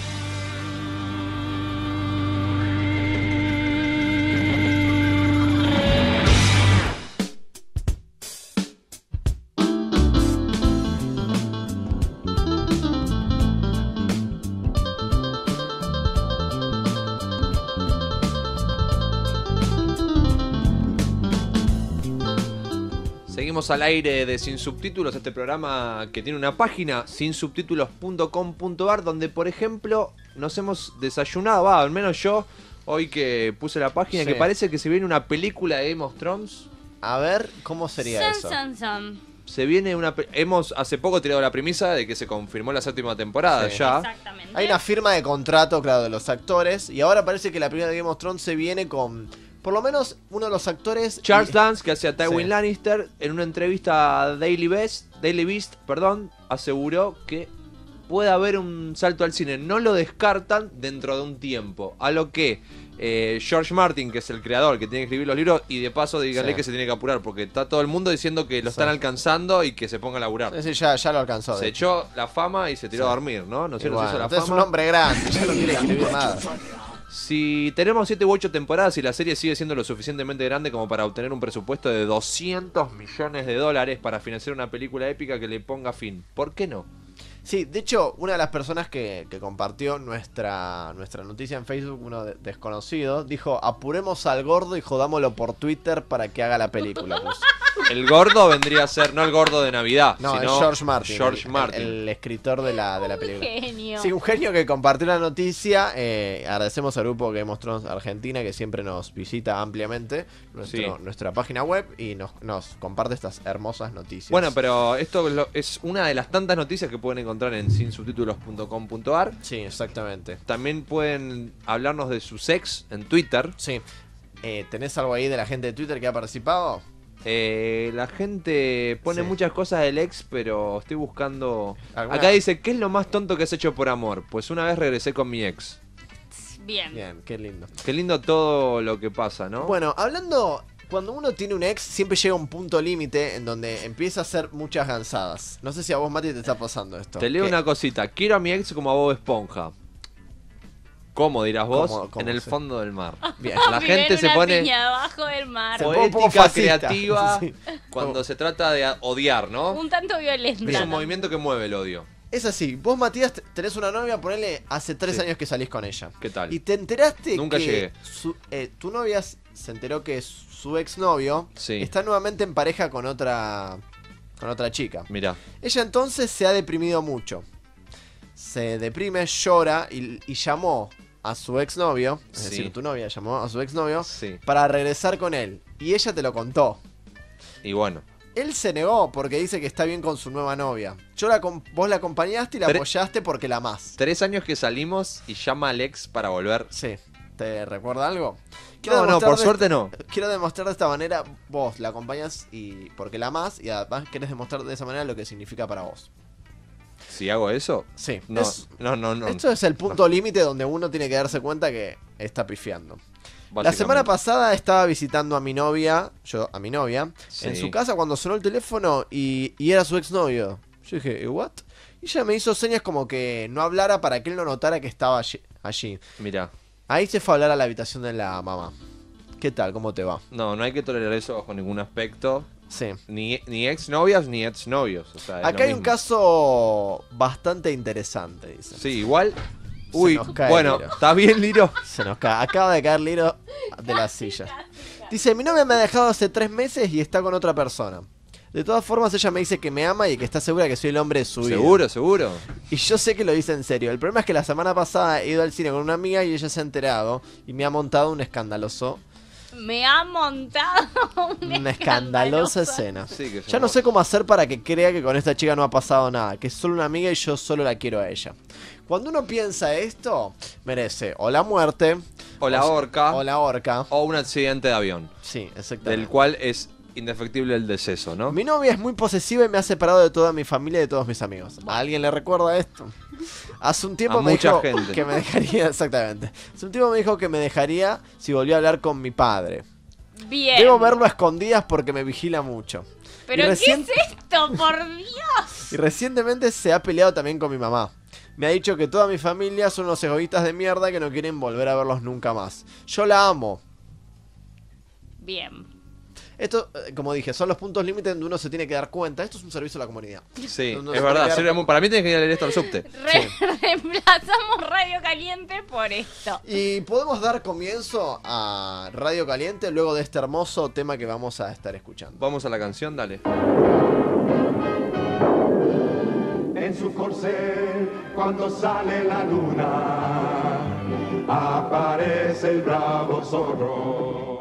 Seguimos al aire de Sin Subtítulos, este programa que tiene una página, sin subtítulos punto com punto a r, donde por ejemplo nos hemos desayunado, va, al menos yo, hoy que puse la página, Sí. que parece que se viene una película de Game of Thrones. A ver, ¿cómo sería San, eso? san, san. Se viene una... pe- Hemos hace poco tirado la premisa de que se confirmó la séptima temporada Sí. ya. Exactamente. Hay una firma de contrato, claro, de los actores. Y ahora parece que la primera de Game of Thrones se viene con, por lo menos, uno de los actores... Charles y- Dance, que hacía Tywin Sí. Lannister, en una entrevista a Daily Beast, Daily Beast, perdón, aseguró que puede haber un salto al cine. No lo descartan dentro de un tiempo. A lo que eh, George Martin, que es el creador, que tiene que escribir los libros, y de paso díganle Sí. que se tiene que apurar, porque está todo el mundo diciendo que lo están Sí. alcanzando y que se ponga a laburar. Ese ya, ya lo alcanzó. Se de hecho. echó la fama y se tiró Sí. a dormir, ¿no? No sé, Y no se bueno, hizo la usted es un fama. hombre grande, ya no quiere escribir nada. Si tenemos siete u ocho temporadas y la serie sigue siendo lo suficientemente grande como para obtener un presupuesto de doscientos millones de dólares para financiar una película épica que le ponga fin, ¿por qué no? Sí, de hecho, una de las personas que, que compartió nuestra, nuestra noticia en Facebook, uno de- desconocido, dijo, apuremos al gordo y jodámoslo por Twitter para que haga la película. Pues, El gordo vendría a ser, no el gordo de Navidad, no, sino es George Martin, George el, Martin. el- el escritor de la, de la película. Genio. Sí, un genio que compartió la noticia. Eh, agradecemos al grupo Game of Thrones Argentina, que siempre nos visita ampliamente, nuestro, Sí. nuestra página web, y nos, nos comparte estas hermosas noticias. Bueno, pero esto es lo- es una de las tantas noticias que pueden encontrar encontrar en sin subtítulos punto com punto ar. Sí, exactamente. También pueden hablarnos de sus ex en Twitter. Sí. Eh, ¿Tenés algo ahí de la gente de Twitter que ha participado? Eh, la gente pone Sí. muchas cosas del ex, pero estoy buscando... ¿Alguna? Acá dice, ¿qué es lo más tonto que has hecho por amor? Pues una vez regresé con mi ex. Bien. Bien, qué lindo. Qué lindo todo lo que pasa, ¿no? Bueno, hablando... Cuando uno tiene un ex, siempre llega a un punto límite en donde empieza a hacer muchas gansadas. No sé si a vos, Mati, te está pasando esto. Te leo ¿Qué? una cosita. Quiero a mi ex como a Bob Esponja. ¿Cómo dirás vos? ¿Cómo, cómo, en el sí. fondo del mar. Bien. La Vive gente en se una pone piña abajo del mar. Se pone un poco poética, fascista. creativa, Sí. cuando se trata de odiar, ¿no? Un tanto violenta. Es un movimiento que mueve el odio. Es así, vos, Matías, te- tenés una novia, ponele, hace tres Sí. años que salís con ella. ¿Qué tal? Y te enteraste Nunca que llegué. su- eh, tu novia s- se enteró que su exnovio Sí. está nuevamente en pareja con otra con otra chica. Mirá. Ella entonces se ha deprimido mucho. Se deprime, llora y, y llamó a su exnovio, es Sí. decir, tu novia llamó a su exnovio Sí. para regresar con él. Y ella te lo contó. Y bueno. Él se negó porque dice que está bien con su nueva novia. Yo la acom- vos la acompañaste y la Tre- apoyaste porque la amás. Tres años que salimos y llama al ex para volver. Sí. ¿Te recuerda algo? No, no, demostrar por de suerte esta- no. Quiero demostrar de esta manera, vos la acompañas y porque la amás y además querés demostrar de esa manera lo que significa para vos. Si hago eso. Sí. No, Es- no, no, no. Esto es el punto límite donde uno tiene que darse cuenta que está pifiando. La Básicamente. semana pasada estaba visitando a mi novia, yo a mi novia, Sí. en su casa cuando sonó el teléfono y, y era su exnovio. Yo dije, ¿what? Y ella me hizo señas como que no hablara para que él no notara que estaba allí. allí. Mirá. Ahí se fue a hablar a la habitación de la mamá. ¿Qué tal? ¿Cómo te va? No, no hay que tolerar eso bajo ningún aspecto. Sí. Ni, ni ex novias ni ex novios. O sea, es Acá lo hay un mismo. caso bastante interesante, dice. Sí, igual. Uy, nos cae bueno, Liro. ¿está bien, Liro? Se nos cae. Acaba de caer Liro de la silla. Dice, mi novia me ha dejado hace tres meses y está con otra persona. De todas formas, ella me dice que me ama y que está segura que soy el hombre de su vida. Seguro, seguro. Y yo sé que lo dice en serio. El problema es que la semana pasada he ido al cine con una amiga y ella se ha enterado y me ha montado un escandaloso, Me ha montado una, una escandalosa escena. Sí, que Ya no sé cómo hacer para que crea que con esta chica no ha pasado nada, que es solo una amiga y yo solo la quiero a ella. Cuando uno piensa esto, merece o la muerte, O la o- horca. o la horca. O un accidente de avión. Sí, exactamente. Del cual es indefectible el deceso, ¿no? Mi novia es muy posesiva y me ha separado de toda mi familia y de todos mis amigos. ¿A alguien le recuerda esto? Hace un tiempo A me mucha dijo gente. que me dejaría, exactamente. Hace un tiempo me dijo que me dejaría si volvió a hablar con mi padre. Bien. Debo verlo a escondidas porque me vigila mucho. ¿Pero y, recien- qué es esto, por Dios? y recientemente se ha peleado también con mi mamá. Me ha dicho que toda mi familia son unos egoístas de mierda que no quieren volver a verlos nunca más. Yo la amo. Bien. Esto, eh, como dije, son los puntos límites donde uno se tiene que dar cuenta. Esto es un servicio a la comunidad. Sí, Donde es se verdad. puede sirve quedar- mu- Para mí tienes que ir a leer esto al subte. Re- Reemplazamos Radio Caliente por esto. Y podemos dar comienzo a Radio Caliente luego de este hermoso tema que vamos a estar escuchando. Vamos a la canción, dale. En su corcel, cuando sale la luna, aparece el bravo zorro.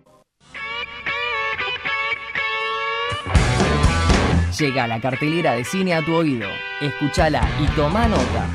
Llega la cartelera de cine a tu oído. Escúchala y toma nota.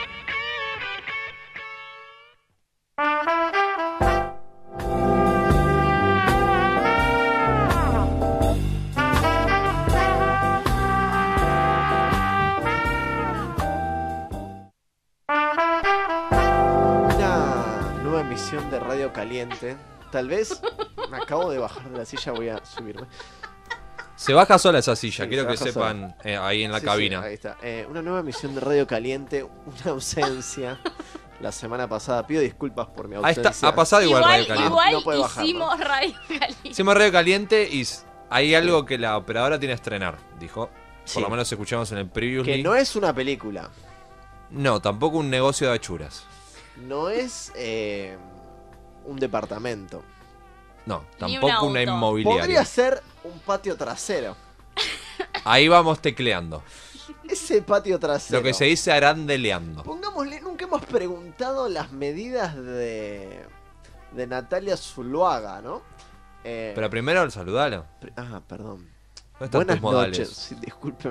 Una nueva emisión de Radio Caliente. Tal vez me acabo de bajar de la silla, voy a subirme. Se baja sola esa silla, Sí, quiero se que baja sepan eh, ahí en la Sí, sí, cabina. ahí está. Eh, una nueva emisión de Radio Caliente, una ausencia. La semana pasada pido disculpas por mi Ahí ausencia. está, ha pasado igual, Radio Caliente. Igual No puede bajar, hicimos Radio Caliente. Hicimos Radio Caliente y s- hay algo que la operadora tiene que estrenar, dijo. Por Sí. lo menos escuchamos en el previously. Que no es una película. No, tampoco un negocio de achuras. No es eh, un departamento. No, Ni un tampoco una auto. inmobiliaria. Podría ser un patio trasero. Ahí vamos tecleando. Ese patio trasero. Lo que se dice arandeleando. Pongámosle, nunca hemos preguntado las medidas de, de Natalia Zuluaga, ¿no? Eh, Pero primero saludalo. pri- ah, perdón. ¿Dónde están Buenas tus modales? noches, sí, discúlpeme.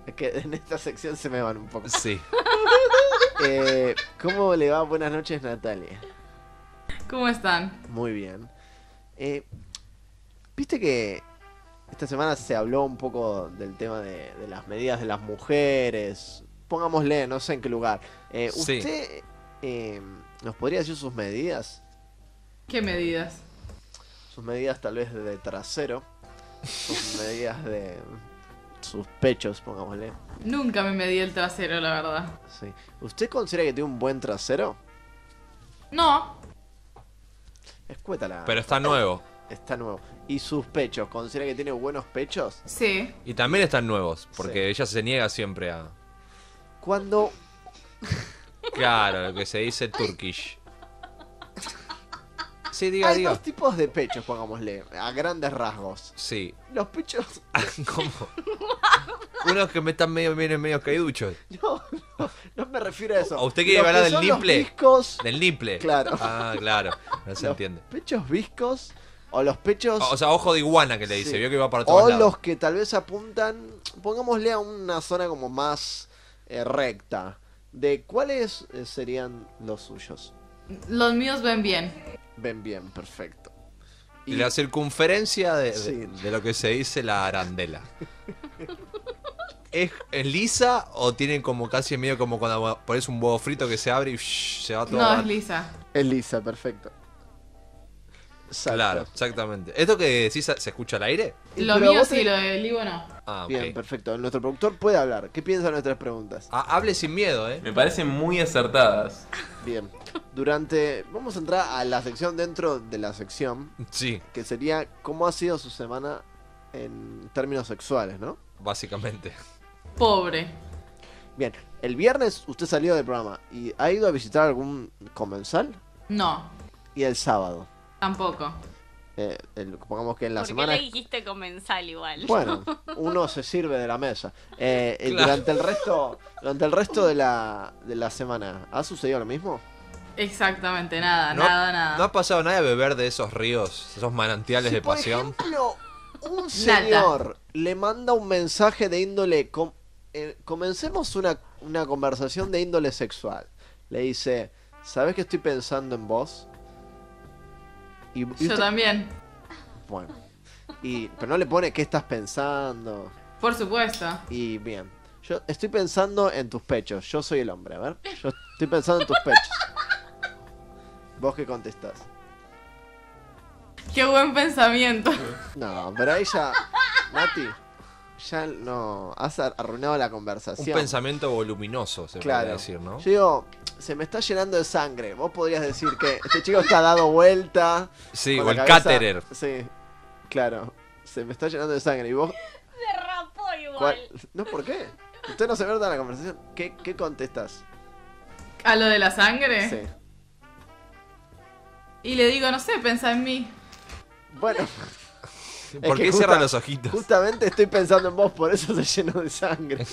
Es que en esta sección se me van un poco. Sí. Eh, ¿Cómo le va? Buenas noches, Natalia. ¿Cómo están? Muy bien. Eh, Viste que esta semana se habló un poco del tema de, de las medidas de las mujeres. Pongámosle, no sé en qué lugar. Eh, Sí. ¿Usted eh, nos podría decir sus medidas? ¿Qué medidas? Sus medidas tal vez de trasero. Sus medidas de sus pechos, pongámosle. Nunca me medí el trasero, la verdad. Sí. ¿Usted considera que tiene un buen trasero? No. Escuétala. Pero está nuevo. Está nuevo. ¿Y sus pechos? ¿Considera que tiene buenos pechos? Sí. Y también están nuevos, porque ella se niega siempre a... Cuando... Claro, lo que se dice Turkish. Sí, diga, Hay diga. dos tipos de pechos, pongámosle, a grandes rasgos. Sí. Los pechos... ¿Cómo? Unos que me están medio, medio, medio caiduchos. No, no, no me refiero a eso. ¿O usted quiere Los hablar que del son los nimple? viscos, Del nimple. Claro. Ah, claro. No se Los entiende. pechos viscos o los pechos... O sea, ojo de iguana que le dice. Sí. Vio que va para todos O lados. los que tal vez apuntan, pongámosle a una zona como más eh, recta. ¿De cuáles eh, serían los suyos? Los míos ven bien. Ven bien, perfecto. Y la circunferencia de, de- Sí. de lo que se dice la arandela. ¿Es, es lisa o tiene como casi medio como cuando pones un huevo frito que se abre y shh, se va todo? No, a- es lisa. Es lisa, perfecto. Exacto. Claro, exactamente. ¿Esto que decís se escucha al aire? Lo Pero mío vos sí, te- lo del Ivo no. Ah, ok. Bien, perfecto. Nuestro productor puede hablar. ¿Qué piensa de nuestras preguntas? Ah, hable sin miedo, ¿eh? Me parecen muy acertadas. Bien. Durante... Vamos a entrar a la sección dentro de la sección, Sí, que sería cómo ha sido su semana en términos sexuales, ¿no? básicamente. Pobre. Bien. El viernes usted salió del programa y ha ido a visitar algún comensal. No, Y el sábado. tampoco. Eh, el- pongamos que en la ¿Por qué semana... le dijiste comensal igual? Bueno, uno se sirve de la mesa. Eh, eh, Claro. Durante el resto, durante el resto de la, de la semana, ¿ha sucedido lo mismo? Exactamente, nada, ¿No, nada, nada. ¿No ha pasado nada de beber de esos ríos, esos manantiales Si, de por pasión? ejemplo, un Nada. señor le manda un mensaje de índole... com- eh, comencemos una, una conversación de índole sexual. Le dice, ¿sabes que estoy pensando en vos? Y, y Yo usted- también. Bueno. Y, pero no le pone qué estás pensando. Por supuesto. Y bien. Yo estoy pensando en tus pechos. Yo soy el hombre, a ver. Yo estoy pensando en tus pechos. ¿Vos qué contestás? Qué buen pensamiento. No, pero ahí ya... Nati, ya no... Has ar- arruinado la Un conversación. pensamiento voluminoso, se Claro. podría decir, ¿no? Yo digo, se me está llenando de sangre. Vos podrías decir que este chico está dado vuelta. Sí, con o la el cabeza- cáterer. Sí, claro. Se me está llenando de sangre. ¿Y vos? Se rapó igual. ¿Cuál? No, ¿por qué? Usted no se ve la conversación. ¿Qué, qué contestas? ¿A lo de la sangre? Sí. Y le digo, no sé, pensa en mí. Bueno. ¿Por es que qué cierra justa- los ojitos? Justamente estoy pensando en vos, por eso se llenó de sangre.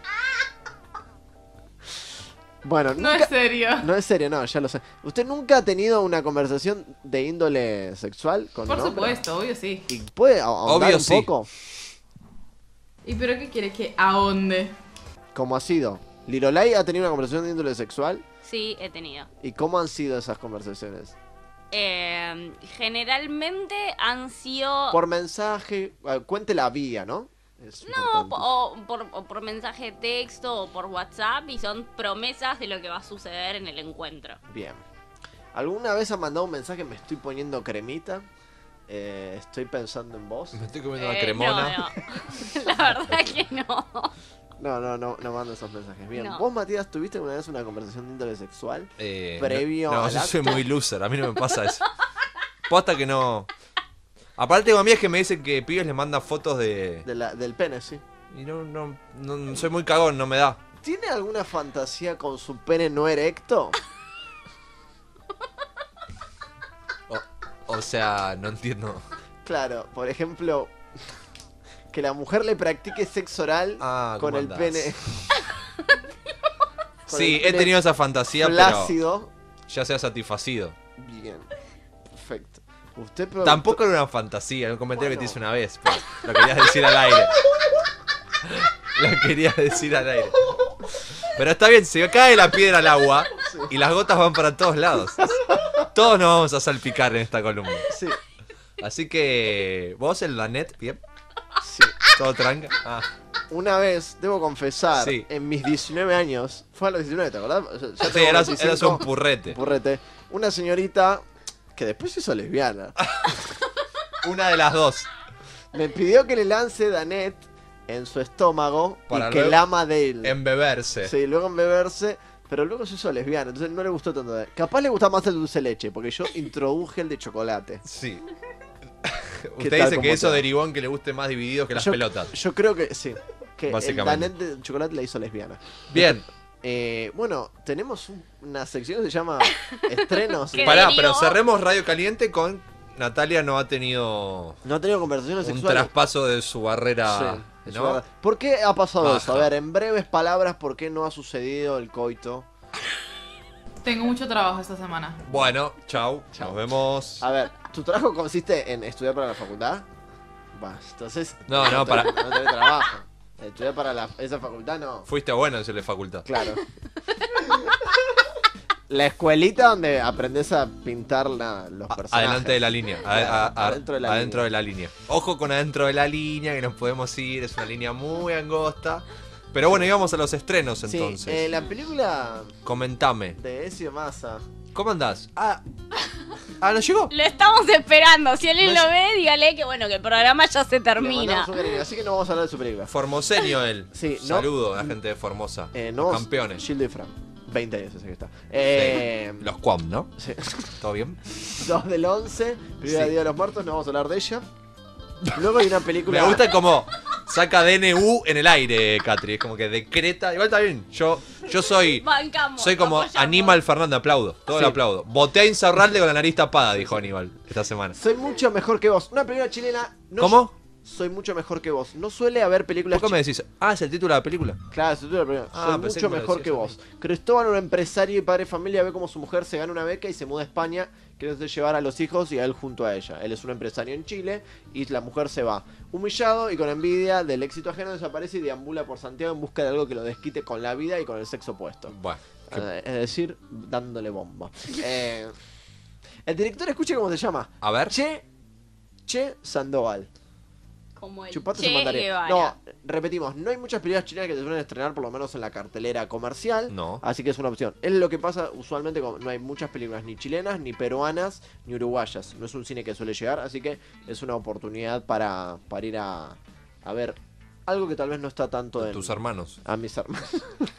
Bueno, No nunca- es serio. No es serio, no, ya lo sé. ¿Usted nunca ha tenido una conversación de índole sexual con Por un hombre? supuesto, obvio sí. ¿Y puede a- ahondar Obvio un sí. poco? ¿Y pero qué quiere que ahonde? ¿Cómo ha sido? ¿Lirolai ha tenido una conversación de índole sexual? Sí, he tenido. ¿Y cómo han sido esas conversaciones? Eh, generalmente han sido... Por mensaje, eh, cuente la vía, ¿no? Es No, importante. po- o por, o por mensaje de texto o por WhatsApp y son promesas de lo que va a suceder en el encuentro. Bien. ¿Alguna vez ha mandado un mensaje? Me estoy poniendo cremita. Eh, estoy pensando en vos. Me estoy comiendo una Eh, cremona. no, no. La verdad que no. No, no, no, no mando esos mensajes. Bien. No. ¿Vos, Matías, tuviste alguna vez una conversación de índole sexual? Eh, Previo no, no, al yo soy acto. muy loser, a mí no me pasa eso. Posta que no. Aparte tengo amigas que me dicen que pibes les mandan fotos de... De la- del pene, sí. Y no, no, no, soy muy cagón, no me da. ¿Tiene alguna fantasía con su pene no erecto? O, o sea, no entiendo. Claro, por ejemplo, que la mujer le practique sexo oral Ah, con ¿cómo el andás? pene. con Sí, el he pene tenido esa fantasía, flácido. pero ya se ha satisfacido. Bien, perfecto. Usted pro- Tampoco era una fantasía, era un comentario que te Bueno. hice una vez, pero lo querías decir al aire. Lo quería decir al aire. Pero está bien, se cae la piedra al agua y las gotas van para todos lados. Todos nos vamos a salpicar en esta columna. Sí. Así que, ¿vos el Danet? ¿Bien? Sí. ¿Todo tranca? Ah. Una vez, debo confesar, Sí. en mis diecinueve años, fue a los diecinueve, ¿te acordás? O sea, ya Sí, tengo eras, veinticinco, eras un purrete. un purrete. Una señorita que después se hizo lesbiana. Una de las dos. Me pidió que le lance Danet en su estómago Para y que luego lama de él. Embeberse. Sí, luego embeberse, pero luego se hizo lesbiana, entonces no le gustó tanto. de- Capaz le gusta más el dulce de leche, porque yo introduje el de chocolate. Sí. ¿Qué Usted tal, dice cómo que eso te va? derivó en que le guste más divididos que las yo, pelotas. Yo creo que sí, que el Básicamente. Danet de chocolate la hizo lesbiana. Bien. Eh, bueno, tenemos un- una sección que se llama Estrenos. Pará, pero cerremos Radio Caliente con Natalia no ha tenido No ha tenido conversaciones un sexuales. traspaso de su barrera, Sí, es ¿no? verdad. ¿Por qué ha pasado Baja. eso? A ver, en breves palabras, ¿por qué no ha sucedido el coito? Tengo mucho trabajo esta semana. Bueno, chau, nos vemos. A ver, ¿tu trabajo consiste en estudiar para la facultad? Va, entonces... No, no, te- para- No tenés trabajo. Estudiar para la- esa facultad no. Fuiste bueno en decirle facultad. Claro. La escuelita donde aprendes a pintar la- los personajes. Adelante de la línea. A- a- a- Adentro de la adentro línea. de la línea. Ojo con adentro de la línea, que nos podemos ir. Es una línea muy angosta. Pero bueno, íbamos a los estrenos Sí, entonces. eh, la película Comentame. de Ezio Massa. ¿Cómo andás? Ah, ah, ¿no llegó? Lo estamos esperando. Si alguien No lo ve, dígale que bueno, que el programa ya se Le termina. mandamos un cariño, así que no vamos a hablar de su película. Formoseño él. Sí, no- Saludo a la gente de Formosa. Eh, Los no, campeones. Gilles de Fran. veinte años ese que está. Eh, Sí. Los Quam, ¿no? Sí. ¿Todo bien? dos del once, primera Sí. Día de los Muertos, no vamos a hablar de ella. Luego hay una película... Me gusta como saca D N U en el aire, Catri. Es como que decreta. Igual está bien. Yo, yo soy. Bancamos. Soy como apoyamos. Aníbal Fernández, aplaudo. Todo Sí. lo aplaudo. Voté a Insaurralde con la nariz tapada, dijo Aníbal esta semana. Soy mucho mejor que vos. Una película chilena... no ¿Cómo? Soy mucho mejor que vos. No suele haber películas... ¿Por qué me decís? Ah, es el título de la película. Claro, es el título de la película. Ah, Soy pensé mucho que me mejor decías que a vos. Cristóbal, un empresario y padre de familia, ve como su mujer se gana una beca y se muda a España, queriéndose llevar a los hijos y a él junto a ella. Él es un empresario en Chile y la mujer se va. Humillado y con envidia del éxito ajeno, desaparece y deambula por Santiago en busca de algo que lo desquite con la vida y con el sexo opuesto. Bueno. Eh, es decir, dándole bomba. Eh, el director, escuche cómo se llama. A ver. Che, Che Sandoval. Como el Chupate Che su mandarín. Guevara. No, repetimos, no hay muchas películas chilenas que se suelen estrenar, por lo menos en la cartelera comercial. No. Así que es una opción. Es lo que pasa usualmente, con, no hay muchas películas ni chilenas, ni peruanas, ni uruguayas. No es un cine que suele llegar, así que es una oportunidad para, para ir a, a ver algo que tal vez no está tanto en... Tus hermanos. A mis hermanos.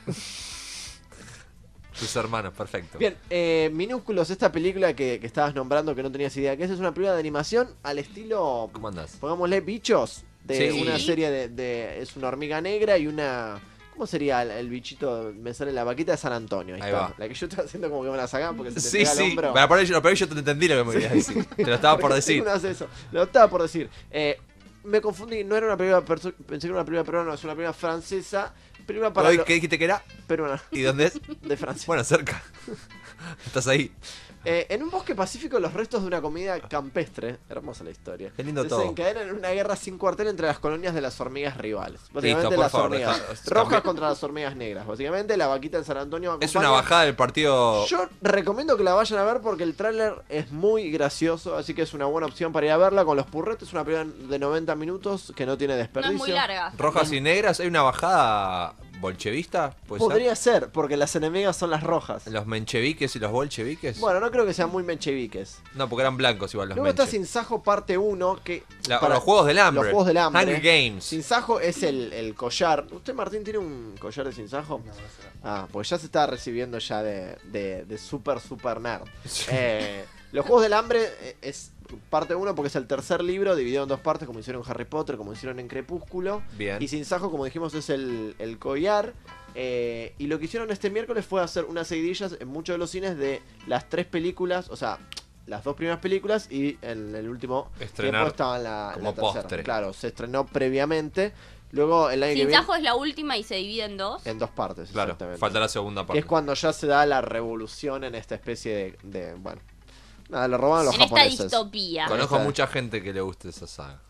Tus hermanos, perfecto. Bien, eh, Minúsculos, esta película que, que estabas nombrando que no tenías idea que es, es una película de animación al estilo... ¿Cómo andás? Pongámosle Bichos, de Sí. una serie de, de... Es una hormiga negra y una... ¿Cómo sería el, el bichito? Me sale la vaquita de San Antonio. Ahí, Ahí está. va. La que yo estoy haciendo como que me la sacan porque se te Sí, pega el sí. hombro. Para por ello, pero yo te entendí lo que me querías decir. Te lo estaba por Porque decir. uno hace eso. Lo estaba por decir. Eh, me confundí, no era una película, perso- pensé que era una película peruana, no, es una película francesa. Película para... Hoy, lo- ¿qué dijiste que era? Peruana. ¿Y dónde es? De Francia. Bueno, cerca. Estás ahí. Eh, en un bosque pacífico, los restos de una comida campestre, hermosa la historia, Qué lindo todo. desencadenan en una guerra sin cuartel entre las colonias de las hormigas rivales. Básicamente Listo, por las favor, hormigas deja- rojas también. contra las hormigas negras. Básicamente la vaquita de San Antonio Es una acompaña. bajada del partido. Yo recomiendo que la vayan a ver porque el tráiler es muy gracioso, así que es una buena opción para ir a verla con los purretes. Es una película de noventa minutos que no tiene No desperdicio. es muy larga. Rojas y negras. ¿Hay una bajada bolchevista? ¿Puede Podría ser, porque las enemigas son las rojas. ser? ¿Los mencheviques y los bolcheviques? Bueno, no creo que sean muy mencheviques. No, porque eran blancos igual los Luego está menche. Sin Sajo parte uno, que... La- los Juegos del Hambre. Los Juegos del Hambre. Hunger Games. Sin Sajo es el, el collar. ¿Usted, Martín, tiene un collar de Sin Sajo? Ah, pues ya se está recibiendo ya de, de, de super, super nerd. Eh, los Juegos del Hambre eh, es parte uno porque es el tercer libro, dividido en dos partes, como hicieron en Harry Potter, como hicieron en Crepúsculo. Bien. Y Sin Sajo, como dijimos, es el, el collar. Eh, y lo que hicieron este miércoles fue hacer unas seguidillas en muchos de los cines de las tres películas, o sea, las dos primeras películas y en el último Estrenar tiempo estaba en la, como la tercera. postre. Claro, se estrenó previamente. Luego el año que Sin viene Tajo es la última y se divide en dos. en dos partes. Claro, exactamente. falta la segunda Que parte. es cuando ya se da la revolución en esta especie de, de bueno, nada, lo robaron los En esta japoneses. distopía. Conozco Esta- mucha gente que le gusta esa saga.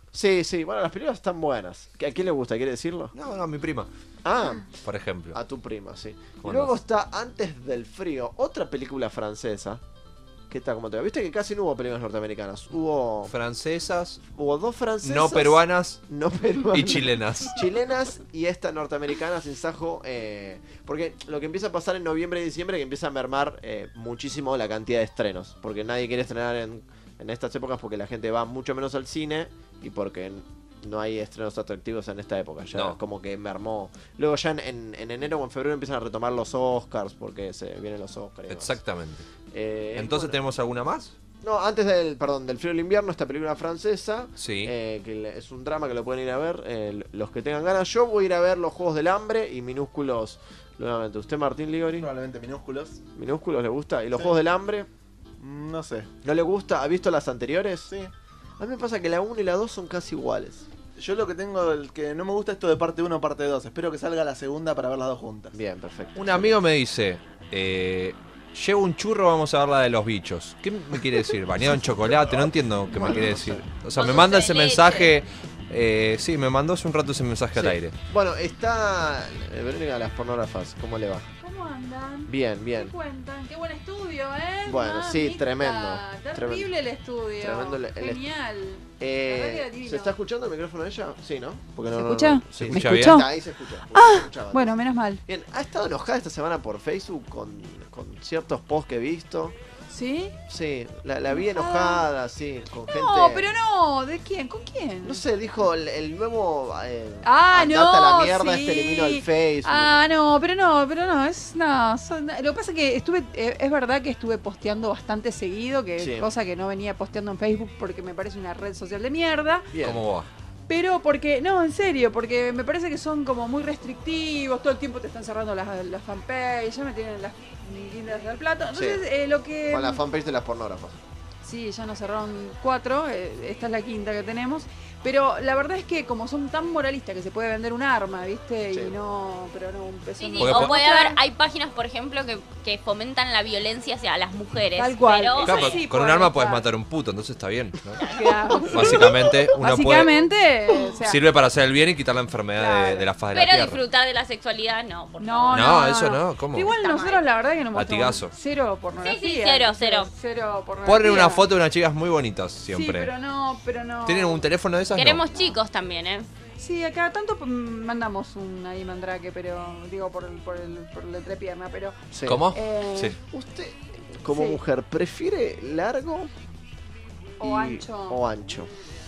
Sí, sí, bueno, las películas están buenas. ¿A quién le gusta? ¿Quiere decirlo? No, no, a mi prima. Ah, por ejemplo. A tu prima, sí. Y ¿Cómo luego andás? está Antes del frío, otra película francesa. ¿Qué tal? ¿Cómo te va? Viste que casi no hubo películas norteamericanas. Hubo. Francesas. Hubo dos francesas. No peruanas. No peruanas. Y chilenas. Chilenas y esta norteamericana sin sajo. Eh, porque lo que empieza a pasar en noviembre y diciembre es que empieza a mermar eh, muchísimo la cantidad de estrenos. Porque nadie quiere estrenar en, en estas épocas porque la gente va mucho menos al cine y porque no hay estrenos atractivos en esta época. Ya No. como que mermó. Luego ya en, en, en enero o en febrero empiezan a retomar los Oscars porque se vienen los Oscars. y demás. Exactamente. Eh, Entonces, bueno. ¿tenemos alguna más? No, antes del, perdón, del frío del invierno, esta película francesa, Sí. eh, que le- es un drama que lo pueden ir a ver, eh, los que tengan ganas. Yo voy a ir a ver Los Juegos del Hambre y Minúsculos nuevamente. ¿Usted, Martín Ligori? Probablemente Minúsculos. ¿Minúsculos le gusta? ¿Y Los Sí. Juegos del Hambre? No sé. ¿No le gusta? ¿Ha visto las anteriores? Sí. A mí me pasa que la uno y la dos son casi iguales. Yo lo que tengo, el que no me gusta esto de parte uno o parte dos. Espero que salga la segunda para ver las dos juntas. Bien, perfecto. Un amigo me dice, eh, llevo un churro, vamos a ver la de los bichos. ¿Qué me quiere decir? ¿Bañado en chocolate? No entiendo qué me quiere decir. O sea, me manda ese mensaje... Eh, sí, me mandó hace un rato ese mensaje al Sí. aire. Bueno, está eh, Verónica de las pornógrafas. ¿Cómo le va? ¿Cómo andan? Bien, bien. ¿Qué cuentan? Qué buen estudio, ¿eh? Bueno, sí, Mamita, tremendo. Terrible Tremendo. el estudio. Tremendo el- el- Genial. Eh, La verdad que era divino. ¿Se está escuchando el micrófono de ella? Sí, ¿no? Porque no, ¿Se no, escucha? no. ¿Se Sí, escucha sí. bien? Está, ahí se escucha. porque se Ah, escuchaba. bueno, menos mal. Bien, ¿ha estado enojada esta semana por Facebook con, con ciertos posts que he visto? ¿Sí? Sí, la, la vi enojada, sí, con gente... No, pero no. ¿De quién? ¿Con quién? No sé, dijo el, el nuevo... Eh, Ah, andate no, a la mierda, sí. este elimino el Facebook. Ah, no, pero no, pero no, es no, son- lo que pasa es que estuve, eh, es verdad que estuve posteando bastante seguido, que Sí. cosa que no venía posteando en Facebook porque me parece una red social de mierda. Bien. ¿Cómo va? Pero porque, no, en serio, porque me parece que son como muy restrictivos, todo el tiempo te están cerrando las, las fanpage, ya me tienen las guindas del plato. Entonces, Sí. eh, lo que... Con la fanpage de las pornógrafas. Sí, ya nos cerraron cuatro, eh, esta es la quinta que tenemos. Pero la verdad es que como son tan moralistas que se puede vender un arma, ¿viste? Sí. Y no, pero no, un peso Sí, no. sí, o puede haber, hay páginas, por ejemplo, que, que fomentan la violencia hacia las mujeres. Tal cual. Pero, Claro, sí, con un puede arma puedes estar. matar a un puto, entonces está bien. ¿no? Claro. Básicamente, uno Básicamente, puede... o sea, Sirve para hacer el bien y quitar la enfermedad de, de la faz de la pero tierra. disfrutar de la sexualidad, no. Por No, No, no, eso no, ¿cómo? Igual Está nosotros mal. la verdad que no mostramos Latigazo. cero pornografía. Sí, sí, cero, cero. Cero pornografía. Ponen una foto de unas chicas muy bonitas Sí, siempre. pero no, pero no. ¿Tienen un teléfono de esas? No. Queremos chicos también, ¿eh? Sí, acá tanto mm, mandamos un ahí mandrake, pero digo por el, por el, por la entrepierna, pero... Sí. ¿Cómo? Eh, Sí. ¿Usted, como Sí. mujer, prefiere largo O y- ancho. o ancho?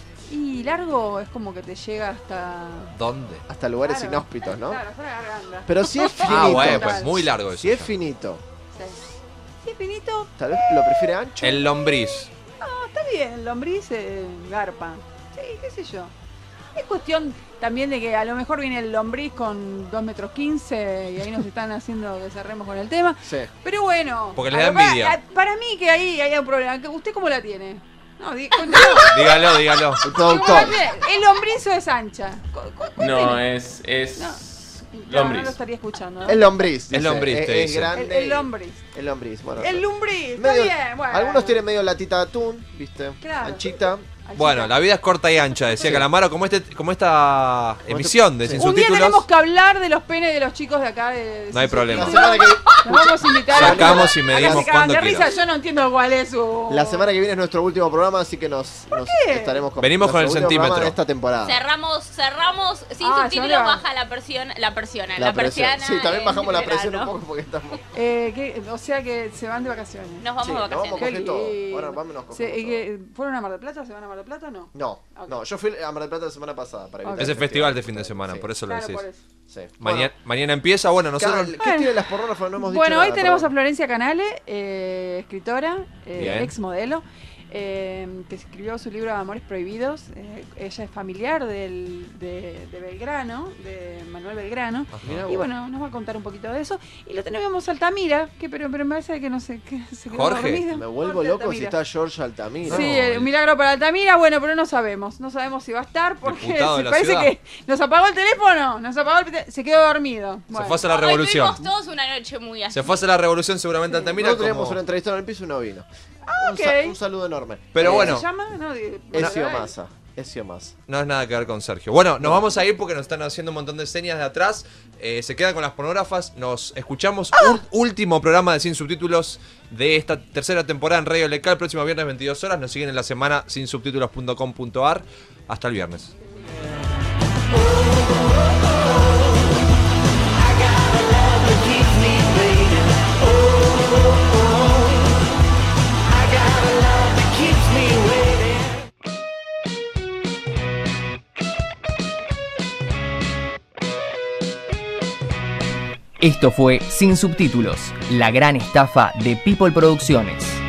Y largo es como que te llega hasta... ¿Dónde? Hasta lugares Claro. inhóspitos, ¿no? Claro, hasta la garganta. Pero si es finito. Ah, bueno, pues muy largo eso. Si es ya. finito, Sí. Sí, finito. tal vez lo prefiere ancho. El lombriz. No, está bien, el lombriz, eh, garpa. Sí, qué sé yo. Es cuestión también de que a lo mejor viene el lombriz con dos metros quince y ahí nos están haciendo que cerremos con el tema. Sí. Pero bueno. Porque les a da lo- para- envidia. a- Para, mí que ahí hay un problema. ¿Usted cómo la tiene? No, di- cuéntelo. Dígalo, dígalo. El ¿Cómo productor. la tiene? ¿El lombriz o es ancha? Cu- cu- No, cuénteme. es. es No, no lombriz. lo estaría escuchando. ¿no? El lombriz. El dice. lombriz, Es, te es dice. grande. El, el lombriz. El lombriz, bueno. El lombriz, está Medio- bien. Bueno. Algunos tienen medio latita de atún, ¿viste? Claro. Anchita. Bueno, la vida es corta y ancha, decía Sí. Calamaro, como este, como esta emisión de Sí. Sin Un día Subtítulos. tenemos que hablar de los penes de los chicos de acá. De, de No hay Sin problema. La Subtítulos. semana que, Nos vamos a invitar a- Sacamos y a medimos que se cagan cuando de risa. quieras. Yo no entiendo cuál es su... la semana que viene es nuestro último programa, así que nos, nos qué? estaremos con Venimos con el nuestro último programa centímetro. de esta temporada. Cerramos, cerramos, sin Ah, subtítulos, se va. baja la presión, la persiana, la, presión. persiana. Sí, también en bajamos la presión verano. un poco porque estamos. Eh, que- o sea que se van de vacaciones. Nos vamos Sí, de nos vacaciones. vamos a coger todo. lindo. Bueno, vámonos Se- cogemos y que- ¿Fueron a Mar del Plata? ¿Se van a Mar del Plata o no? No, Ok. no, yo fui a Mar del Plata la semana pasada para evitar Ok. Es el festival de fin de semana, Sí. por eso lo Claro, decís. por eso. Sí. Mañana, mañana empieza, bueno, nosotros... ¿Qué, Bueno. tiene las pornógrafas? No hemos dicho Bueno, hoy nada, tenemos a perdón. Florencia Canale, eh, escritora, eh, Bien. ex modelo, eh, que escribió su libro Amores Prohibidos. Eh, ella es familiar del, de, de Belgrano, de Manuel Belgrano. Mirá Y vos. bueno, nos va a contar un poquito de eso. Y lo tenemos a Altamira, que pero, pero me parece que no sé, que se quedó Jorge. dormido. Me vuelvo Jorge loco si Altamira. está George Altamira. Sí, No, eh, el- un milagro para Altamira, bueno, pero no sabemos. No sabemos si va a estar porque Diputado de se la parece ciudad. que nos apagó el teléfono, nos apagó el te- se quedó dormido. Se Bueno. fue a hacer la Hoy revolución. tuvimos todos una noche muy así. Se fue a hacer la revolución seguramente Altamira. Nosotros teníamos como- una entrevista en el piso y no vino. Un, ok. sa- un saludo enorme. Pero Eh, bueno, ¿Se llama? No, de- Ezio Una- Massa. Ezio más. No es nada que ver con Sergio. Bueno, nos vamos a ir porque nos están haciendo un montón de señas de atrás. Eh, se quedan con las pornógrafas. Nos escuchamos ¡Ah! un último programa de Sin Subtítulos de esta tercera temporada en Radio L K el próximo viernes veintidós horas. Nos siguen en la semana sin subtítulos punto com punto a r. Hasta el viernes. Esto fue Sin Subtítulos, la gran estafa de People Producciones.